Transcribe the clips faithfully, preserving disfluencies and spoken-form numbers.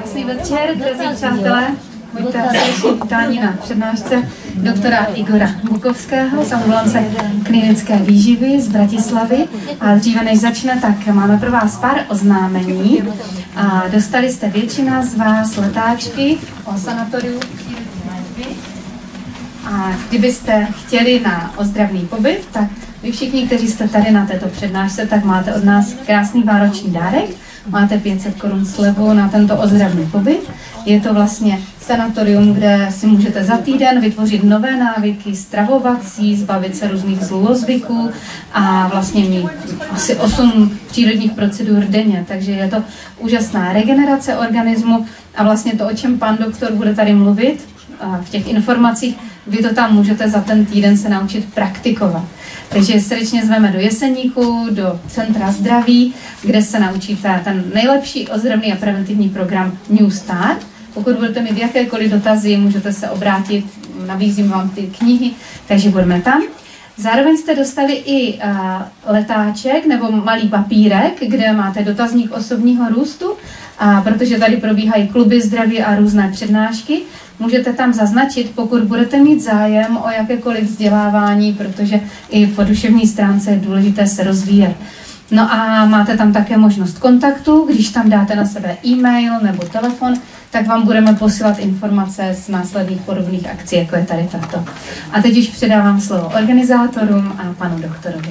Krásný večer, drazí přátelé. Buďte srdečně vítáni na přednášce doktora Igora Bukovského z ambulance klinické výživy z Bratislavy. A dříve než začne, tak máme pro vás pár oznámení. A dostali jste většina z vás letáčky o sanatoriu. A kdybyste chtěli na ozdravný pobyt, tak vy všichni, kteří jste tady na této přednášce, tak máte od nás krásný vánoční dárek. Máte pět set korun slevu na tento ozdravný pobyt. Je to vlastně sanatorium, kde si můžete za týden vytvořit nové návyky, stravovací, zbavit se různých zlozvyků a vlastně mít asi osm přírodních procedur denně. Takže je to úžasná regenerace organismu a vlastně to, o čem pan doktor bude tady mluvit v těch informacích, vy to tam můžete za ten týden se naučit praktikovat. Takže srdečně zveme do Jeseníku, do Centra zdraví, kde se naučíte ten nejlepší ozdravný a preventivní program New Start. Pokud budete mít jakékoliv dotazy, můžete se obrátit, nabízím vám ty knihy, takže budeme tam. Zároveň jste dostali i uh, letáček nebo malý papírek, kde máte dotazník osobního růstu, a protože tady probíhají kluby zdraví a různé přednášky, můžete tam zaznačit, pokud budete mít zájem o jakékoliv vzdělávání, protože i po duševní stránce je důležité se rozvíjet. No a máte tam také možnost kontaktu, když tam dáte na sebe e-mail nebo telefon, tak vám budeme posílat informace z následných podobných akcí, jako je tady tato. A teď už předávám slovo organizátorům a panu doktorovi.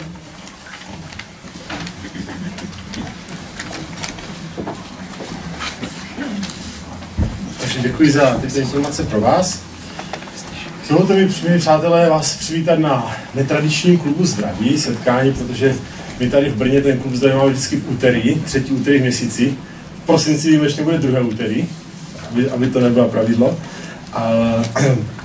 Takže děkuji za tyto informace pro vás. Dovolte mi, milí přátelé, vás přivítat na netradičním klubu zdraví setkání, protože my tady v Brně ten klub zdraví máme vždycky v úterý, třetí úterý v měsíci. V prosinci výjimečně bude druhé úterý, aby, aby to nebylo pravidlo. A, a,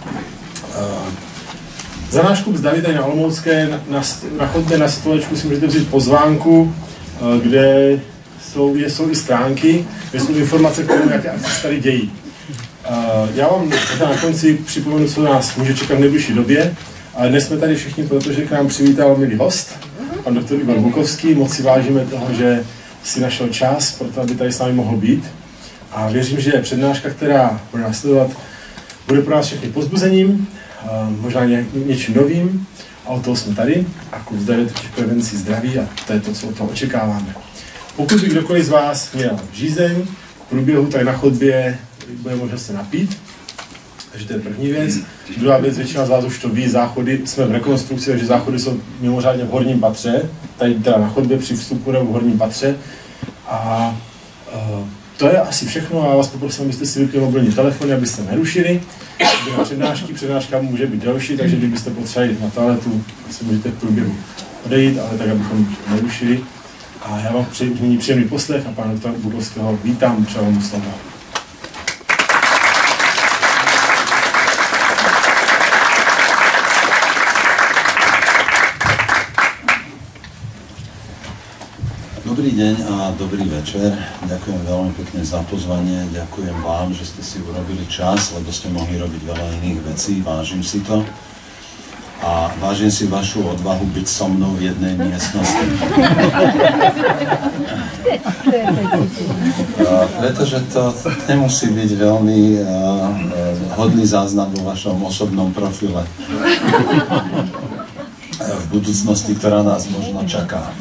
za náš klub zdraví tady na Olomoucké, na, na, na chodbě na stolečku si můžete vzít pozvánku, kde jsou, jsou i stránky, kde jsou informace k tomu, jaké akce se tady dějí. Já vám na konci připomenu, co nás může čekat v nejbližší době, ale dnes jsme tady všichni, protože k nám přivítal milý host, pan doktor Igor Bukovský. Moc si vážíme toho, že si našel čas pro to, aby tady s námi mohl být. A věřím, že přednáška, která bude následovat, bude pro nás všechny povzbuzením, možná ně, něčím novým. A od toho jsme tady. A klub zdraví je totiž prevenci zdraví a to je to, co od toho očekáváme. Pokud by kdokoliv z vás měl žízeň, v průběhu tady na chodbě bude možno se napít. Takže to je první věc. Druhá věc, většina z vás už to ví, záchody, jsme v rekonstrukci, takže záchody jsou mimořádně v horním patře, tady teda na chodbě při vstupu nebo v horním patře. A uh, to je asi všechno a já vás poprosím, abyste si vypli mobilní telefony, abyste nerušili. Na přednášky, přednáška může být delší, takže kdybyste potřebovali na toaletu, si můžete v průběhu odejít, ale tak, abychom nerušili. A já vám přeji nyní příjemný poslech a pana doktora Bukovského vítám, třeba vám slovo. Dobrý deň a dobrý večer. Ďakujem veľmi pekne za pozvanie. Ďakujem vám, že ste si urobili čas, lebo ste mohli robiť veľa iných vecí. Vážim si to. A vážim si vašu odvahu byť so mnou v jednej miestnosti. Pretože to nemusí byť veľmi uh, hodný záznam vo vašom osobnom profile v budúcnosti, ktorá nás možno čaká.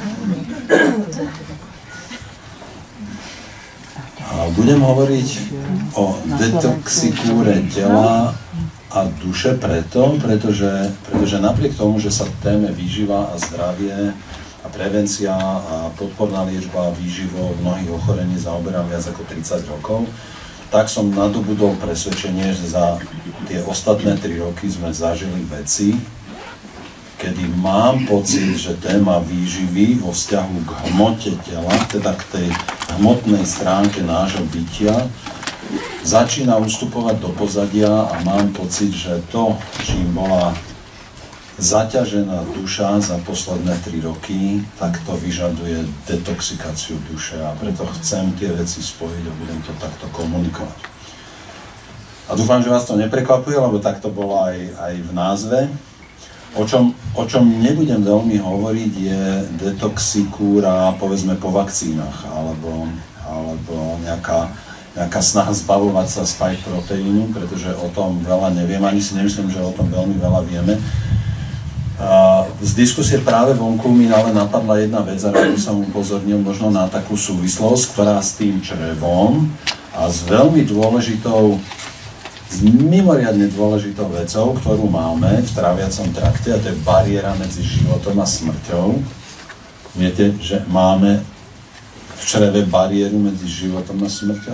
Budem hovoriť o detoxikúre tela a duše preto, pretože, pretože napriek tomu, že sa téme výživa a zdravie a prevencia a podporná liečba výživou mnohých ochorení zaoberám viac ako tridsať rokov, tak som nadobudol presvedčenie, že za tie ostatné tri roky sme zažili veci, kedy mám pocit, že téma výživy vo vzťahu k hmote tela, teda k tej hmotnej stránke nášho bytia, začína ustupovať do pozadia a mám pocit, že to, čím bola zaťažená duša za posledné tri roky, tak to vyžaduje detoxikáciu duše a preto chcem tie veci spojiť a budem to takto komunikovať. A dúfam, že vás to neprekvapuje, lebo tak to bolo aj, aj v názve. O čom, o čom nebudem veľmi hovoriť je detoxikúra, povedzme po vakcínach, alebo, alebo nejaká nejaká snaha zbavovať sa spike proteínu, pretože o tom veľa neviem, ani si nemyslím, že o tom veľmi veľa vieme. Z diskusie práve vonku mi ale napadla jedna vec, a rád som upozornil možno na takú súvislosť, ktorá s tým črevom a s veľmi dôležitou, s mimoriadne dôležitou vecou, ktorú máme v tráviacom trakte, a to je bariéra medzi životom a smrťou. Viete, že máme v čreve bariéru medzi životom a smrťou?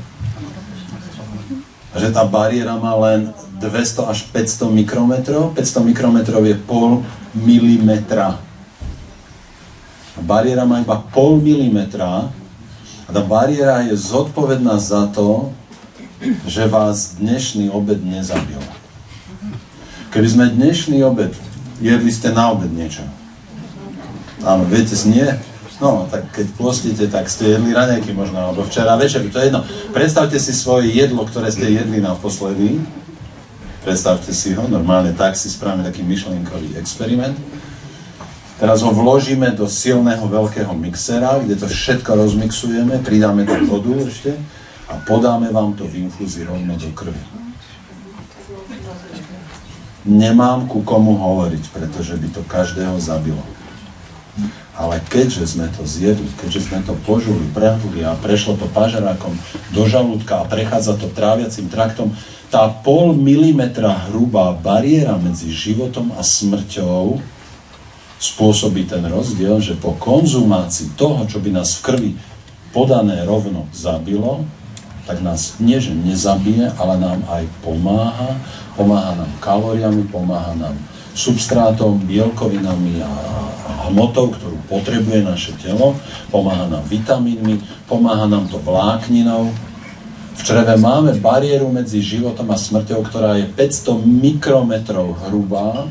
A že tá bariéra má len dvesto až päťsto mikrometrov. päťsto mikrometrov je pol milimetra. A bariéra má iba pol milimetra a tá bariéra je zodpovedná za to, že vás dnešný obed nezabil. Keby sme dnešný obed, jedli ste na obed niečo. Áno, viete, nie? No, tak keď postíte, tak ste jedli raňajky možno, alebo včera večer, to je jedno. Predstavte si svoje jedlo, ktoré ste jedli naposledy. Predstavte si ho, normálne tak si spravíme taký myšlienkový experiment. Teraz ho vložíme do silného veľkého mixera, kde to všetko rozmixujeme, pridáme tam vodu ešte a podáme vám to v infúzii rovno do krvi. Nemám ku komu hovoriť, pretože by to každého zabilo. Ale keďže sme to zjedli, keďže sme to požuli, prehluli a prešlo to pažerákom do žalúdka a prechádza to tráviacim traktom, tá pol milimetra hrubá bariéra medzi životom a smrťou spôsobí ten rozdiel, že po konzumácii toho, čo by nás v krvi podané rovno zabilo, tak nás nie, že nezabije, ale nám aj pomáha. Pomáha nám kalóriami, pomáha nám substrátom, bielkovinami a hmotou, ktorú potrebuje naše telo, pomáha nám vitamínmi, pomáha nám to vlákninou. V čreve máme bariéru medzi životom a smrťou, ktorá je päťsto mikrometrov hrubá.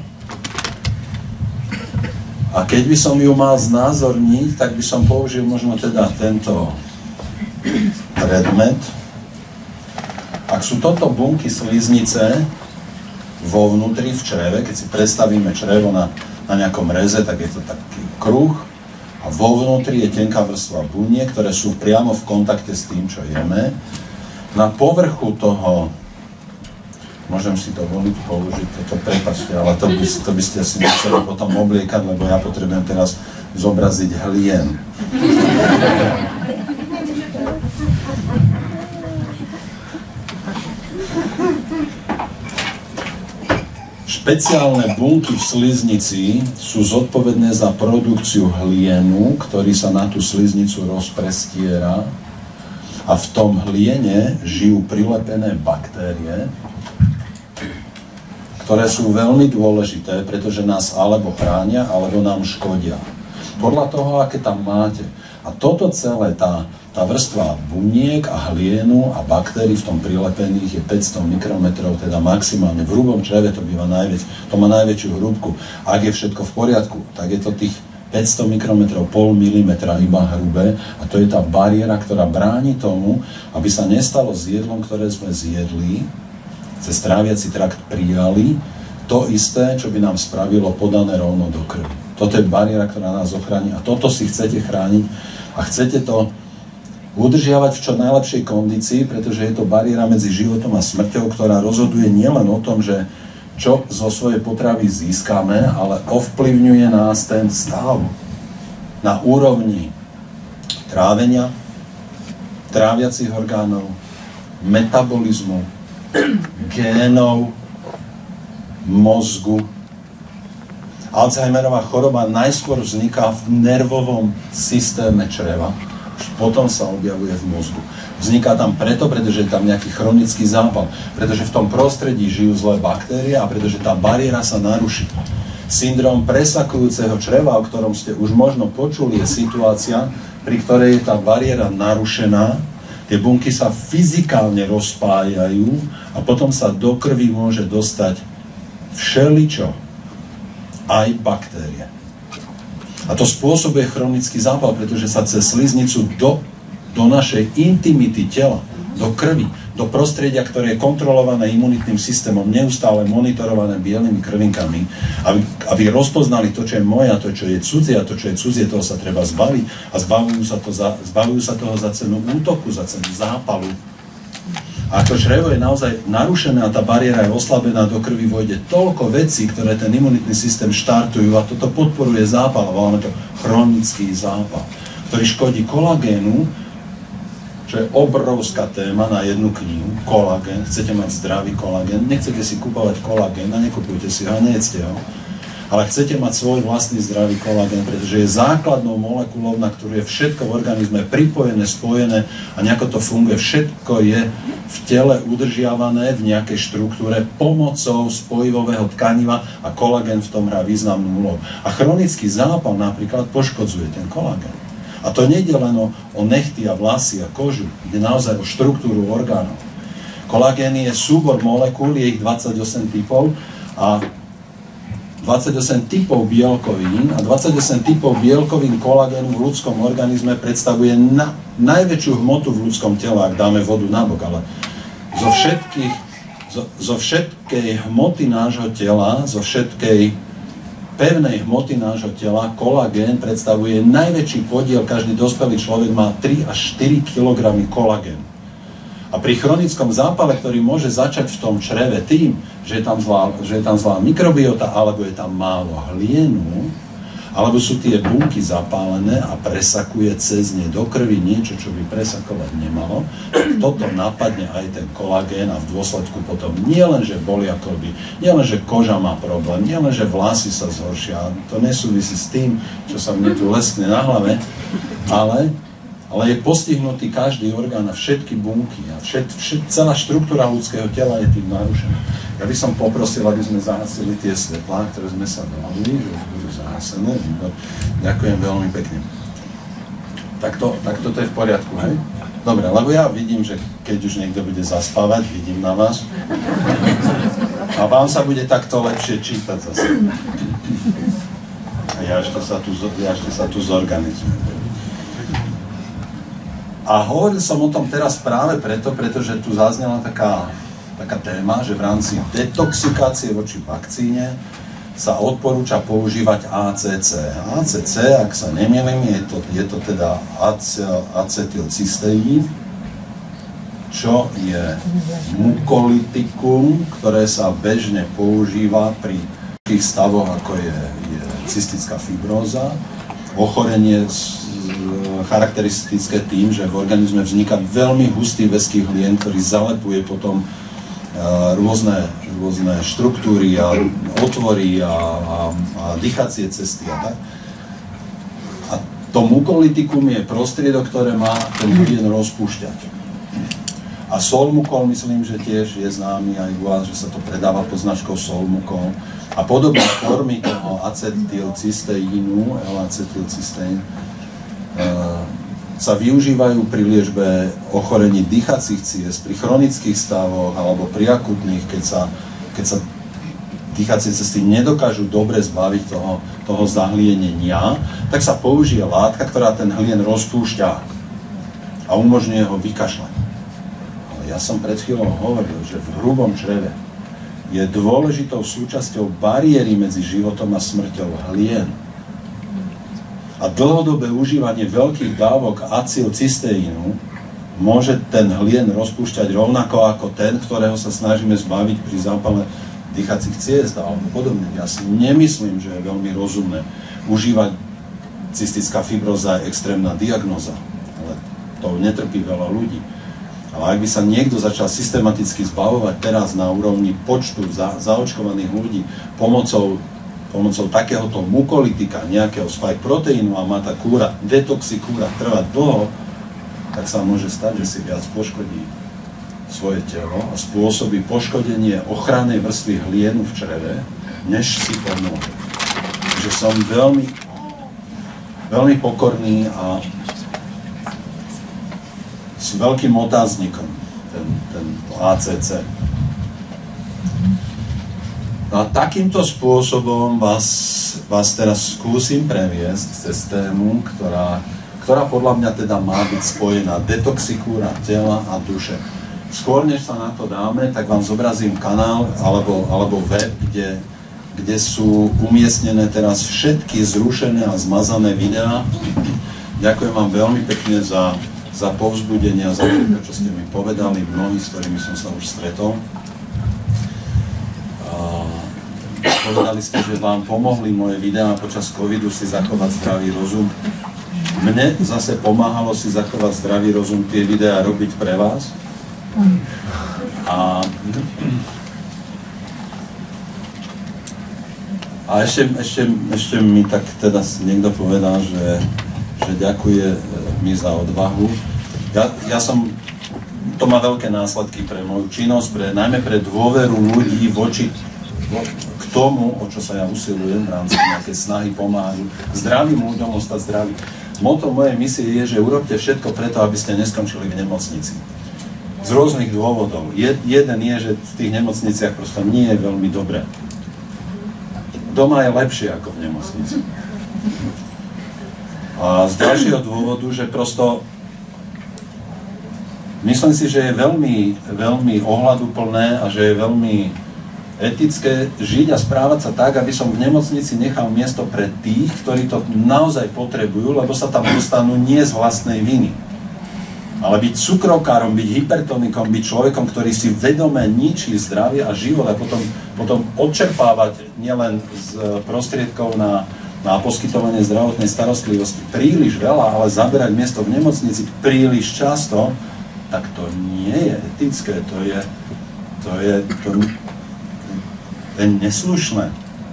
A keď by som ju mal znázorniť, tak by som použil možno teda tento predmet. Ak sú toto bunky sliznice vo vnútri v čreve, keď si predstavíme črevo na na nejakom reze, tak je to taký kruh a vo vnútri je tenká vrstva buniek, ktoré sú priamo v kontakte s tým, čo jeme. Na povrchu toho, môžem si dovoliť použiť toto, prepáčte, ale to by, to by ste si nechceli potom obliekať, lebo ja potrebujem teraz zobraziť hlien. Špeciálne bunky v sliznici sú zodpovedné za produkciu hlienu, ktorý sa na tú sliznicu rozprestiera a v tom hliene žijú prilepené baktérie, ktoré sú veľmi dôležité, pretože nás alebo chránia, alebo nám škodia. Podľa toho, aké tam máte. A toto celé, tá, tá vrstva buniek a hlienu a baktérií v tom prilepených je päťsto mikrometrov, teda maximálne. V hrubom čreve to býva najväč, to má najväčšiu hrúbku. Ak je všetko v poriadku, tak je to tých päťsto mikrometrov, pol milimetra iba hrubé a to je tá bariéra, ktorá bráni tomu, aby sa nestalo s jedlom, ktoré sme zjedli, cez tráviaci trakt prijali, to isté, čo by nám spravilo podané rovno do krvi. Toto je bariéra, ktorá nás ochráni a toto si chcete chrániť a chcete to udržiavať v čo najlepšej kondícii, pretože je to bariéra medzi životom a smrťou, ktorá rozhoduje nielen o tom, že čo zo svojej potravy získame, ale ovplyvňuje nás ten stav na úrovni trávenia, tráviacich orgánov, metabolizmu, génov, mozgu. Alzheimerová choroba najskôr vzniká v nervovom systéme čreva, už potom sa objavuje v mozgu. Vzniká tam preto, pretože je tam nejaký chronický zápal, pretože v tom prostredí žijú zlé baktérie a pretože tá bariéra sa naruší. Syndrom presakujúceho čreva, o ktorom ste už možno počuli, je situácia, pri ktorej je tá bariéra narušená, tie bunky sa fyzikálne rozpájajú a potom sa do krvi môže dostať všeličo, aj baktérie. A to spôsobuje chronický zápal, pretože sa cez sliznicu do, do našej intimity tela, do krvi, do prostredia, ktoré je kontrolované imunitným systémom, neustále monitorované bielými krvinkami, aby, aby rozpoznali to, čo je moje a to, čo je cudzie, a to, čo je cudzie, toho sa treba zbaviť a zbavujú sa, to za, zbavujú sa toho za cenu útoku, za cenu zápalu. A to črevo je naozaj narušené a tá bariéra je oslabená, do krvi vojde toľko vecí, ktoré ten imunitný systém štartujú a toto podporuje zápal, voláme to chronický zápal, ktorý škodí kolagénu, čo je obrovská téma na jednu knihu, kolagén. Chcete mať zdravý kolagén, nechcete si kupovať kolagén a nekupujte si ho a nejedzte ho, ale chcete mať svoj vlastný zdravý kolagén, pretože je základnou molekulou, na ktorú je všetko v organizme pripojené, spojené a nejako to funguje. Všetko je v tele udržiavané v nejakej štruktúre pomocou spojivového tkaniva a kolagén v tom hrá významnú úlohu. A chronický zápal napríklad poškodzuje ten kolagén. A to nejde len o, o nechty a vlasy a kožu, ide naozaj o štruktúru orgánov. Kolagén je súbor molekúl, je ich dvadsaťosem typov a dvadsaťosem typov bielkovín a dvadsaťosem typov bielkovín kolagénu v ľudskom organizme predstavuje na, najväčšiu hmotu v ľudskom tele, ak dáme vodu nabok, ale zo všetkých, zo, zo všetkej hmoty nášho tela, zo všetkej pevnej hmoty nášho tela, kolagén predstavuje najväčší podiel, každý dospelý človek má tri až štyri kilogramy kolagénu. A pri chronickom zápale, ktorý môže začať v tom čreve tým, že je tam zlá, že je tam zlá mikrobiota, alebo je tam málo hlienu, alebo sú tie bunky zapálené a presakuje cez ne do krvi niečo, čo by presakovať nemalo, toto napadne aj ten kolagén a v dôsledku potom nie len, že bolia klby, nie len, že koža má problém, nie len, že vlasy sa zhoršia, to nesúvisí s tým, čo sa mne tu leskne na hlave, ale ale je postihnutý každý orgán a všetky bunky a všet, všet, celá štruktúra ľudského tela je tým narušená. Ja by som poprosil, aby sme zahasili tie svetlá, ktoré sme sa dohodli, že budú zahasené. Ďakujem veľmi pekne. Tak, to, tak toto je v poriadku, hej? Dobre, lebo ja vidím, že keď už niekto bude zaspávať, vidím na vás. A vám sa bude takto lepšie čítať zase. A ja ešte sa tu, ja ešte sa tu zorganizujem. A hovoril som o tom teraz práve preto, pretože tu zaznela taká, taká téma, že v rámci detoxikácie voči vakcíne sa odporúča používať á cé cé. á cé cé, ak sa nemýlim, je to, je to teda acetylcysteín, čo je mukolitikum, ktoré sa bežne používa pri takých stavoch, ako je, je cystická fibróza, ochorenie charakteristické tým, že v organizme vzniká veľmi hustý väzký hlien, ktorý zalepuje potom rôzne, rôzne štruktúry a otvory a, a, a dýchacie cesty a tak. A to mukolitikum je prostriedok, ktoré má ten hlien rozpúšťať. A solmukol, myslím, že tiež je známy aj u vás, že sa to predáva pod značkou solmukol. A podobné formy toho acetylcysteínu, L-acetylcysteín, sa využívajú pri liečbe ochorení dýchacích ciest, pri chronických stavoch alebo pri akutných, keď sa, keď sa dýchacie cesty nedokážu dobre zbaviť toho, toho zahlienenia, tak sa použije látka, ktorá ten hlien rozpúšťa a umožňuje ho vykašľať. Ale ja som pred chvíľou hovoril, že v hrubom čreve je dôležitou súčasťou bariéry medzi životom a smrťou hlien. A dlhodobé užívanie veľkých dávok acetylcysteínu môže ten hlien rozpúšťať rovnako ako ten, ktorého sa snažíme zbaviť pri zápale dýchacích ciest alebo podobne. Ja si nemyslím, že je veľmi rozumné užívať cystická fibróza je extrémna diagnóza, ale to netrpí veľa ľudí. Ale ak by sa niekto začal systematicky zbavovať teraz na úrovni počtu za, zaočkovaných ľudí pomocou pomocou takéhoto mukolitika, nejakého spike proteínu a má tá kúra, detoxikúra trvať dlho, tak sa môže stať, že si viac poškodí svoje telo a spôsobí poškodenie ochrannej vrstvy hlienu v čreve, než si pomôže. Takže som veľmi, veľmi pokorný a s veľkým otáznikom ten, ten á cé cé. No a takýmto spôsobom vás, vás teraz skúsim previesť cez tému, ktorá, ktorá podľa mňa teda má byť spojená detoxikúra tela a duše. skôr než sa na to dáme, tak vám zobrazím kanál alebo, alebo web, kde, kde sú umiestnené teraz všetky zrušené a zmazané videá. Ďakujem vám veľmi pekne za, za povzbudenie a za to, čo ste mi povedali, mnohí, s ktorými som sa už stretol. Povedali ste, že vám pomohli moje videá počas covidu si zachovať zdravý rozum. Mne zase pomáhalo si zachovať zdravý rozum tie videá robiť pre vás. A, a ešte, ešte, ešte mi tak teda niekto povedal, že, že ďakuje mi za odvahu. Ja, ja som, to má veľké následky pre moju činnosť, pre, najmä pre dôveru ľudí voči k tomu, o čo sa ja usilujem v rámci nejaké snahy pomáhať zdravým ľuďom ostať zdraví. Motto mojej misie je, že urobte všetko preto, aby ste neskončili v nemocnici. Z rôznych dôvodov. Je, jeden je, že v tých nemocniciach prosto nie je veľmi dobré. Doma je lepšie ako v nemocnici. A z ďalšieho dôvodu, že prosto myslím si, že je veľmi, veľmi ohľaduplné a že je veľmi etické žiť a správať sa tak, aby som v nemocnici nechal miesto pre tých, ktorí to naozaj potrebujú, lebo sa tam dostanú nie z vlastnej viny. Ale byť cukrokárom, byť hypertonikom, byť človekom, ktorý si vedome ničí zdravie a život a potom, potom odčerpávať nielen z prostriedkov na, na poskytovanie zdravotnej starostlivosti príliš veľa, ale zaberať miesto v nemocnici príliš často, tak to nie je etické, to je, to je, to, to je neslušné.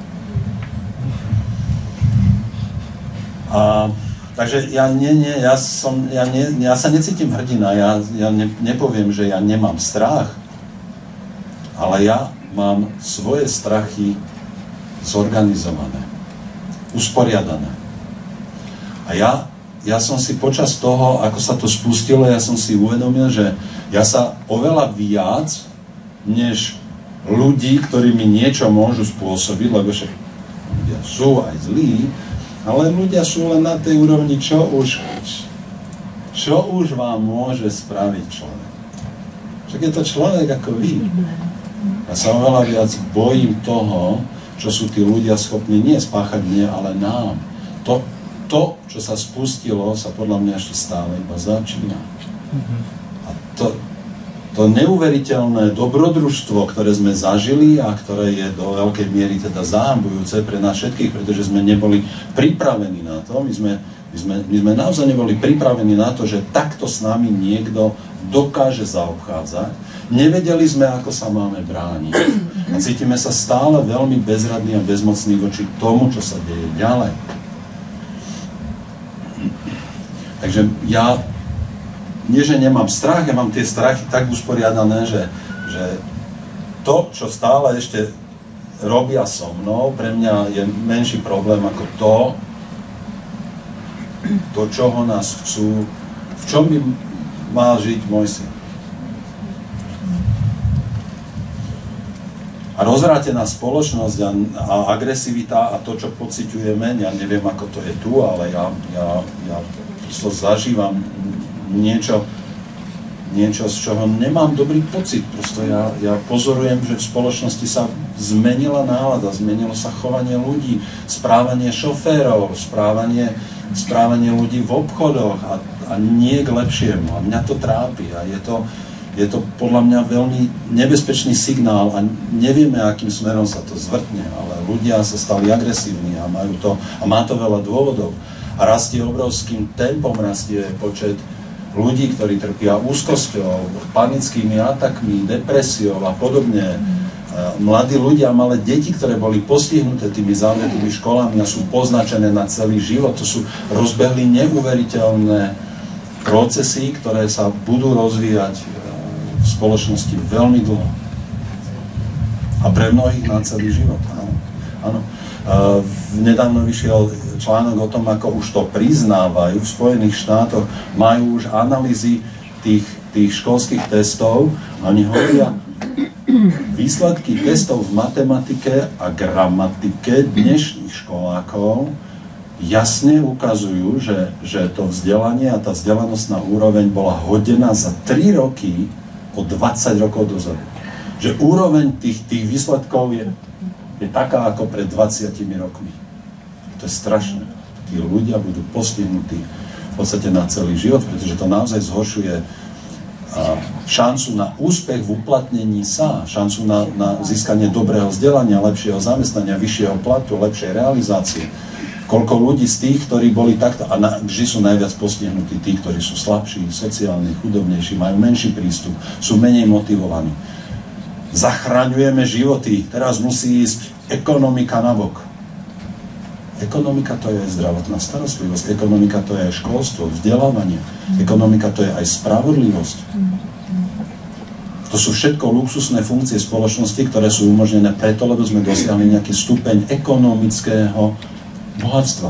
A takže ja, nie, nie, ja, som, ja, nie, ja sa necítim hrdina, ja, ja ne, nepoviem, že ja nemám strach, ale ja mám svoje strachy zorganizované, usporiadané. A ja, ja som si počas toho, ako sa to spustilo, ja som si uvedomil, že ja sa oveľa viac, než ľudí, ktorí mi niečo môžu spôsobiť, lebo však ľudia sú aj zlí, ale ľudia sú len na tej úrovni, čo už, čo už vám môže spraviť človek. Však je to človek ako vy. Ja sa oveľa viac bojím toho, čo sú tí ľudia schopní nie spáchať mne, ale nám. To, to, čo sa spustilo, sa podľa mňa ešte stále iba začína. A to, to neuveriteľné dobrodružstvo, ktoré sme zažili a ktoré je do veľkej miery teda zahambujúce pre nás všetkých, pretože sme neboli pripravení na to. My sme, my sme, my sme naozaj neboli pripravení na to, že takto s nami niekto dokáže zaobchádzať. Nevedeli sme, ako sa máme brániť. A cítime sa stále veľmi bezradní a bezmocní voči tomu, čo sa deje ďalej. Takže ja nie, že nemám strach, ja mám tie strachy tak usporiadané, že, že to, čo stále ešte robia so mnou, pre mňa je menší problém ako to, to, čoho nás chcú, v čom by mal žiť môj syn. A rozvrátená spoločnosť a, a agresivita a to, čo pociťujeme, ja neviem, ako to je tu, ale ja, ja, ja prosto zažívam niečo, niečo, z čoho nemám dobrý pocit. Prosto ja, ja pozorujem, že v spoločnosti sa zmenila nálada, zmenilo sa chovanie ľudí, správanie šoférov, správanie, správanie ľudí v obchodoch a, a nie k lepšiemu. A mňa to trápi a je to, je to podľa mňa veľmi nebezpečný signál a nevieme, akým smerom sa to zvrtne, ale ľudia sa stali agresívni a majú to, a má to veľa dôvodov. A rastie obrovským tempom, rastie počet ľudí, ktorí trpia úzkosťou, panickými atakmi, depresiou a podobne. Mladí ľudia, malé deti, ktoré boli postihnuté tými zavretými školami a sú poznačené na celý život. To sú rozbehli neuveriteľné procesy, ktoré sa budú rozvíjať v spoločnosti veľmi dlho. A pre mnohých na celý život. Áno. Áno. Nedávno vyšiel článok o tom, ako už to priznávajú v Spojených štátoch, majú už analýzy tých, tých školských testov a oni hovoria, výsledky testov v matematike a gramatike dnešných školákov jasne ukazujú, že, že to vzdelanie a tá vzdelanostná úroveň bola hodená za tri roky o dvadsať rokov dozadu. Že úroveň tých, tých výsledkov je, je taká ako pred dvadsiatimi rokmi. To je strašné. Tí ľudia budú postihnutí v podstate na celý život, pretože to naozaj zhoršuje šancu na úspech v uplatnení sa, šancu na, na získanie dobrého vzdelania, lepšieho zamestnania, vyššieho platu, lepšej realizácie. Koľko ľudí z tých, ktorí boli takto, a na, vždy sú najviac postihnutí tí, ktorí sú slabší, sociálni, chudobnejší, majú menší prístup, sú menej motivovaní. Zachraňujeme životy, teraz musí ísť ekonomika nabok. Ekonomika to je zdravotná starostlivosť, ekonomika to je školstvo, vzdelávanie, ekonomika to je aj spravodlivosť. To sú všetko luxusné funkcie spoločnosti, ktoré sú umožnené preto, lebo sme dosiahli nejaký stupeň ekonomického bohatstva.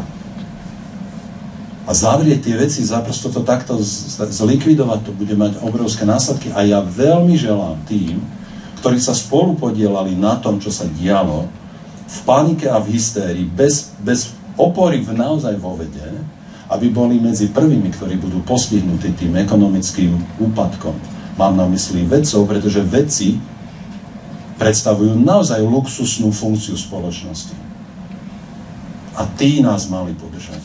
A zavrieť tie veci, zaprosto to takto zlikvidovať, to bude mať obrovské následky. A ja veľmi želám tým, ktorí sa spolu podielali na tom, čo sa dialo, v panike a v hystérii, bez, bez opory v naozaj vo vede, aby boli medzi prvými, ktorí budú postihnutí tým ekonomickým úpadkom. Mám na mysli vedcov, pretože vedci predstavujú naozaj luxusnú funkciu spoločnosti. A tí nás mali podržať.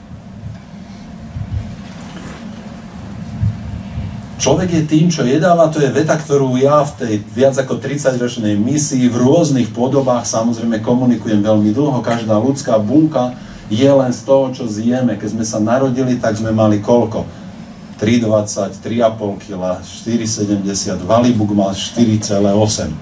Človek je tým, čo jedáva, to je veta, ktorú ja v tej viac ako tridsaťročnej misii v rôznych podobách samozrejme komunikujem veľmi dlho. Každá ľudská bunka je len z toho, čo zjeme. Keď sme sa narodili, tak sme mali koľko? tri dvadsať, tri a pol kila, štyri sedemdesiat, Valibuk mal štyri celé osem.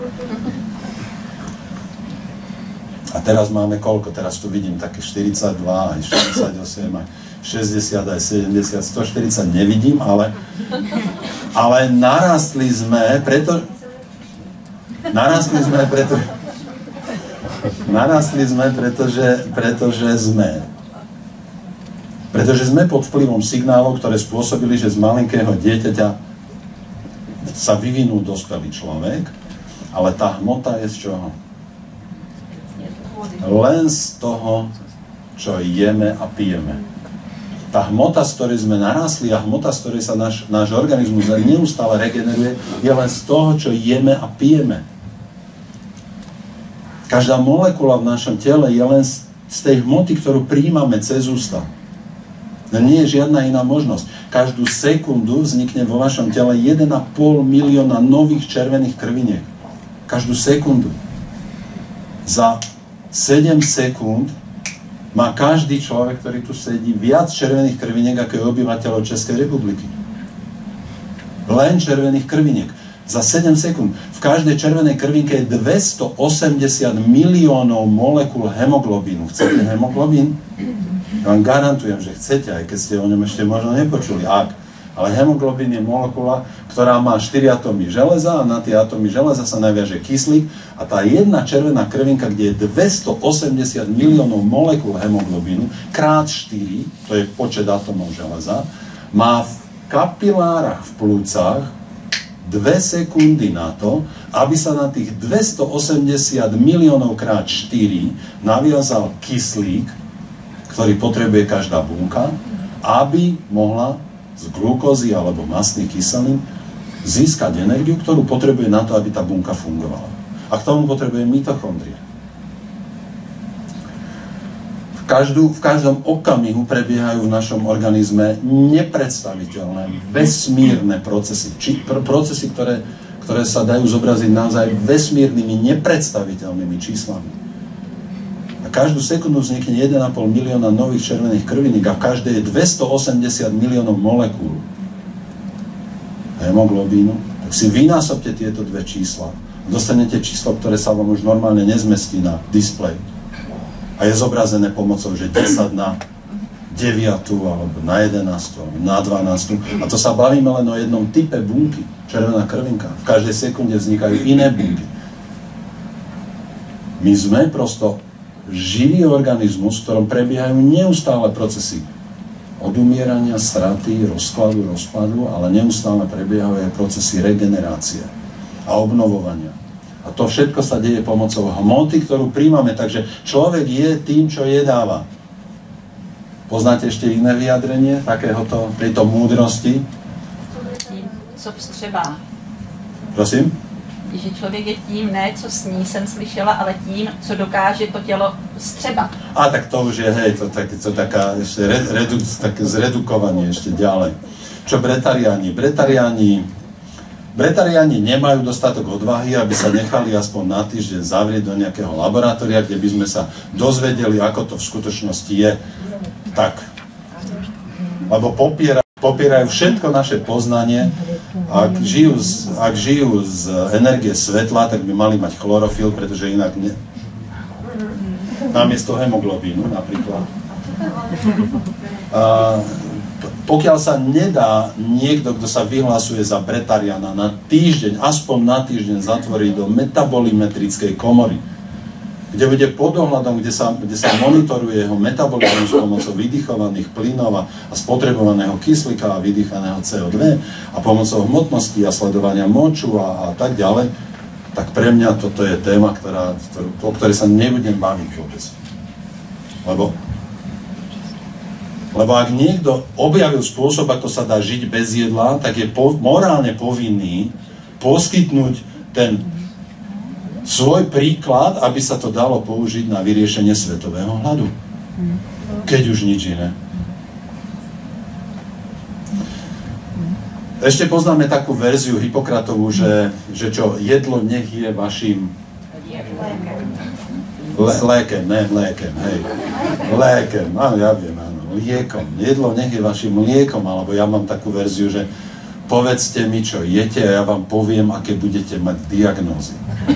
A teraz máme koľko? Teraz tu vidím také štyridsaťdva, aj štyridsaťosem, aj šesťdesiat, aj sedemdesiat, stoštyridsať nevidím, ale, ale narastli sme, preto... Narastli sme, preto... Narastli sme, pretože, pretože sme... Pretože sme pod vplyvom signálov, ktoré spôsobili, že z malinkého dieťaťa sa vyvinul dospelý človek, ale tá hmota je z čoho? Len z toho, čo jeme a pijeme. Tá hmota, z ktorej sme narastli a hmota, z ktorej sa náš, náš organizmus neustále regeneruje, je len z toho, čo jeme a pijeme. Každá molekula v našom tele je len z tej hmoty, ktorú prijímame cez ústa. No nie je žiadna iná možnosť. Každú sekundu vznikne vo vašom tele jeden a pol milióna nových červených krviniek. Každú sekundu. Za sedem sekúnd má každý človek, ktorý tu sedí, viac červených krviniek, ako je obyvateľov Českej republiky. Len červených krviniek. Za sedem sekúnd. V každej červenej krvinke je dvestoosemdesiat miliónov molekúl hemoglobínu. Chcete hemoglobín? Ja vám garantujem, že chcete, aj keď ste o ňom ešte možno nepočuli. Ak. Ale hemoglobín je molekula, ktorá má štyri atómy železa a na tie atómy železa sa naviaže kyslík a tá jedna červená krvinka, kde je dvestoosemdesiat miliónov molekúl hemoglobínu krát štyri, to je počet atómov železa, má v kapilárach v plúcach dve sekundy na to, aby sa na tých dvestoosemdesiat miliónov krát štyri naviazal kyslík, ktorý potrebuje každá bunka, aby mohla z glukózy alebo mastných kyselín získať energiu, ktorú potrebuje na to, aby tá bunka fungovala. A k tomu potrebuje mitochondrie. V, každú, v každom okamihu prebiehajú v našom organizme nepredstaviteľné, vesmírne procesy. Či, pr- procesy, ktoré, ktoré sa dajú zobraziť naozaj vesmírnymi, nepredstaviteľnými číslami. A každú sekundu vznikne jeden a pol milióna nových červených krviník a v každej je dvestoosemdesiat miliónov molekúl hemoglobínu. Tak si vynásobte tieto dve čísla. Dostanete číslo, ktoré sa vám už normálne nezmestí na displej. A je zobrazené pomocou, že desať na deviatu, alebo na jedenástu, alebo na dvanástu. A to sa bavíme len o jednom type bunky. Červená krvinka. V každej sekunde vznikajú iné bunky. My sme prosto živý organizmus, v ktorom prebiehajú neustále procesy odumierania, straty, rozkladu, rozpadu, ale neustále prebiehajú aj procesy regenerácie a obnovovania. A to všetko sa deje pomocou hmoty, ktorú príjmame. Takže človek je tým, čo jedáva. Poznáte ešte iné vyjadrenie takéhoto, tejto múdrosti? Co vstřebá. Prosím? Že člověk je tím, ne co sní, jsem slyšela, ale tím, co dokáže to tělo střebat. A tak to už je, hej, to, tak, to taká ešte redu, také zredukovanie ešte ďalej. Čo bretariáni? Bretariáni, bretariáni nemajú dostatok odvahy, aby sa nechali aspoň na týždeň zavrieť do nejakého laboratória, kde by sme sa dozvedeli, ako to v skutočnosti je. Tak. Lebo popiera, popierajú všetko naše poznanie. Ak žijú, z, ak žijú z energie svetla, tak by mali mať chlorofil, pretože inak ne... namiesto hemoglobínu napríklad. A pokiaľ sa nedá niekto, kto sa vyhlasuje za bretariana na týždeň, aspoň na týždeň zatvoriť do metabolimetrickej komory, kde bude pod ohľadom, kde sa, kde sa monitoruje jeho metabolizmus pomocou vydychovaných plynov a spotrebovaného kyslíka a vydýchaného cé ó dva a pomocou hmotnosti a sledovania moču a, a tak ďalej, tak pre mňa toto je téma, ktorá, ktorú, o ktorej sa nebudem baviť vôbec. Lebo, lebo ak niekto objavil spôsob, ako sa dá žiť bez jedla, tak je po, morálne povinný poskytnúť ten svoj príklad, aby sa to dalo použiť na vyriešenie svetového hladu. Keď už nič iné. Ešte poznáme takú verziu Hipokratovú, že, že čo, jedlo nech je vašim Le, lékem, ne lékem, hej. Lékem, áno, ja viem, áno, liekom. Jedlo nech je vašim liekom, alebo ja mám takú verziu, že povedzte mi, čo jete a ja vám poviem, aké budete mať diagnózy.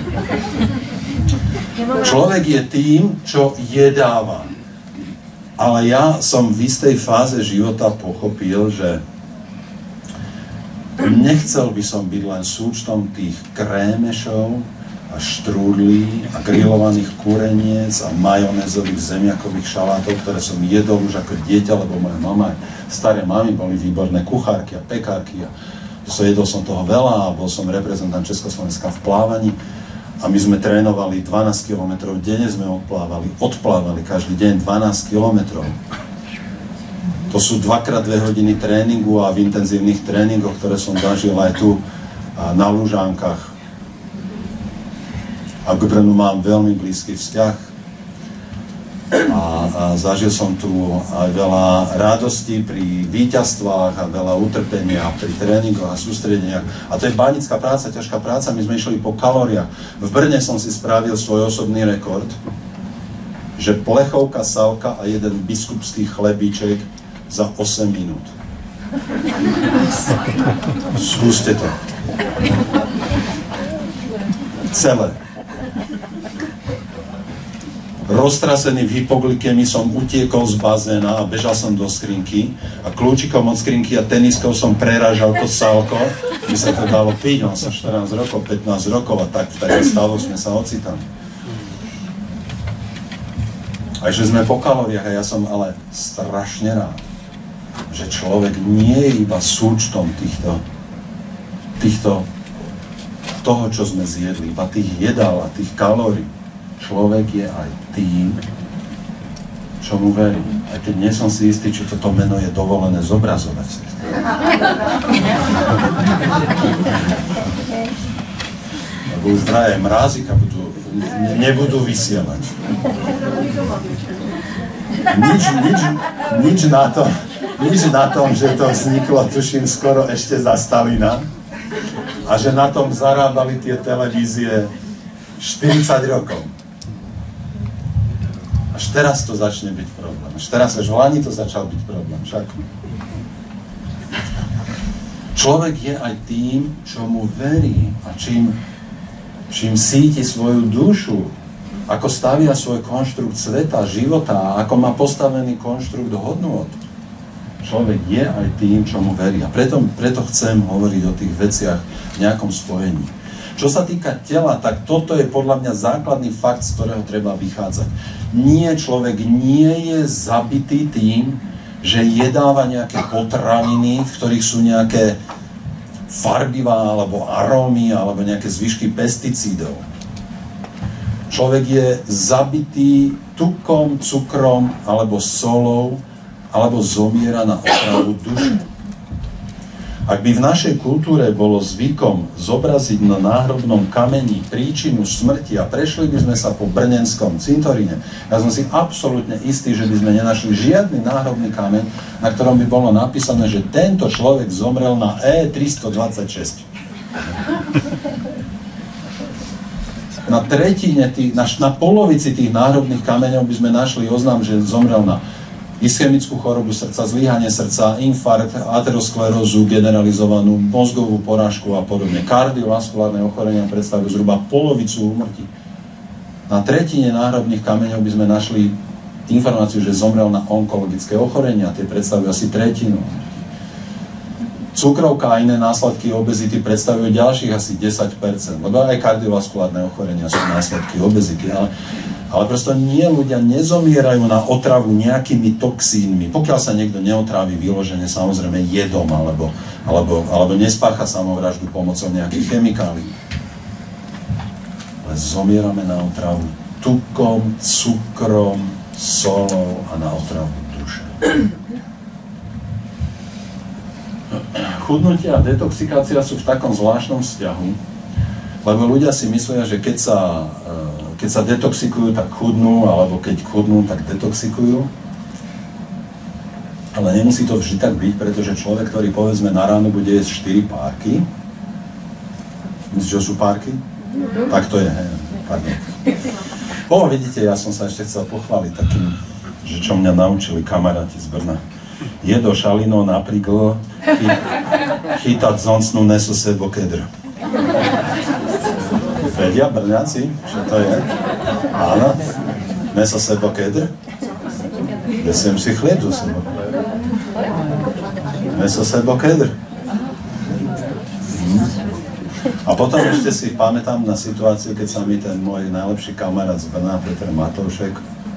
Človek je tým, čo jedáva. Ale ja som v istej fáze života pochopil, že nechcel by som byť len súčtom tých krémešov a štrúdlí a grillovaných kureniec a majonézových zemiakových šalátov, ktoré som jedol už ako dieťa, lebo moja mama, staré mamy boli výborné kuchárky a pekárky a so jedol som toho veľa a bol som reprezentant Československa v plávaní a my sme trénovali dvanásť kilometrov, denne sme odplávali, odplávali každý deň dvanásť kilometrov. To sú dvakrát dve hodiny tréningu a v intenzívnych tréningoch, ktoré som zažil aj tu na Lužánkach. A k Brnu mám veľmi blízky vzťah. A, a zažil som tu aj veľa radostí pri víťazstvách a veľa utrpenia pri tréningoch a sústredeniach. A to je banická práca, ťažká práca. My sme išli po kalóriách. V Brne som si spravil svoj osobný rekord, že plechovka, salka a jeden biskupský chlebíček za osem minút. Skúste to. Celé. Roztrasený v hypoglykemii som utiekol z bazéna a bežal som do skrinky a kľúčikom od skrinky a teniskou som prerážal to salko, by sa to dalo piť, mám som štrnásť rokov, pätnásť rokov a tak v takých stavoch sme sa ocitali. A že sme po kalóriách a ja som ale strašne rád, že človek nie je iba súčtom týchto, týchto toho, čo sme zjedli, iba tých jedál a tých kalórií. Človek je aj tým, čo mu verí. Aj keď nie som si istý, či toto meno je dovolené zobrazovať. Lebo už vraj aj mrázika budú, ne, nebudú vysielať. Nič, nič, nič na tom, nič na tom, že to vzniklo, tuším, skoro ešte za Stalina. A že na tom zarábali tie televízie štyridsať rokov. Až teraz to začne byť problém. Až teraz, až v Lani to začal byť problém. Však človek je aj tým, čo mu verí a čím, čím síti svoju dušu, ako stavia svoj konštrukt sveta, života a ako má postavený konštrukt hodnôt. Človek je aj tým, čo mu verí. A preto, preto chcem hovoriť o tých veciach v nejakom spojení. Čo sa týka tela, tak toto je podľa mňa základný fakt, z ktorého treba vychádzať. Nie, človek nie je zabitý tým, že jedáva nejaké potraviny, v ktorých sú nejaké farbivá, alebo arómy, alebo nejaké zvyšky pesticídov. Človek je zabitý tukom, cukrom, alebo solou, alebo zomiera na otravu duše. A Ak by v našej kultúre bolo zvykom zobraziť na náhrobnom kameni príčinu smrti a prešli by sme sa po brnenskom cintoríne, ja som si absolútne istý, že by sme nenašli žiadny náhrobný kameň, na ktorom by bolo napísané, že tento človek zomrel na E tristodvadsaťšesť. Na tretine, tých, na, na polovici tých náhrobných kameňov by sme našli oznam, že zomrel na ischemickú chorobu srdca, zlyhanie srdca, infarkt, aterosklerózu, generalizovanú mozgovú porážku a podobne. Kardiovaskulárne ochorenia predstavujú zhruba polovicu úmrtí. Na tretine náhrobných kameňov by sme našli informáciu, že zomrel na onkologické ochorenia, tie predstavujú asi tretinu. Cukrovka a iné následky obezity predstavujú ďalších asi desať percent, lebo aj kardiovaskulárne ochorenia sú následky obezity, ale Ale prosto nie, ľudia nezomierajú na otravu nejakými toxínmi. Pokiaľ sa niekto neotrávi vyložene, samozrejme jedom, alebo, alebo, alebo nespácha samovraždu pomocou nejakých chemikálií. Ale zomierame na otravu tukom, cukrom, solou a na otravu duše. Chudnutie a detoxikácia sú v takom zvláštnom vzťahu, lebo ľudia si myslia, že keď sa Keď sa detoxikujú, tak chudnú, alebo keď chudnú, tak detoxikujú. Ale nemusí to vždy tak byť, pretože človek, ktorý povedzme na ráno bude jesť štyri párky. Myslíš, že sú párky? Mm-hmm. Tak to je, hej. Pardon. O, vidíte, ja som sa ešte chcel pochváliť takým, že čo mňa naučili kamaráti z Brna. Jedo šalino napríklad chy, chytať zoncnú neso sebo kedr. Vedia Brňáci, čo to je? Áno. Neso sebo kedr? Nesiem si chlieb do sebo. Neso sebo kedr. Hm. A potom ešte si pamätám na situáciu, keď sa mi ten môj najlepší kamarát z Brna, Peter Matoušek,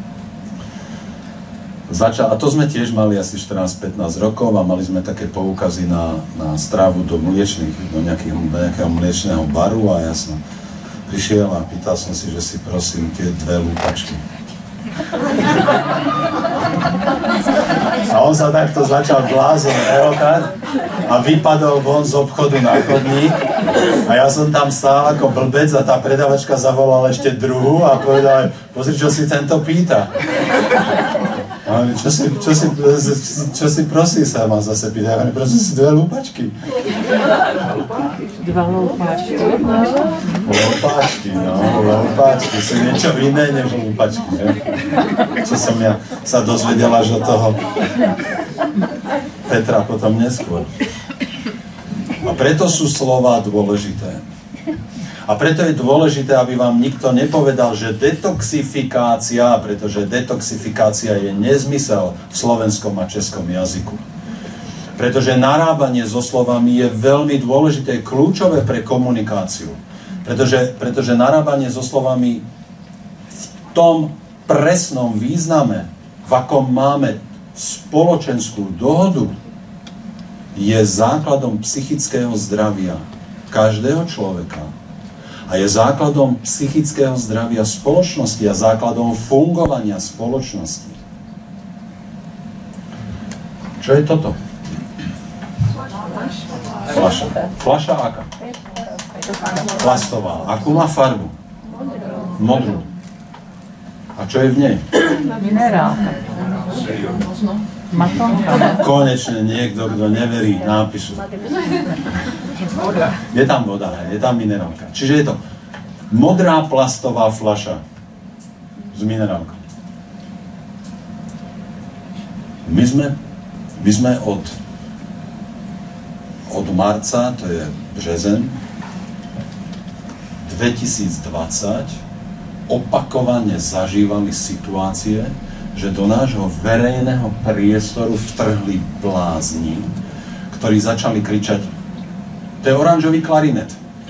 začal, a to sme tiež mali asi štrnásť pätnásť rokov a mali sme také poukazy na, na stravu do mliečných, do nejakého, do nejakého mliečného baru a ja som prišiel a pýtal som si, že si prosím tie dve lúpačky. A on sa takto začal blázon rehotať a vypadol von z obchodu na chodník a ja som tam stál ako blbec a tá predavačka zavolala ešte druhú a povedala, pozri, čo si tento pýta. A on, čo si, čo si, čo si prosí sa ma zase pýta? Ja prosím si dve lúpačky. Dva lúpačky. Lúpačky, no, lúpačky. Sú niečo iné než lúpačky, že? Čo som ja sa dozvedela, že toho Petra potom neskôr. A preto sú slová dôležité. A preto je dôležité, aby vám nikto nepovedal, že detoxifikácia, pretože detoxifikácia je nezmysel v slovenskom a českom jazyku. Pretože narábanie so slovami je veľmi dôležité, kľúčové pre komunikáciu. Pretože, pretože narábanie so slovami v tom presnom význame, v akom máme spoločenskú dohodu, je základom psychického zdravia každého človeka. A je základom psychického zdravia spoločnosti a základom fungovania spoločnosti. Čo je toto? Fľaša. Fľaša aká? Plastová. Akú má farbu? Modrú. A čo je v nej? Minerálka. Matonka. Konečne niekto, kto neverí nápisu. Je tam voda, je tam minerálka. Čiže je to modrá plastová fľaša s minerálkou. My sme, my sme od, od marca, to je březen, dvetisícdvadsať opakovane zažívali situácie, že do nášho verejného priestoru vtrhli blázni, ktorí začali kričať: to je oranžový klarinet.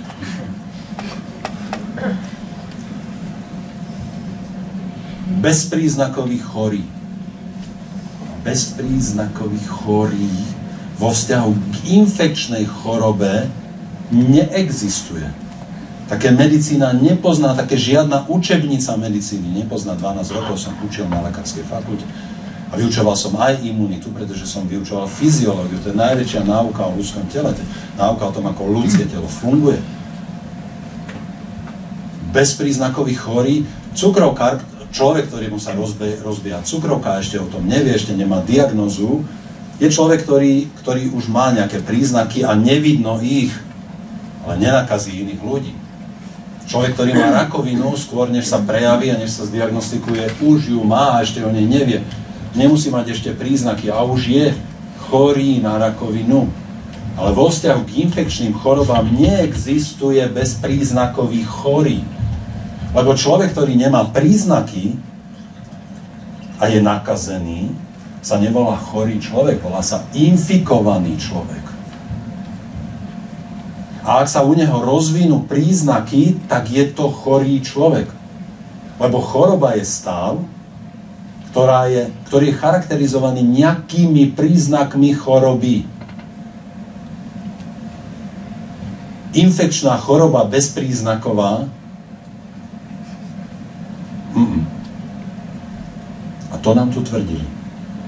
Bezpríznakových chorí. Bezpríznakových chorí vo vzťahu k infekčnej chorobe neexistuje. Také medicína nepozná, také žiadna učebnica medicíny nepozná. dvanásť rokov som učil na lekárskej fakulte. A A vyučoval som aj imunitu, pretože som vyučoval fyziológiu. To je najväčšia náuka o ľudskom tele. To je náuka o tom, ako ľudské telo funguje. Bezpríznakový chorý, cukrovka, človek, ktorému sa rozbe, rozbieha cukrovka, ešte o tom nevie, ešte nemá diagnózu, je človek, ktorý, ktorý už má nejaké príznaky a nevidno ich, ale nenakazí iných ľudí. Človek, ktorý má rakovinu, skôr než sa prejaví a než sa zdiagnostikuje, už ju má a ešte o nej nevie. Nemusí mať ešte príznaky a už je chorý na rakovinu. Ale vo vzťahu k infekčným chorobám neexistuje bezpríznakový chorý. Lebo človek, ktorý nemá príznaky a je nakazený, sa nevolá chorý človek, volá sa infikovaný človek. A ak sa u neho rozvinú príznaky, tak je to chorý človek. Lebo choroba je stav, ktorá je, ktorý je charakterizovaný nejakými príznakmi choroby. Infekčná choroba bezpríznaková. Mm-mm. A to nám tu tvrdili.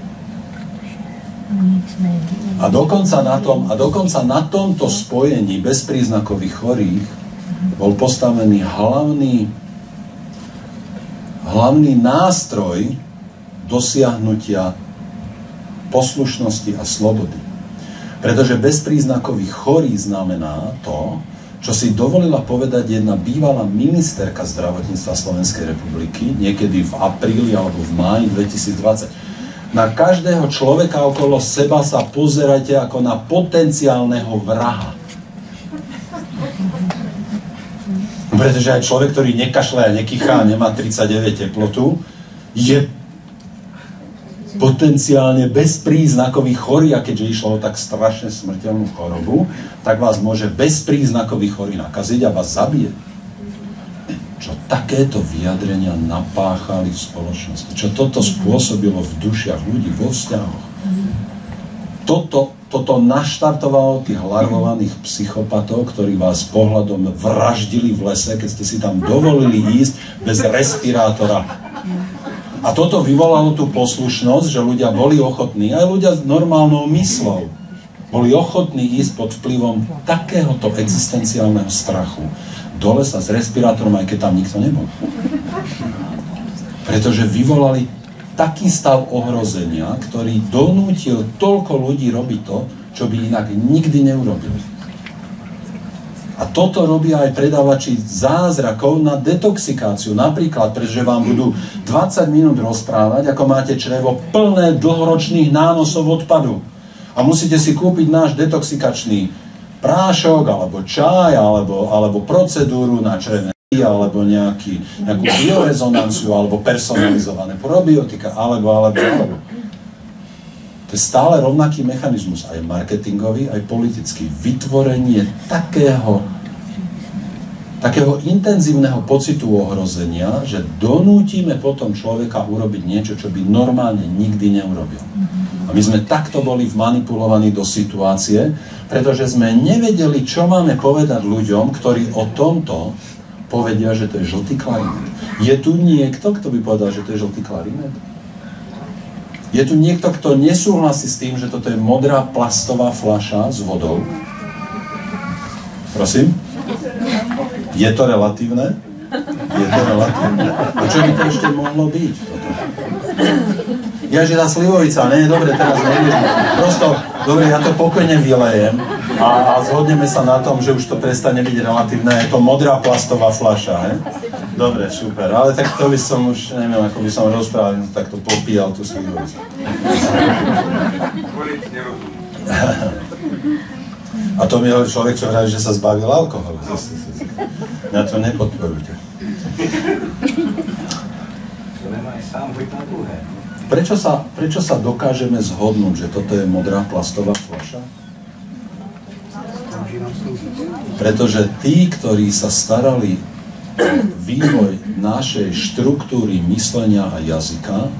A dokonca na tom, a dokonca na tomto spojení bezpríznakových chorých bol postavený hlavný, hlavný nástroj dosiahnutia poslušnosti a slobody. Pretože bezpríznakový chorý znamená to, čo si dovolila povedať jedna bývalá ministerka zdravotníctva Slovenskej republiky niekedy v apríli alebo v máji dvetisícdvadsať. Na každého človeka okolo seba sa pozerajte ako na potenciálneho vraha. Pretože aj človek, ktorý nekašle a nekýchá a nemá tridsaťdeväť teplotu, je potenciálne bezpríznakový chorý, a keďže išlo o tak strašne smrteľnú chorobu, tak vás môže bezpríznakový chorý nakaziť a vás zabije. Čo takéto vyjadrenia napáchali v spoločnosti, čo toto spôsobilo v dušiach ľudí, vo vzťahoch. Toto, toto naštartovalo tých larvovaných psychopatov, ktorí vás pohľadom vraždili v lese, keď ste si tam dovolili ísť bez respirátora. A toto vyvolalo tú poslušnosť, že ľudia boli ochotní, aj ľudia s normálnou myslou, boli ochotní ísť pod vplyvom takéhoto existenciálneho strachu do lesa s respirátorom, aj keď tam nikto nebol. Pretože vyvolali taký stav ohrozenia, ktorý donútil toľko ľudí robiť to, čo by inak nikdy neurobili. A toto robia aj predávači zázrakov na detoxikáciu. Napríklad, pretože vám budú dvadsať minút rozprávať, ako máte črevo plné dlhoročných nánosov odpadu. A musíte si kúpiť náš detoxikačný prášok, alebo čaj, alebo, alebo procedúru na črevné, alebo nejaký, nejakú biorezonanciu, alebo personalizované probiotika, alebo, alebo, alebo. To je stále rovnaký mechanizmus, aj marketingový, aj politický. Vytvorenie takého, takého intenzívneho pocitu ohrozenia, že donútime potom človeka urobiť niečo, čo by normálne nikdy neurobil. A my sme takto boli vmanipulovaní do situácie, pretože sme nevedeli, čo máme povedať ľuďom, ktorí o tomto povedia, že to je žltý klarinet. Je tu niekto, kto by povedal, že to je žltý klarinet? Je tu niekto, kto nesúhlasí s tým, že toto je modrá plastová fľaša s vodou? Prosím? Je to relatívne? Je to relatívne? A čo by to ešte mohlo byť? Toto? Ja, že tá slivovica, nie, dobre, teraz nevieš. Prosto, dobre, ja to pokojne vylejem a, a zhodneme sa na tom, že už to prestane byť relatívne. Je to modrá plastová fľaša, he? Dobre, super, ale tak to by som už, neviem, ako by som rozprával, tak to popíjal tú slivovicu. A to mi hovorí človek, čo hraje, že sa zbavil alkoholu. Mňa to nepodporujte. Prečo sa, prečo sa dokážeme zhodnúť, že toto je modrá plastová fľaša? Pretože tí, ktorí sa starali o vývoj našej štruktúry myslenia a jazyka,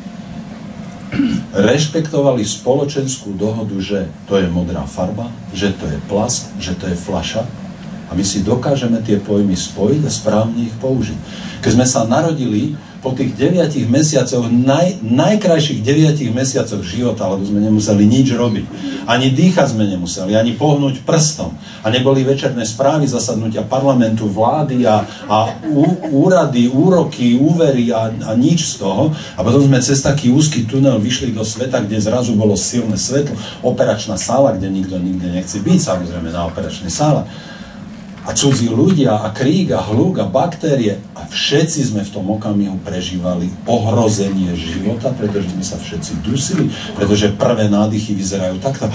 rešpektovali spoločenskú dohodu, že to je modrá farba, že to je plast, že to je fľaša. A my si dokážeme tie pojmy spojiť a správne ich použiť. Keď sme sa narodili, po tých deviatich mesiacoch, naj, najkrajších deviatich mesiacoch života, lebo sme nemuseli nič robiť. Ani dýchať sme nemuseli, ani pohnúť prstom. A neboli večerné správy zasadnutia parlamentu, vlády a, a ú, úrady, úroky, úvery a, a nič z toho. A potom sme cez taký úzky tunel vyšli do sveta, kde zrazu bolo silné svetlo, operačná sála, kde nikto nikde nechce byť, samozrejme na operačnej sále. A cudzí ľudia, a krík, a hluk, a baktérie. A všetci sme v tom okamihu prežívali ohrozenie života, pretože sme sa všetci dusili, pretože prvé nádychy vyzerajú takto.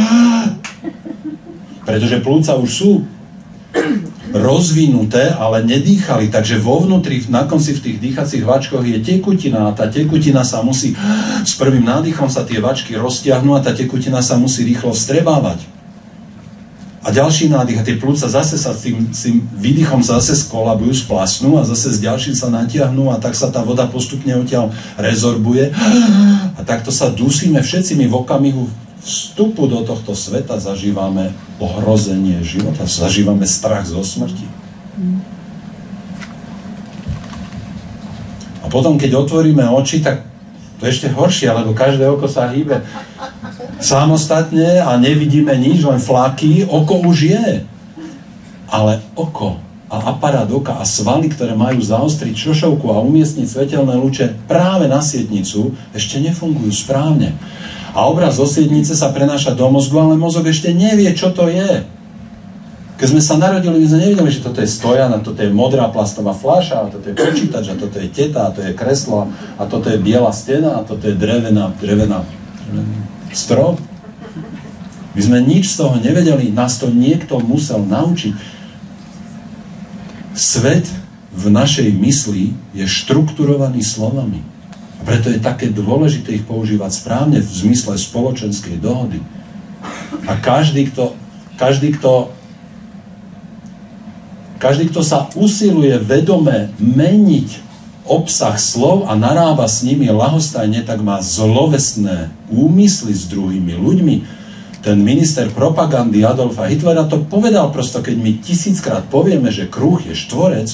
Pretože plúca už sú rozvinuté, ale nedýchali. Takže vo vnútri, na konci v tých dýchacích vačkoch je tekutina a tá tekutina sa musí, s prvým nádychom sa tie vačky roztiahnu a tá tekutina sa musí rýchlo vstrebávať. A ďalší nádych, a tie plúca zase sa s tým, s tým výdychom zase skolabujú, splasnú a zase s ďalším sa natiahnú a tak sa tá voda postupne odtiaľ rezorbuje. A takto sa dusíme všetci. My v okamihu vstupu do tohto sveta zažívame ohrozenie života, zažívame strach zo smrti. A potom, keď otvoríme oči, tak to je ešte horšie, lebo každé oko sa hýbe samostatne a nevidíme nič, len flaky. Oko už je. Ale oko a aparát oka a svaly, ktoré majú zaostriť šošovku a umiestniť svetelné lúče práve na sietnicu, ešte nefungujú správne. A obraz zo sietnice sa prenáša do mozgu, ale mozog ešte nevie, čo to je. Keď sme sa narodili, my sme nevedeli, že toto je stojan, a toto je modrá plastová fľaša, a toto je počítač, a toto je teta, a to je kreslo, a toto je biela stena, a toto je drevená, drevená, drevená strop. My sme nič z toho nevedeli, nás to niekto musel naučiť. Svet v našej mysli je štrukturovaný slovami. A preto je také dôležité ich používať správne v zmysle spoločenskej dohody. A každý, kto, každý, kto Každý, kto sa usiluje vedome meniť obsah slov a narába s nimi ľahostajne, tak má zlovestné úmysly s druhými ľuďmi. Ten minister propagandy Adolfa Hitlera to povedal prosto, keď my tisíckrát povieme, že kruh je štvorec,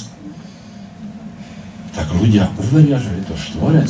tak ľudia uveria, že je to štvorec.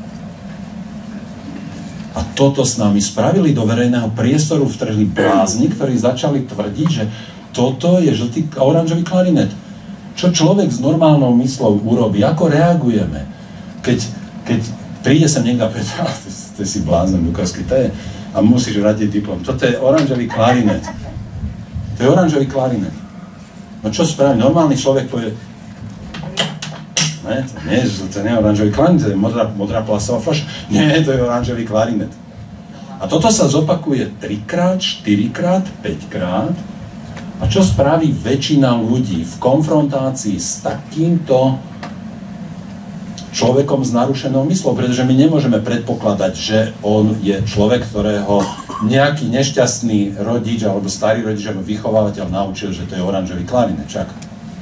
A toto s nami spravili, do verejného priestoru vtrhli blázni, ktorí začali tvrdiť, že toto je žltý oranžový klarinet. Čo človek s normálnou myslou urobí? Ako reagujeme? Keď, keď príde sem niekto a povie, ty si blázon, Lukášsky, to je, a musíš vrátiť diplom. Toto je oranžový klarinet. To je oranžový klarinet. No čo spraví? Normálny človek povie, ne, to nie, to nie je oranžový klarinet, to je modrá, modrá plastová fľaša. Nie, to je oranžový klarinet. A toto sa zopakuje trikrát, štyrikrát, päťkrát. A čo spraví väčšina ľudí v konfrontácii s takýmto človekom s narušenou myslou? Pretože my nemôžeme predpokladať, že on je človek, ktorého nejaký nešťastný rodič alebo starý rodič alebo vychovávateľ naučil, že to je oranžový klarinet. Čak.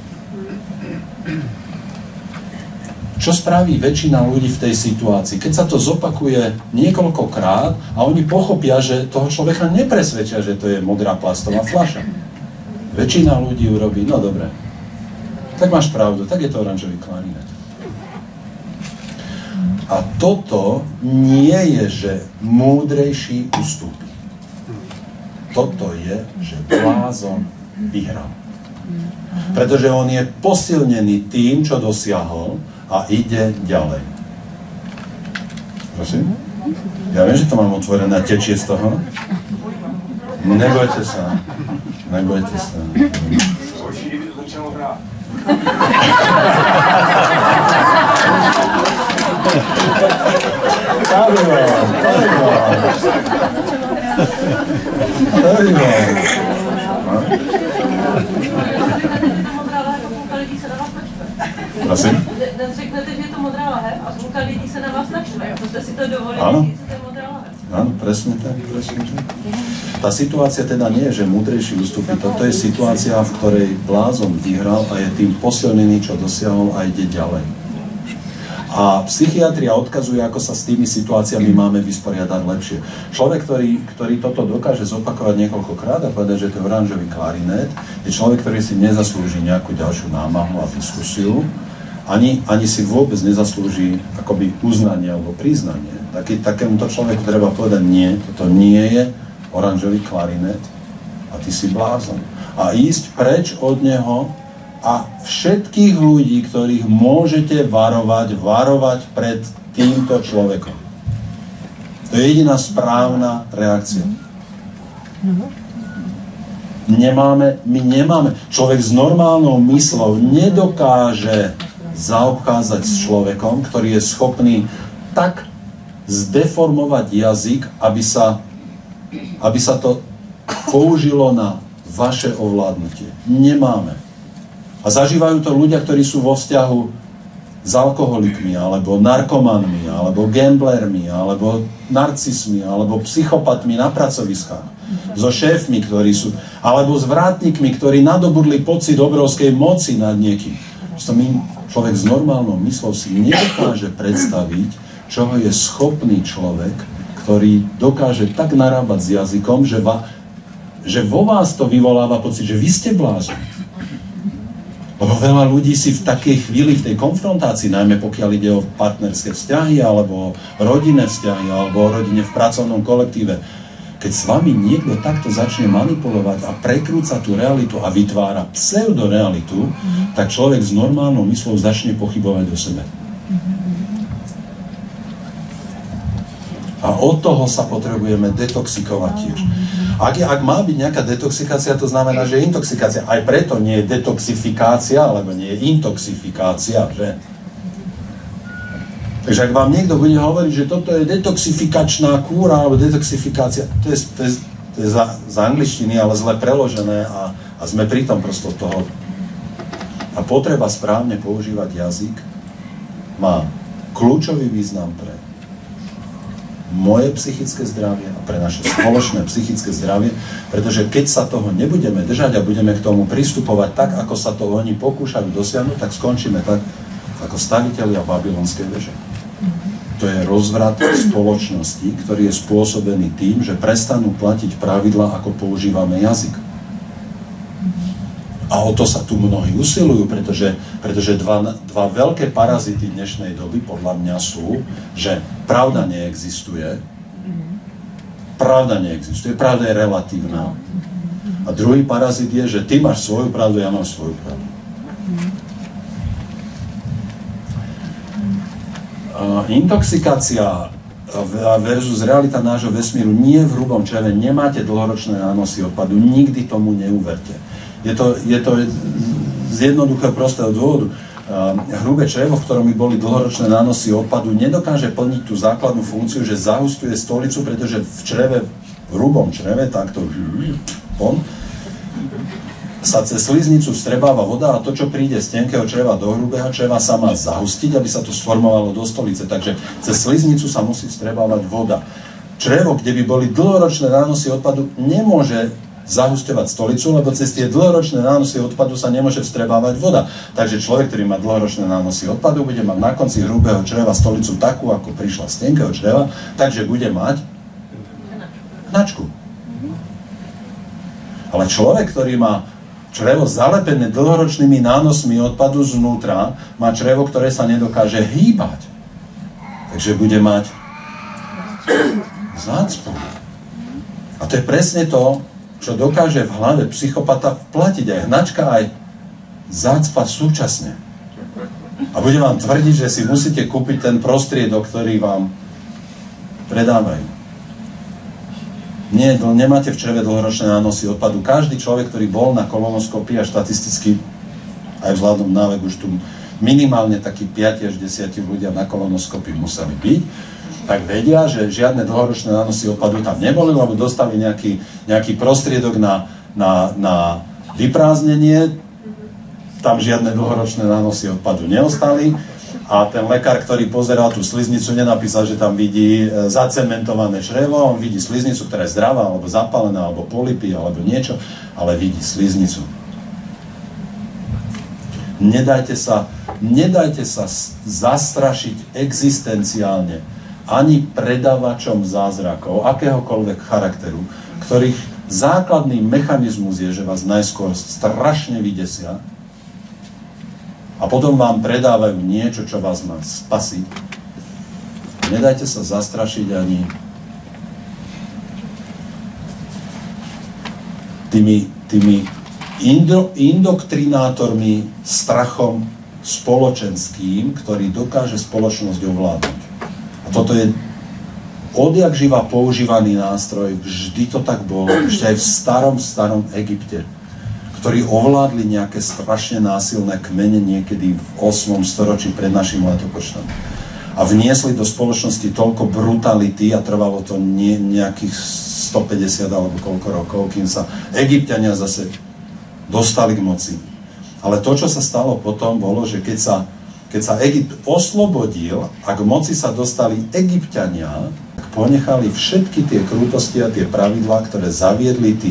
Čo spraví väčšina ľudí v tej situácii? Keď sa to zopakuje niekoľkokrát a oni pochopia, že toho človeka nepresvedčia, že to je modrá plastová fľaša. Väčšina ľudí urobí, no dobre, tak máš pravdu, tak je to oranžový klarinet. A toto nie je, že múdrejší ustúpi. Toto je, že blázon vyhral. Pretože on je posilnený tým, čo dosiahol a ide ďalej. Prosím? Ja viem, že to mám otvorené a tečie z toho. Nebojte sa. Nebojte sa. Horší, kdyby to začalo hrát. Tady vám, tady vám. Tady vám. Prosím? Řeknete, že je to modrá lahev a spousta lidí se na vás naštve. To jste si to dovolili, že to je modrá lahev. Áno, presne tak, presne tak. Tá situácia teda nie je, že múdrejší ustúpi. Toto je situácia, v ktorej blázon vyhral a je tým posilnený, čo dosiahol a ide ďalej. A psychiatria odkazuje, ako sa s tými situáciami máme vysporiadať lepšie. Človek, ktorý, ktorý toto dokáže zopakovať niekoľkokrát a povedať, že to je oranžový klarinet, je človek, ktorý si nezaslúži nejakú ďalšiu námahu a diskusiu, ani, ani si vôbec nezaslúži akoby uznanie alebo priznanie. Taký, takémuto človeku treba povedať, nie, toto nie je oranžový klarinet a ty si blázon. A ísť preč od neho a všetkých ľudí, ktorých môžete varovať, varovať pred týmto človekom. To je jediná správna reakcia. Nemáme, my nemáme. Človek s normálnou myslou nedokáže zaobchádzať s človekom, ktorý je schopný tak zdeformovať jazyk, aby sa, aby sa to použilo na vaše ovládnutie. Nemáme. A zažívajú to ľudia, ktorí sú vo vzťahu s alkoholikmi, alebo narkomanmi, alebo gamblermi, alebo narcismi, alebo psychopatmi na pracoviskách. So šéfmi, ktorí sú, alebo s vrátnikmi, ktorí nadobudli pocit obrovskej moci nad niekým. Prosto my, človek s normálnou myslou si nedokáže predstaviť, čoho je schopný človek, ktorý dokáže tak narábať s jazykom, že, va, že vo vás to vyvoláva pocit, že vy ste blázon. Lebo veľa ľudí si v takej chvíli, v tej konfrontácii, najmä pokiaľ ide o partnerské vzťahy, alebo rodinné vzťahy, alebo o rodine v pracovnom kolektíve, keď s vami niekto takto začne manipulovať a prekrúca tú realitu a vytvára pseudorealitu, mm-hmm. tak človek s normálnou myslou začne pochybovať o sebe. A od toho sa potrebujeme detoxikovať tiež. Ak, je, ak má byť nejaká detoxikácia, to znamená, že je intoxikácia. Aj preto nie je detoxifikácia, alebo nie je intoxifikácia, že? Takže ak vám niekto bude hovoriť, že toto je detoxifikačná kúra, alebo detoxifikácia, to je, to je, to je za, z angličtiny, ale zle preložené a, a sme pritom prosto toho. A potreba správne používať jazyk má kľúčový význam pre moje psychické zdravie a pre naše spoločné psychické zdravie, pretože keď sa toho nebudeme držať a budeme k tomu pristupovať tak, ako sa to oni pokúšajú dosiahnuť, tak skončíme tak, ako stavitelia babylonskej veže. To je rozvrat spoločnosti, ktorý je spôsobený tým, že prestanú platiť pravidlá, ako používame jazyk. A o to sa tu mnohí usilujú, pretože, pretože dva, dva veľké parazity dnešnej doby podľa mňa sú, že pravda neexistuje, pravda neexistuje, pravda je relatívna. A druhý parazit je, že ty máš svoju pravdu, ja mám svoju pravdu. Uh, intoxikácia versus realita nášho vesmíru nie v hrubom čreve, nemáte dlhoročné nánosy odpadu, nikdy tomu neuverte. Je to, je to z jednoduchého prostého dôvodu. Uh, hrubé črevo, v ktorom by boli dlhoročné nánosy odpadu, nedokáže plniť tú základnú funkciu, že zahustuje stolicu, pretože v čreve, v hrubom čreve, takto on, sa cez sliznicu vstrebáva voda a to, čo príde z tenkého čreva do hrubého čreva, sa má zahustiť, aby sa to sformovalo do stolice. Takže cez sliznicu sa musí vstrebávať voda. Črevo, kde by boli dlhoročné nánosy odpadu, nemôže zahusťovať stolicu, lebo cez tie dlhoročné nánosy odpadu sa nemôže vstrebávať voda. Takže človek, ktorý má dlhoročné nánosy odpadu, bude mať na konci hrubého čreva stolicu takú, ako prišla z tenkého čreva, takže bude mať hnačku. Ale človek, ktorý má črevo zalepené dlhoročnými nánosmi odpadu znútra, má črevo, ktoré sa nedokáže hýbať. Takže bude mať zácpu. A to je presne to, čo dokáže v hlave psychopata vplatiť aj hnačka, aj zácpa súčasne. A bude vám tvrdiť, že si musíte kúpiť ten prostriedok, ktorý vám predávajú. Nie, nemáte v čreve dlhoročné nánosy odpadu. Každý človek, ktorý bol na kolonoskopii a štatisticky aj vzhľadom na vek už tu minimálne takí päť až desať ľudia na kolonoskopii museli byť, tak vedia, že žiadne dlhoročné nánosy odpadu tam neboli, lebo dostali nejaký, nejaký prostriedok na, na, na vyprázdnenie, tam žiadne dlhoročné nánosy odpadu neostali a ten lekár, ktorý pozeral tú sliznicu, nenapísal, že tam vidí zacementované črevo, on vidí sliznicu, ktorá je zdravá, alebo zapálená, alebo polipy, alebo niečo, ale vidí sliznicu. Nedajte sa, nedajte sa zastrašiť existenciálne ani predávačom zázrakov, akéhokoľvek charakteru, ktorých základný mechanizmus je, že vás najskôr strašne vydesia a potom vám predávajú niečo, čo vás má spasiť, nedajte sa zastrašiť ani tými, tými indo, indoktrinátormi strachom spoločenským, ktorý dokáže spoločnosť ovládnuť. A toto je odjak živa používaný nástroj, vždy to tak bolo, ešte aj v starom, starom Egypte, ktorí ovládli nejaké strašne násilné kmene niekedy v ôsmom storočí pred našim letopočtom. A vniesli do spoločnosti toľko brutality a trvalo to nie, nejakých stopäťdesiat alebo koľko rokov, kým sa Egypťania zase dostali k moci. Ale to, čo sa stalo potom, bolo, že keď sa, keď sa Egypt oslobodil a k moci sa dostali Egypťania, tak ponechali všetky tie krútosti a tie pravidlá, ktoré zaviedli tí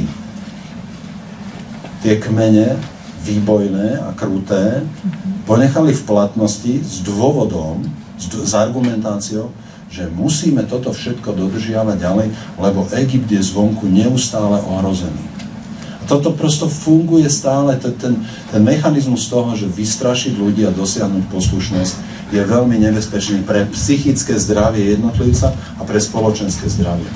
tie kmene výbojné a kruté, ponechali v platnosti s dôvodom, s, s argumentáciou, že musíme toto všetko dodržiavať ďalej, lebo Egypt je zvonku neustále ohrozený. A toto prosto funguje stále, ten, ten mechanizmus toho, že vystrašiť ľudí a dosiahnuť poslušnosť, je veľmi nebezpečný pre psychické zdravie jednotlivca a pre spoločenské zdravie.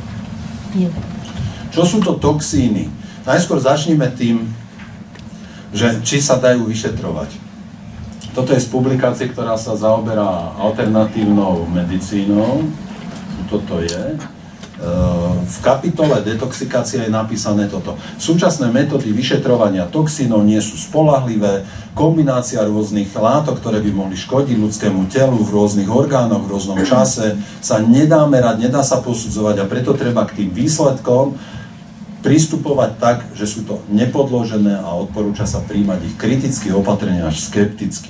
Čo sú to toxíny? Najskôr začneme tým, že či sa dajú vyšetrovať. Toto je z publikácie, ktorá sa zaoberá alternatívnou medicínou. Toto je. V kapitole detoxikácia je napísané toto. Súčasné metódy vyšetrovania toxínov nie sú spoľahlivé. Kombinácia rôznych látok, ktoré by mohli škodiť ľudskému telu v rôznych orgánoch, v rôznom čase, sa nedá merať, nedá sa posudzovať a preto treba k tým výsledkom pristupovať tak, že sú to nepodložené a odporúča sa príjmať ich kriticky, opatrne až skepticky.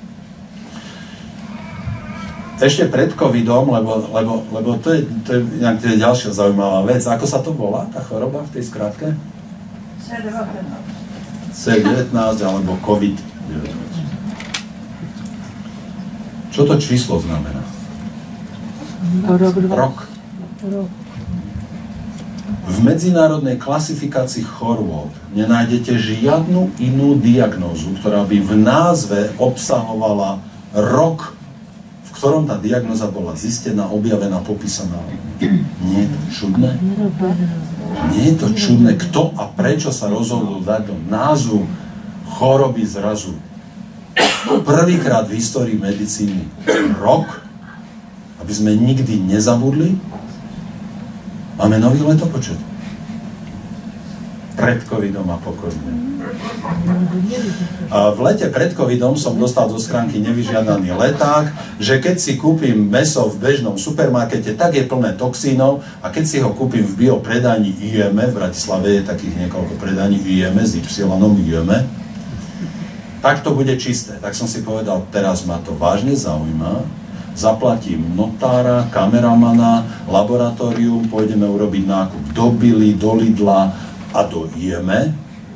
Ešte pred covidom, lebo, lebo, lebo to, je, to, je, to je ďalšia zaujímavá vec. Ako sa to volá, tá choroba v tej skratke? cé devätnásť alebo covid devätnásť. Čo to číslo znamená? Rok. Rok. Rok. V medzinárodnej klasifikácii chorôb nenájdete žiadnu inú diagnózu, ktorá by v názve obsahovala rok, v ktorom tá diagnóza bola zistená, objavená, popísaná. Nie je to čudné? Nie je to čudné, kto a prečo sa rozhodol dať do názvu choroby zrazu prvýkrát v histórii medicíny rok, aby sme nikdy nezabudli? Máme nový letopočet. Pred covidom a po covide. A v lete pred covidom som dostal do schránky nevyžiadaný leták, že keď si kúpim mäso v bežnom supermarkete, tak je plné toxínov a keď si ho kúpim v biopredajni í em é, v Bratislave je takých niekoľko predaní í em é s Y-om í em é, tak to bude čisté. Tak som si povedal, teraz ma to vážne zaujíma, zaplatím notára, kameramana, laboratórium, pôjdeme urobiť nákup do Billy, do Lidla a do í em é.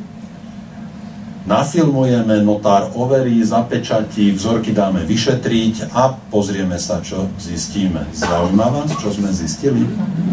Nafilmujeme, notár overí, zapečatí, vzorky dáme vyšetriť a pozrieme sa, čo zistíme. Zaujíma vás, čo sme zistili?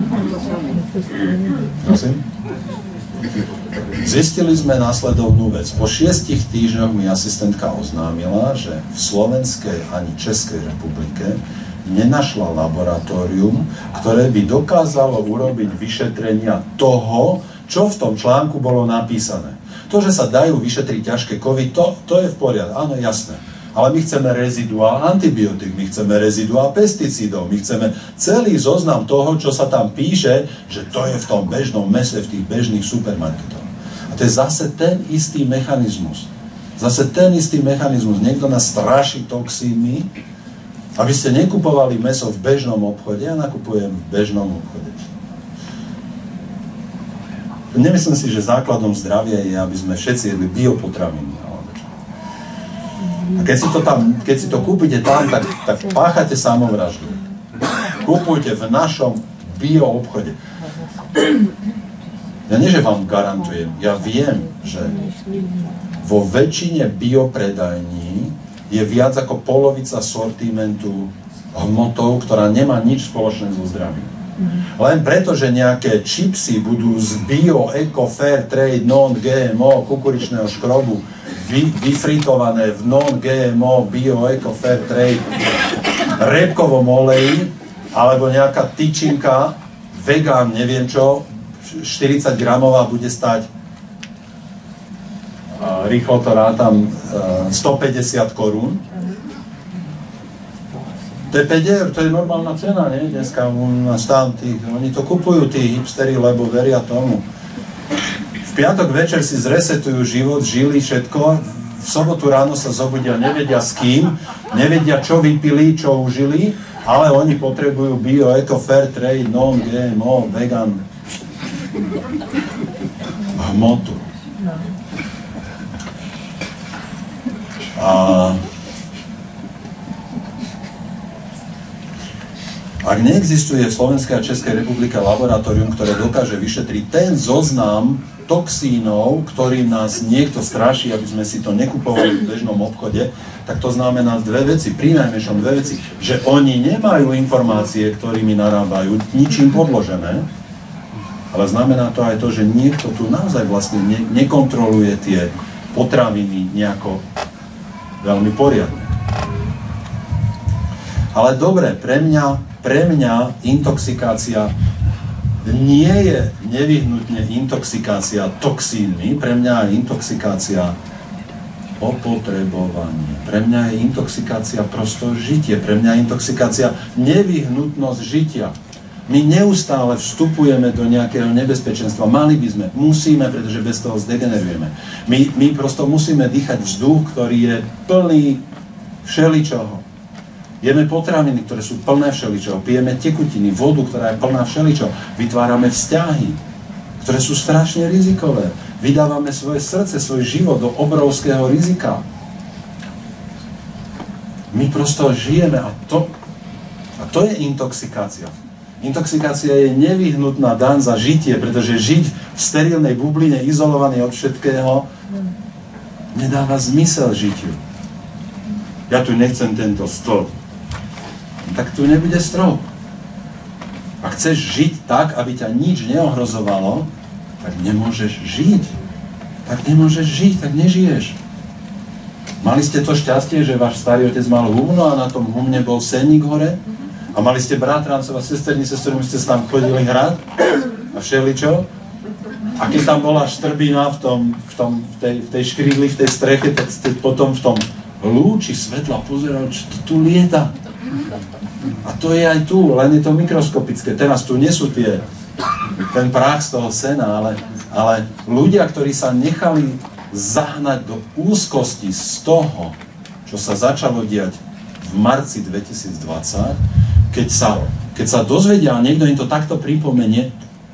Prosím? Zistili sme následovnú vec. Po šiestich týždňoch mi asistentka oznámila, že v Slovenskej ani Českej republike nenašla laboratórium, ktoré by dokázalo urobiť vyšetrenia toho, čo v tom článku bolo napísané. To, že sa dajú vyšetriť ťažké kovy, to, to je v poriadku, áno, jasné. Ale my chceme reziduál antibiotík, my chceme reziduál pesticídov, my chceme celý zoznam toho, čo sa tam píše, že to je v tom bežnom mese, v tých bežných supermarketoch. A to je zase ten istý mechanizmus. Zase ten istý mechanizmus. Niekto nás straší toxínmi, aby ste nekupovali meso v bežnom obchode, ja nakupujem v bežnom obchode. Nemyslím si, že základom zdravia je, aby sme všetci jedli biopotraviny. A keď si to, tam, keď si to kúpite tam, tak, tak páchate samovraždu. Kúpujte v našom bio obchode. Ja nie, že vám garantujem, ja viem, že vo väčšine biopredajní je viac ako polovica sortimentu hmotou, ktorá nemá nič spoločné so zdravím. Len preto, že nejaké čipsy budú z bio, eco, fair trade, non-gé em ó, kukuričného škrobu vy, vyfritované v non-gé em ó, bio, eco, fair trade, repkovom oleji, alebo nejaká tyčinka, vegán, neviem čo, štyridsať gramová bude stať, rýchlo to rátam, stopäťdesiat korún. To je päť eur, to je normálna cena, nie? Dneska tam tých, oni to kupujú, tí hipsteri, lebo veria tomu. V piatok večer si zresetujú život, žili všetko, v sobotu ráno sa zobudia, nevedia s kým, nevedia čo vypili, čo užili, ale oni potrebujú bio, eco, fair trade, non-gé em ó, vegan, hmotu. A ak neexistuje v Slovenskej a Českej republike laboratórium, ktoré dokáže vyšetriť ten zoznam toxínov, ktorým nás niekto straší, aby sme si to nekupovali v bežnom obchode, tak to znamená dve veci, prinajmenšom dve veci, že oni nemajú informácie, ktorými narábajú, ničím podložené, ale znamená to aj to, že niekto tu naozaj vlastne ne- nekontroluje tie potraviny nejako veľmi poriadne. Ale dobre, pre mňa Pre mňa intoxikácia nie je nevyhnutne intoxikácia toxínmi, pre mňa je intoxikácia opotrebovanie. Pre mňa je intoxikácia prosto žitie, pre mňa je intoxikácia nevyhnutnosť žitia. My neustále vstupujeme do nejakého nebezpečenstva, mali by sme, musíme, pretože bez toho zdegenerujeme. My, my prosto musíme dýchať vzduch, ktorý je plný všeličoho. Jeme potraviny, ktoré sú plné všeličoho, pijeme tekutiny, vodu, ktorá je plná všeličoho, vytvárame vzťahy, ktoré sú strašne rizikové. Vydávame svoje srdce, svoj život do obrovského rizika. My prosto žijeme a to, a to je intoxikácia. Intoxikácia je nevyhnutná daň za žitie, pretože žiť v sterilnej bubline, izolovaný od všetkého, nedáva zmysel žitiu. Ja tu nechcem tento stĺp. Tak tu nebude strop. Ak chceš žiť tak, aby ťa nič neohrozovalo, tak nemôžeš žiť. Tak nemôžeš žiť, tak nežiješ. Mali ste to šťastie, že váš starý otec mal humno a na tom humne bol senník hore? A mali ste bratrancov a sesternice, s ktorými ste sa tam chodili hrať? A všeličo? A keď tam bola štrbina v, tom, v, tom, v, tej, v tej škrídli, v tej streche, tak ste potom v tom lúči svetla pozerali, čo to tu lieta. A to je aj tu, len je to mikroskopické. Teraz tu nie sú tie, ten prach z toho sena, ale, ale ľudia, ktorí sa nechali zahnať do úzkosti z toho, čo sa začalo diať v marci dvetisícdvadsať, keď sa, keď sa dozvedia a niekto im to takto pripomenie,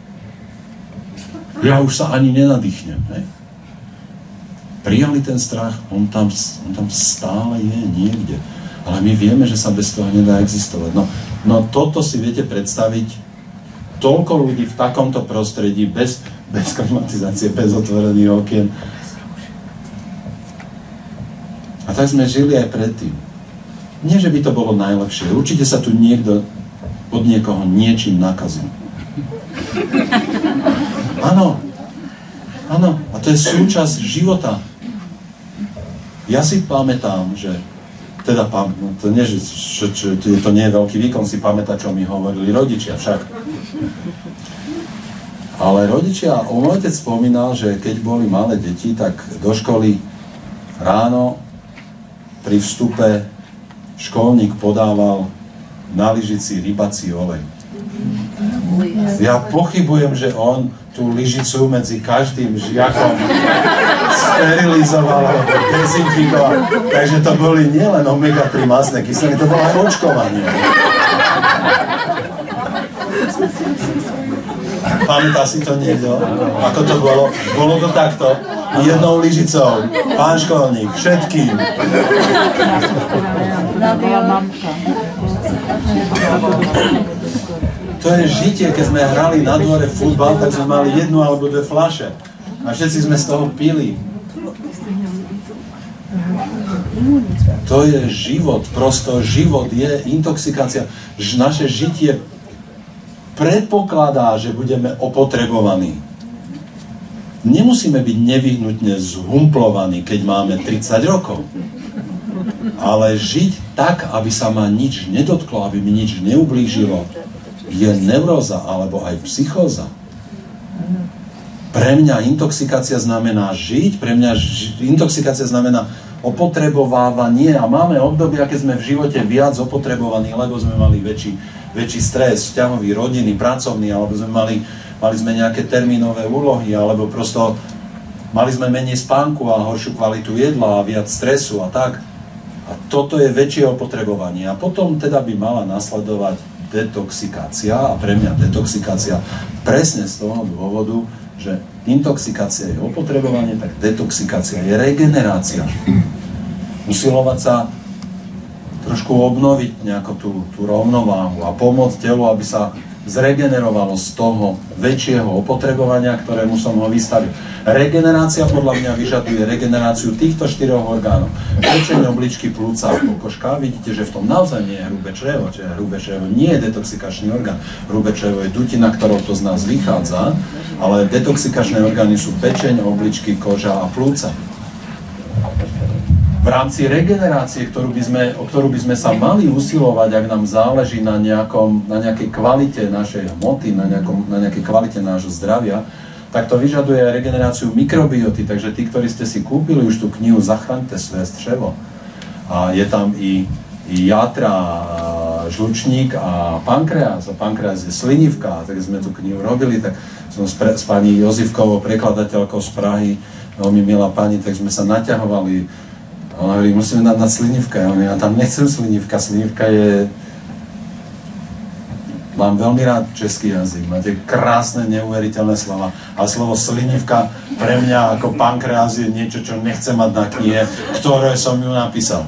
ja už sa ani nenadýchnem. Ne? Prijali ten strach, on tam, on tam stále je niekde. Ale my vieme, že sa bez toho nedá existovať. No, no toto si viete predstaviť, toľko ľudí v takomto prostredí, bez, bez klimatizácie, bez otvorených okien. A tak sme žili aj predtým. Nie, že by to bolo najlepšie. Určite sa tu niekto od niekoho niečím nakazil. Áno. Áno. A to je súčasť života. Ja si pamätám, že Teda, to nie, že, čo, čo, to nie je veľký výkon si pamätať, čo mi hovorili rodičia však. Ale rodičia, môj otec spomínal, že keď boli malé deti, tak do školy ráno pri vstupe školník podával na lyžici rybací olej. Ja pochybujem, že on tú lyžicu medzi každým žiakom sterilizoval alebo dezinfikoval. Takže to boli nielen omega tri masné kyseliny, to bolo aj očkovanie. Pamätá si to niekto? Ako to bolo? Bolo to takto. Jednou lyžicou. Pán školník, všetkým. To je žitie, keď sme hrali na dvore futbal, tak sme mali jednu alebo dve fľaše. A všetci sme z toho pili. To je život, prosto život je intoxikácia. Naše žitie predpokladá, že budeme opotrebovaní. nemusíme byť nevyhnutne zhumplovaní, keď máme tridsať rokov. Ale žiť tak, aby sa ma nič nedotklo, aby mi nič neublížilo, je neuróza alebo aj psychóza. Pre mňa intoxikácia znamená žiť, pre mňa ži- intoxikácia znamená opotrebovávanie a máme obdobia, keď sme v živote viac opotrebovaní, lebo sme mali väčší, väčší stres, vzťahový, rodinný, pracovný, alebo sme mali, mali sme nejaké termínové úlohy, alebo prosto mali sme menej spánku a horšiu kvalitu jedla a viac stresu a tak. A toto je väčšie opotrebovanie. A potom teda by mala nasledovať detoxikácia a pre mňa detoxikácia presne z toho dôvodu, že intoxikácia je opotrebovanie, tak detoxikácia je regenerácia. Usilovať sa trošku obnoviť nejakú tú, tú rovnováhu a pomôcť telu, aby sa zregenerovalo z toho väčšieho opotrebovania, ktorému som ho vystavil. Regenerácia podľa mňa vyžaduje regeneráciu týchto štyroch orgánov. Pečeň, obličky, plúca a pokožka. Vidíte, že v tom naozaj nie je hrubé črevo, čiže hrubé črevo nie je detoxikačný orgán. Hrubé črevo je dutina, ktorou to z nás vychádza, ale detoxikačné orgány sú pečeň, obličky, koža a plúca. V rámci regenerácie, ktorú by sme, o ktorú by sme sa mali usilovať, ak nám záleží na, nejakom, na nejakej kvalite našej hmoty, na, nejakom, na nejakej kvalite nášho zdravia, tak to vyžaduje aj regeneráciu mikrobioty. Takže tí, ktorí ste si kúpili už tú knihu Zachraňte své střevo, a je tam i, i játra, žlučník a pankreas, a pankreas je slinivka, tak sme tú knihu robili, tak som s, pre, s pani Jozifkovou, prekladateľkou z Prahy, veľmi milá pani, tak sme sa naťahovali. Ona hovorí, musíme dať na slinivka. Ja tam nechcem slinivka. Slinivka je... Mám veľmi rád český jazyk. Máte krásne, neuveriteľné slova. A slovo slinivka pre mňa ako pankreas je niečo, čo nechcem mať na knihe, ktoré som ju napísal.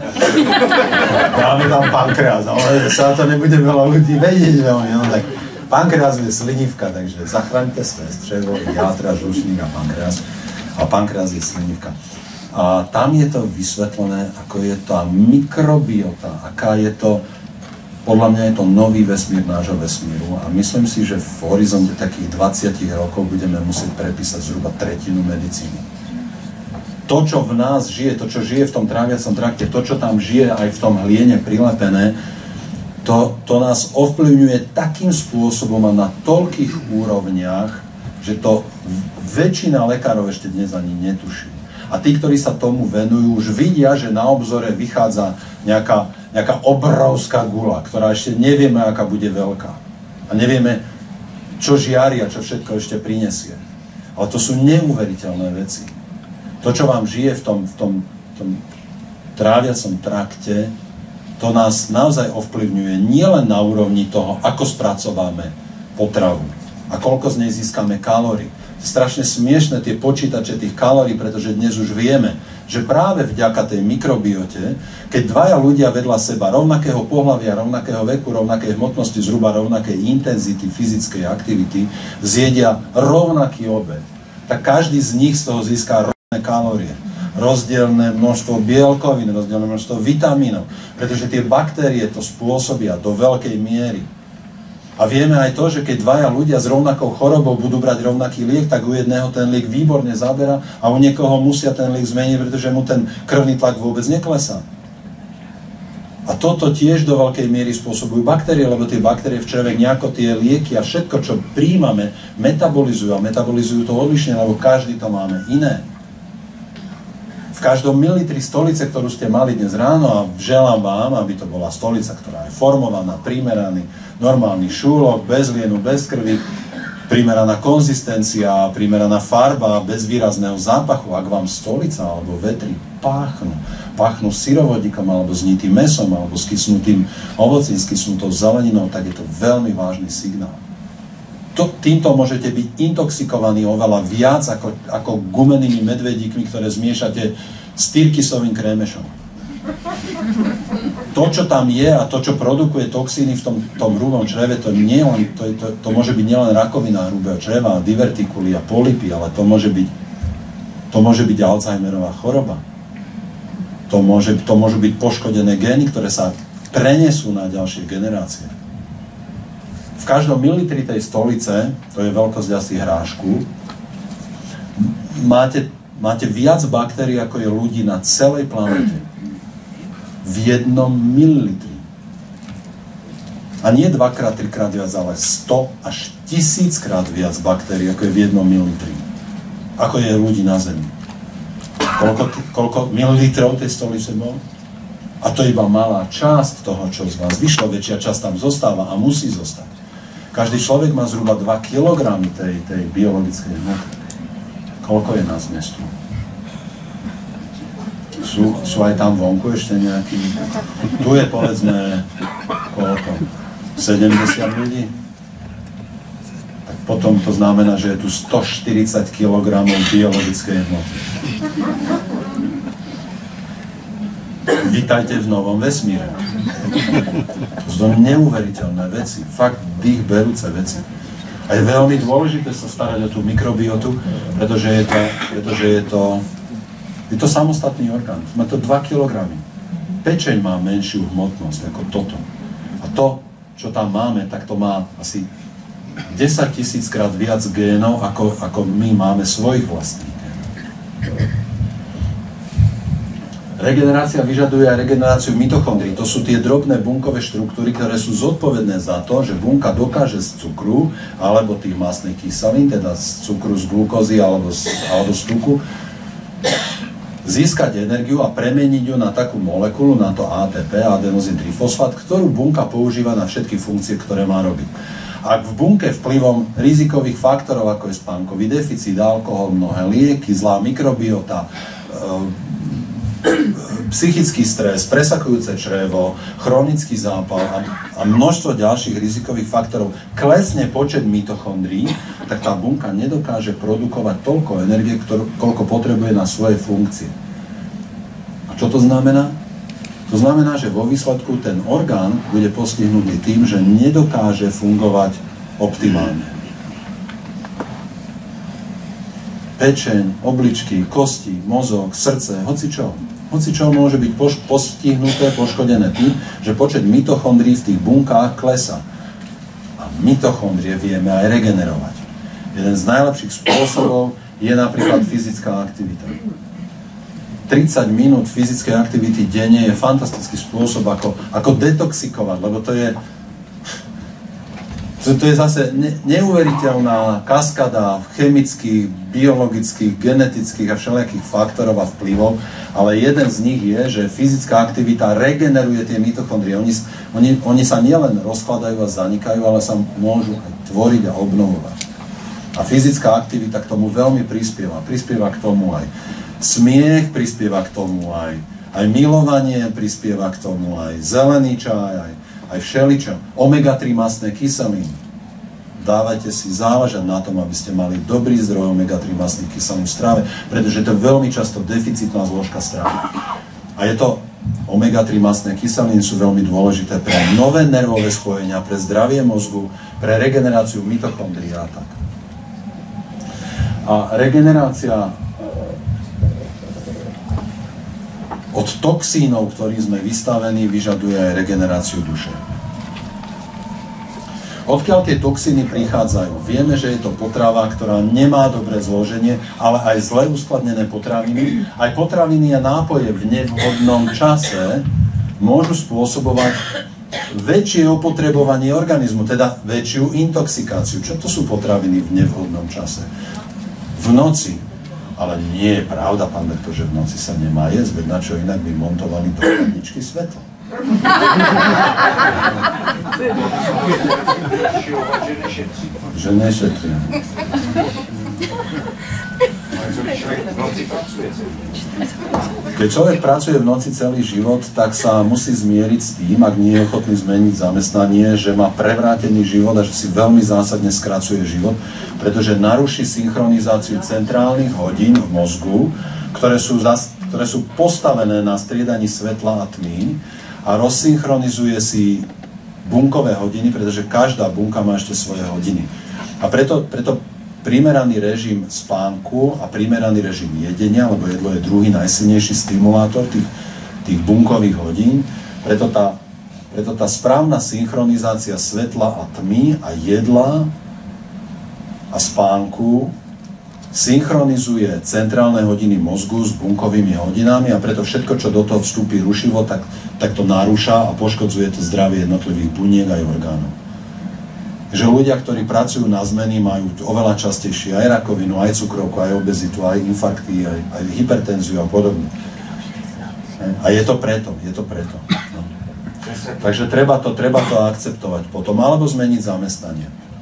Dáme tam pankreas. Ale sa to nebude veľa ľudí vedieť veľmi. No, tak pankreas je slinivka, takže zachraňte své střevo, játra, žlučník a pankreas. A pankreas je slinivka. A tam je to vysvetlené, ako je tá mikrobiota, aká je to, podľa mňa je to nový vesmír nášho vesmíru a myslím si, že v horizonte takých dvadsať rokov budeme musieť prepísať zhruba tretinu medicíny. To, čo v nás žije, to, čo žije v tom tráviacom trakte, to, čo tam žije aj v tom hliene prilepené, to, to nás ovplyvňuje takým spôsobom a na toľkých úrovniach, že to väčšina lekárov ešte dnes ani netuší. A tí, ktorí sa tomu venujú, už vidia, že na obzore vychádza nejaká, nejaká obrovská gula, ktorá ešte nevieme, aká bude veľká. A nevieme, čo žiari a čo všetko ešte prinesie. Ale to sú neuveriteľné veci. To, čo vám žije v tom, v tom, v tom tráviacom trakte, to nás naozaj ovplyvňuje nielen na úrovni toho, ako spracováme potravu a koľko z nej získame kalórií. Strašne smiešne tie počítače tých kalórií, pretože dnes už vieme, že práve vďaka tej mikrobiote, keď dvaja ľudia vedľa seba rovnakého pohlavia, rovnakého veku, rovnakej hmotnosti, zhruba rovnakej intenzity fyzickej aktivity, zjedia rovnaký obed, tak každý z nich z toho získa rovnaké kalórie. Rozdielne množstvo bielkovín, rozdielne množstvo vitamínov, pretože tie baktérie to spôsobia do veľkej miery. A vieme aj to, že keď dvaja ľudia s rovnakou chorobou budú brať rovnaký liek, tak u jedného ten liek výborne zabera a u niekoho musia ten liek zmeniť, pretože mu ten krvný tlak vôbec neklesá. A toto tiež do veľkej miery spôsobujú baktérie, lebo tie baktérie v čreve nejako tie lieky a všetko, čo príjmame, metabolizujú a metabolizujú to odlišne, lebo každý to máme iné. V každom mililitri stolice, ktorú ste mali dnes ráno, a želám vám, aby to bola stolica, ktorá je formovaná, primeraný, normálny šúlok, bez lienu, bez krvi, primeraná konzistencia, primeraná farba, bez výrazného zápachu. Ak vám stolica alebo vetry páchnú, páchnú syrovodíkom alebo znitým mesom alebo skysnutým ovocím, skysnutou zeleninou, tak je to veľmi vážny signál. To, týmto môžete byť intoxikovaní oveľa viac ako, ako gumenými medvedíkmi, ktoré zmiešate s tyrkysovým krémešom. To, čo tam je a to, čo produkuje toxíny v tom, tom hrubom čreve, to, nie len, to, to, to môže byť nielen rakovina hrubého čreva, divertikuly a polipy, ale to môže byť, to môže byť Alzheimerová choroba. To, môže, to môžu byť poškodené gény, ktoré sa prenesú na ďalšie generácie. V každom mililitri tej stolice, to je veľkosť asi hrášku, máte, máte viac baktérií, ako je ľudí na celej planete. V jednom mililitri. A nie dvakrát, trikrát viac, ale sto až tisíckrát viac baktérií, ako je v jednom mililitri. Ako je ľudí na Zemi. Koľko, koľko mililitrov tej stolice bol? A to je iba malá časť toho, čo z vás vyšlo. Väčšia časť tam zostáva a musí zostať. Každý človek má zhruba dva kilogramy tej, tej biologickej hmoty. Koľko je nás miestu? Sú, sú aj tam vonku ešte nejakí? Tu je povedzme koľko? sedemdesiat ľudí? Tak potom to znamená, že je tu stoštyridsať kilogramov biologickej hmoty. Vítajte v novom vesmíre. To sú neuveriteľné veci, fakt dých berúce veci. A je veľmi dôležité sa starať o tú mikrobiotu, pretože je to, pretože je to, je to samostatný orgán. Má to dva kilogramy. Pečeň má menšiu hmotnosť ako toto. A to, čo tam máme, tak to má asi desaťtisíckrát viac génov, ako, ako my máme svojich vlastných génov. Regenerácia vyžaduje aj regeneráciu mitochondrií. To sú tie drobné bunkové štruktúry, ktoré sú zodpovedné za to, že bunka dokáže z cukru alebo tých mastných kyselín, teda z cukru, z glukózy alebo z, alebo z tuku, získať energiu a premeniť ju na takú molekulu, na to á té pé, adenozín trifosfát, ktorú bunka používa na všetky funkcie, ktoré má robiť. Ak v bunke vplyvom rizikových faktorov, ako je spánkový deficit, alkohol, mnohé lieky, zlá mikrobiota, psychický stres, presakujúce črevo, chronický zápal a, a množstvo ďalších rizikových faktorov klesne počet mitochondrií, tak tá bunka nedokáže produkovať toľko energie, ktorú, koľko potrebuje na svoje funkcie. A čo to znamená? To znamená, že vo výsledku ten orgán bude postihnutý tým, že nedokáže fungovať optimálne. Pečeň, obličky, kosti, mozog, srdce, hocičo. Hocičo môže byť poš- postihnuté, poškodené tým, že počet mitochondrií v tých bunkách klesá. A mitochondrie vieme aj regenerovať. Jeden z najlepších spôsobov je napríklad fyzická aktivita. tridsať minút fyzickej aktivity denne je fantastický spôsob, ako, ako detoxikovať, lebo to je To, to je zase ne, neuveriteľná kaskada chemických, biologických, genetických a všelijakých faktorov a vplyvov, ale jeden z nich je, že fyzická aktivita regeneruje tie mitochondrie. Oni, oni, oni sa nielen rozkladajú a zanikajú, ale sa môžu aj tvoriť a obnovovať. A fyzická aktivita k tomu veľmi prispieva. Prispieva k tomu aj smiech, prispieva k tomu aj, aj milovanie, prispieva k tomu aj zelený čaj, aj aj všeličo, omega tri mastné kyseliny. Dávajte si záležať na tom, aby ste mali dobrý zdroj omega tri mastných kyselín v strave, pretože to je veľmi často deficitná zložka stravy. A je to, omega tri mastné kyseliny sú veľmi dôležité pre nové nervové spojenia, pre zdravie mozgu, pre regeneráciu mitochondrií a tak. A regenerácia od toxínov, ktorým sme vystavení, vyžaduje aj regeneráciu duše. Odkiaľ tie toxíny prichádzajú? Vieme, že je to potrava, ktorá nemá dobré zloženie, ale aj zle uskladnené potraviny. Aj potraviny a nápoje v nevhodnom čase môžu spôsobovať väčšie opotrebovanie organizmu, teda väčšiu intoxikáciu. Čo to sú potraviny v nevhodnom čase? V noci. Ale nie je pravda, pán doktor, že v noci sa nemá jesť, veď na čo inak by montovali do chladničky svetlo. Že nešetria. Keď človek pracuje v noci celý život, tak sa musí zmieriť s tým, ak nie je ochotný zmeniť zamestnanie, že má prevrátený život a že si veľmi zásadne skracuje život, pretože naruší synchronizáciu centrálnych hodín v mozgu, ktoré sú, zas, ktoré sú postavené na striedaní svetla a tmy a rozsynchronizuje si bunkové hodiny, pretože každá bunka má ešte svoje hodiny. A preto, preto primeraný režim spánku a primeraný režim jedenia, lebo jedlo je druhý najsilnejší stimulátor tých, tých bunkových hodín, preto tá, preto tá správna synchronizácia svetla a tmy a jedla a spánku synchronizuje centrálne hodiny mozgu s bunkovými hodinami a preto všetko, čo do toho vstúpi rušivo, tak, tak to narúša a poškodzuje to zdravie jednotlivých buniek aj orgánov. Že ľudia, ktorí pracujú na zmeny, majú oveľa častejšie aj rakovinu, aj cukrovku, aj obezitu, aj infarkty, aj, aj hypertenziu a podobne. A je to preto, je to preto. No. Takže treba to, treba to akceptovať potom, alebo zmeniť zamestnanie.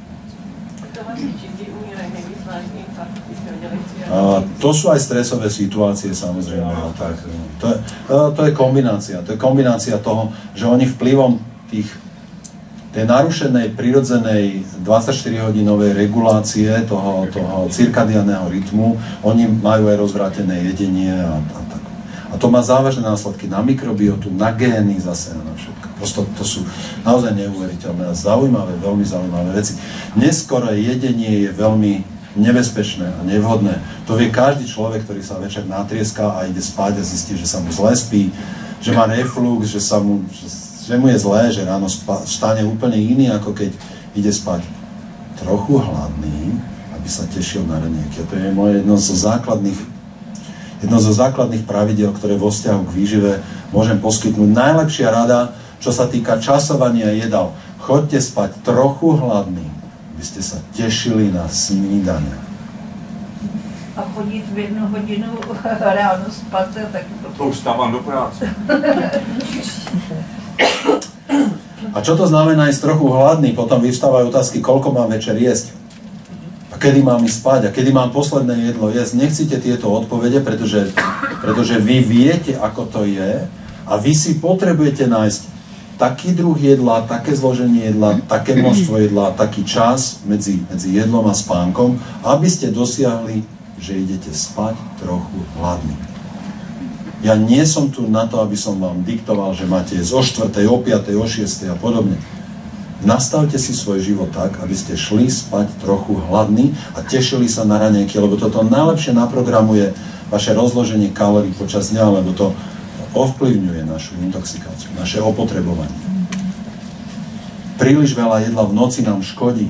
A to sú aj stresové situácie, samozrejme. A tak. To, je, to je kombinácia. To je kombinácia toho, že oni vplyvom tých, tej narušenej, prirodzenej dvadsaťštyri hodinovej regulácie toho, toho cirkadiánneho rytmu, oni majú aj rozvrátené jedenie a, a tak. A to má závažné následky na mikrobiotu, na gény zase a na všetko. Prosto to sú naozaj neuveriteľné a zaujímavé, veľmi zaujímavé veci. Neskoré jedenie je veľmi nebezpečné a nevhodné. To vie každý človek, ktorý sa večer natrieská a ide spať a zistí, že sa mu zle spí, že má reflux, že, sa mu, že, že mu je zlé, že ráno vstane úplne iný, ako keď ide spať. Trochu hladný, aby sa tešil na raňajky. To je moje jedno zo základných, jedno zo základných pravidiel, ktoré vo vzťahu k výžive môžem poskytnúť. Najlepšia rada, čo sa týka časovania jedál. Choďte spať trochu hladný, aby ste sa tešili na snídanie. A chodit v jednu hodinu ráno spát, tak... To už stávam do práce. A čo to znamená ísť trochu hladný? Potom vyvstávajú otázky, koľko mám večer jesť. A kedy mám ísť spať? A kedy mám posledné jedlo jesť? Nechcite tieto odpovede, pretože, pretože vy viete, ako to je a vy si potrebujete nájsť taký druh jedla, také zloženie jedla, také množstvo jedla, taký čas medzi, medzi jedlom a spánkom, aby ste dosiahli, že idete spať trochu hladný. Ja nie som tu na to, aby som vám diktoval, že máte jesť o štvrtej, o piatej, o šiestej a podobne. Nastavte si svoj život tak, aby ste šli spať trochu hladný a tešili sa na raňajky, lebo toto najlepšie naprogramuje vaše rozloženie kalórií počas dňa, lebo to ovplyvňuje našu intoxikáciu, naše opotrebovanie. Príliš veľa jedla v noci nám škodí.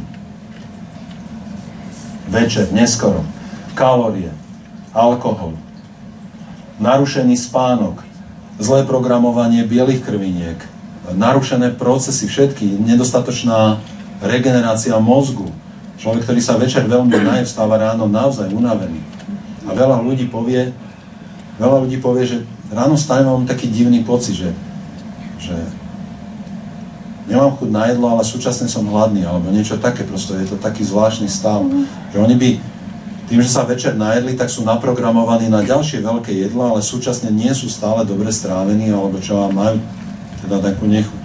Večer, neskoro. Kalórie, alkohol, narušený spánok, zlé programovanie bielých krviniek, narušené procesy, všetky, nedostatočná regenerácia mozgu. Človek, ktorý sa večer veľmi naje, vstáva ráno naozaj unavený. A veľa ľudí povie, veľa ľudí povie, že ráno stávam, mám taký divný pocit, že, že nemám chuť na jedlo, ale súčasne som hladný, alebo niečo také, prosto je to taký zvláštny stav. Že oni by, tým, že sa večer najedli, tak sú naprogramovaní na ďalšie veľké jedlo, ale súčasne nie sú stále dobre strávení, alebo čo majú teda takú nechuť.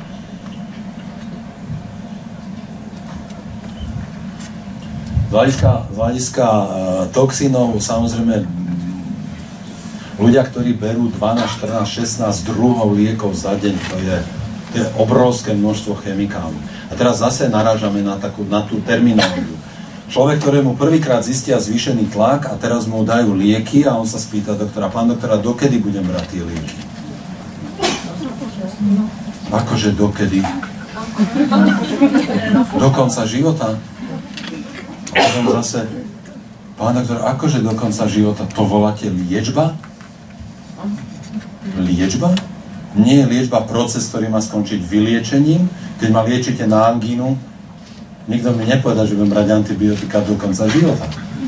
Z hľadiska, z hľadiska uh, toxínov, samozrejme, ľudia, ktorí berú dvanásť, štrnásť, šestnásť druhov liekov za deň, to je, to je obrovské množstvo chemikálií. A teraz zase narážame na, takú, na tú terminológiu. Človek, ktorému prvýkrát zistia zvýšený tlak a teraz mu dajú lieky a on sa spýta doktora, pán doktora, dokedy budem brať tie lieky? Akože dokedy? Do konca života? A potom zase, pán doktor, akože do konca života? To voláte liečba? Liečba? Nie je liečba proces, ktorý má skončiť vyliečením. Keď ma liečite na angínu, nikto mi nepovedal, že budem brať antibiotika do konca života.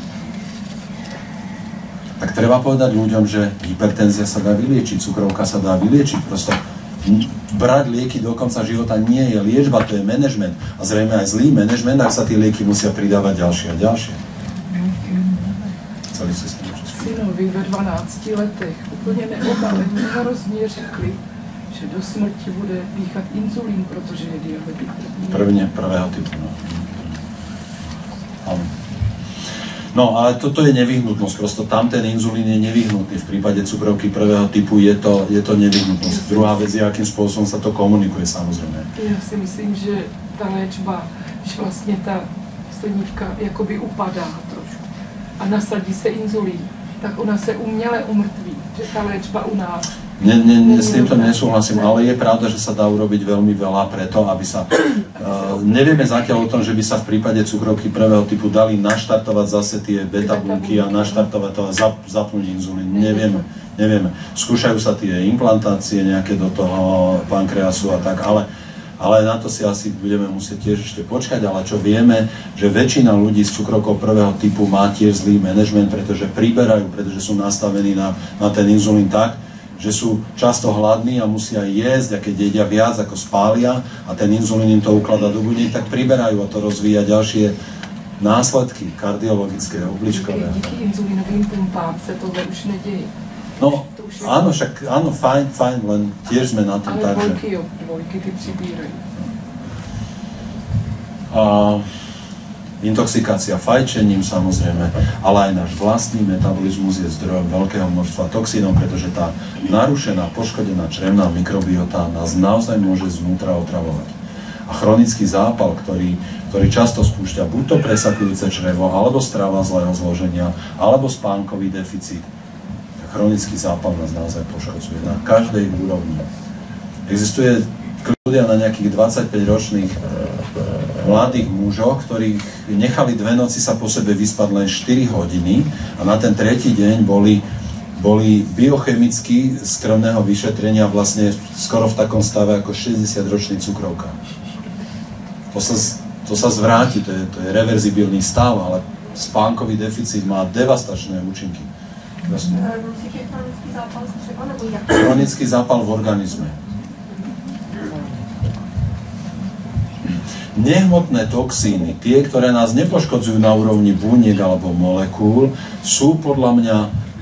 Tak treba povedať ľuďom, že hypertenzia sa dá vyliečiť, cukrovka sa dá vyliečiť. Prosto brať lieky do konca života nie je liečba, to je manažment. A zrejme aj zlý manažment, ak sa tie lieky musia pridávať ďalšie a ďalšie. Chceli ste s tým čo spýtať? Synovi ve dvanácti letech úplně neobaleně hrozně řekli, že do smrti bude píchat inzulín, protože je diabetik. Prvne, prvého typu, no. No, ale toto je nevyhnutnosť, prosto tam ten inzulín je nevyhnutný. V prípade cukrovky prvého typu je to, je to nevyhnutnosť. Druhá vec je, akým spôsobom sa to komunikuje, samozrejme. Já si myslím, že ta léčba, když vlastně ta slinivka jakoby upadá trošku a nasadí se inzulín, tak ona se uměle umrtví, že ta léčba u nás Ne, ne, ne, s týmto nesúhlasím, ale je pravda, že sa dá urobiť veľmi veľa preto, aby sa... Uh, nevieme zatiaľ o tom, že by sa v prípade cukrovky prvého typu dali naštartovať zase tie beta bunky a naštartovať to a zap, zapnúť inzulín. Nevieme, nevieme. Skúšajú sa tie implantácie nejaké do toho pankreasu a tak, ale, ale na to si asi budeme musieť tiež ešte počkať, ale čo vieme, že väčšina ľudí s cukrovkou prvého typu má tiež zlý manažment, pretože priberajú, pretože sú nastavení na, na ten inzulín tak, že sú často hladní a musia jesť, a keď jedia viac, ako spália a ten inzulín im to ukladá do buniek, tak priberajú a to rozvíja ďalšie následky kardiologické, obličkové. Díky inzulínovým pumpám sa to už nedieje. No, áno, však, áno, fajn, fajn, len tiež sme na tom tak, že... Ale dvojky, jo, dvojky ty přibírajú. A intoxikácia fajčením samozrejme, ale aj náš vlastný metabolizmus je zdrojom veľkého množstva toxínov, pretože tá narušená, poškodená črevná mikrobiota nás naozaj môže zvnútra otravovať. A chronický zápal, ktorý, ktorý často spúšťa buď to presakujúce črevo, alebo strava zlého zloženia, alebo spánkový deficit, tak chronický zápal nás naozaj poškodzuje na každej úrovni. Existuje ľudia na nejakých dvadsaťpäťročných mladých mužoch, ktorí nechali dve noci sa po sebe vyspať len štyri hodiny a na ten tretí deň boli, boli biochemicky z krvného vyšetrenia vlastne skoro v takom stave ako šesťdesiatročný cukrovka. To sa, to sa zvráti, to je, to je reverzibilný stav, ale spánkový deficit má devastačné účinky. Chronický zápal v organizme. Nehmotné toxíny, tie, ktoré nás nepoškodzujú na úrovni buniek alebo molekúl, sú podľa mňa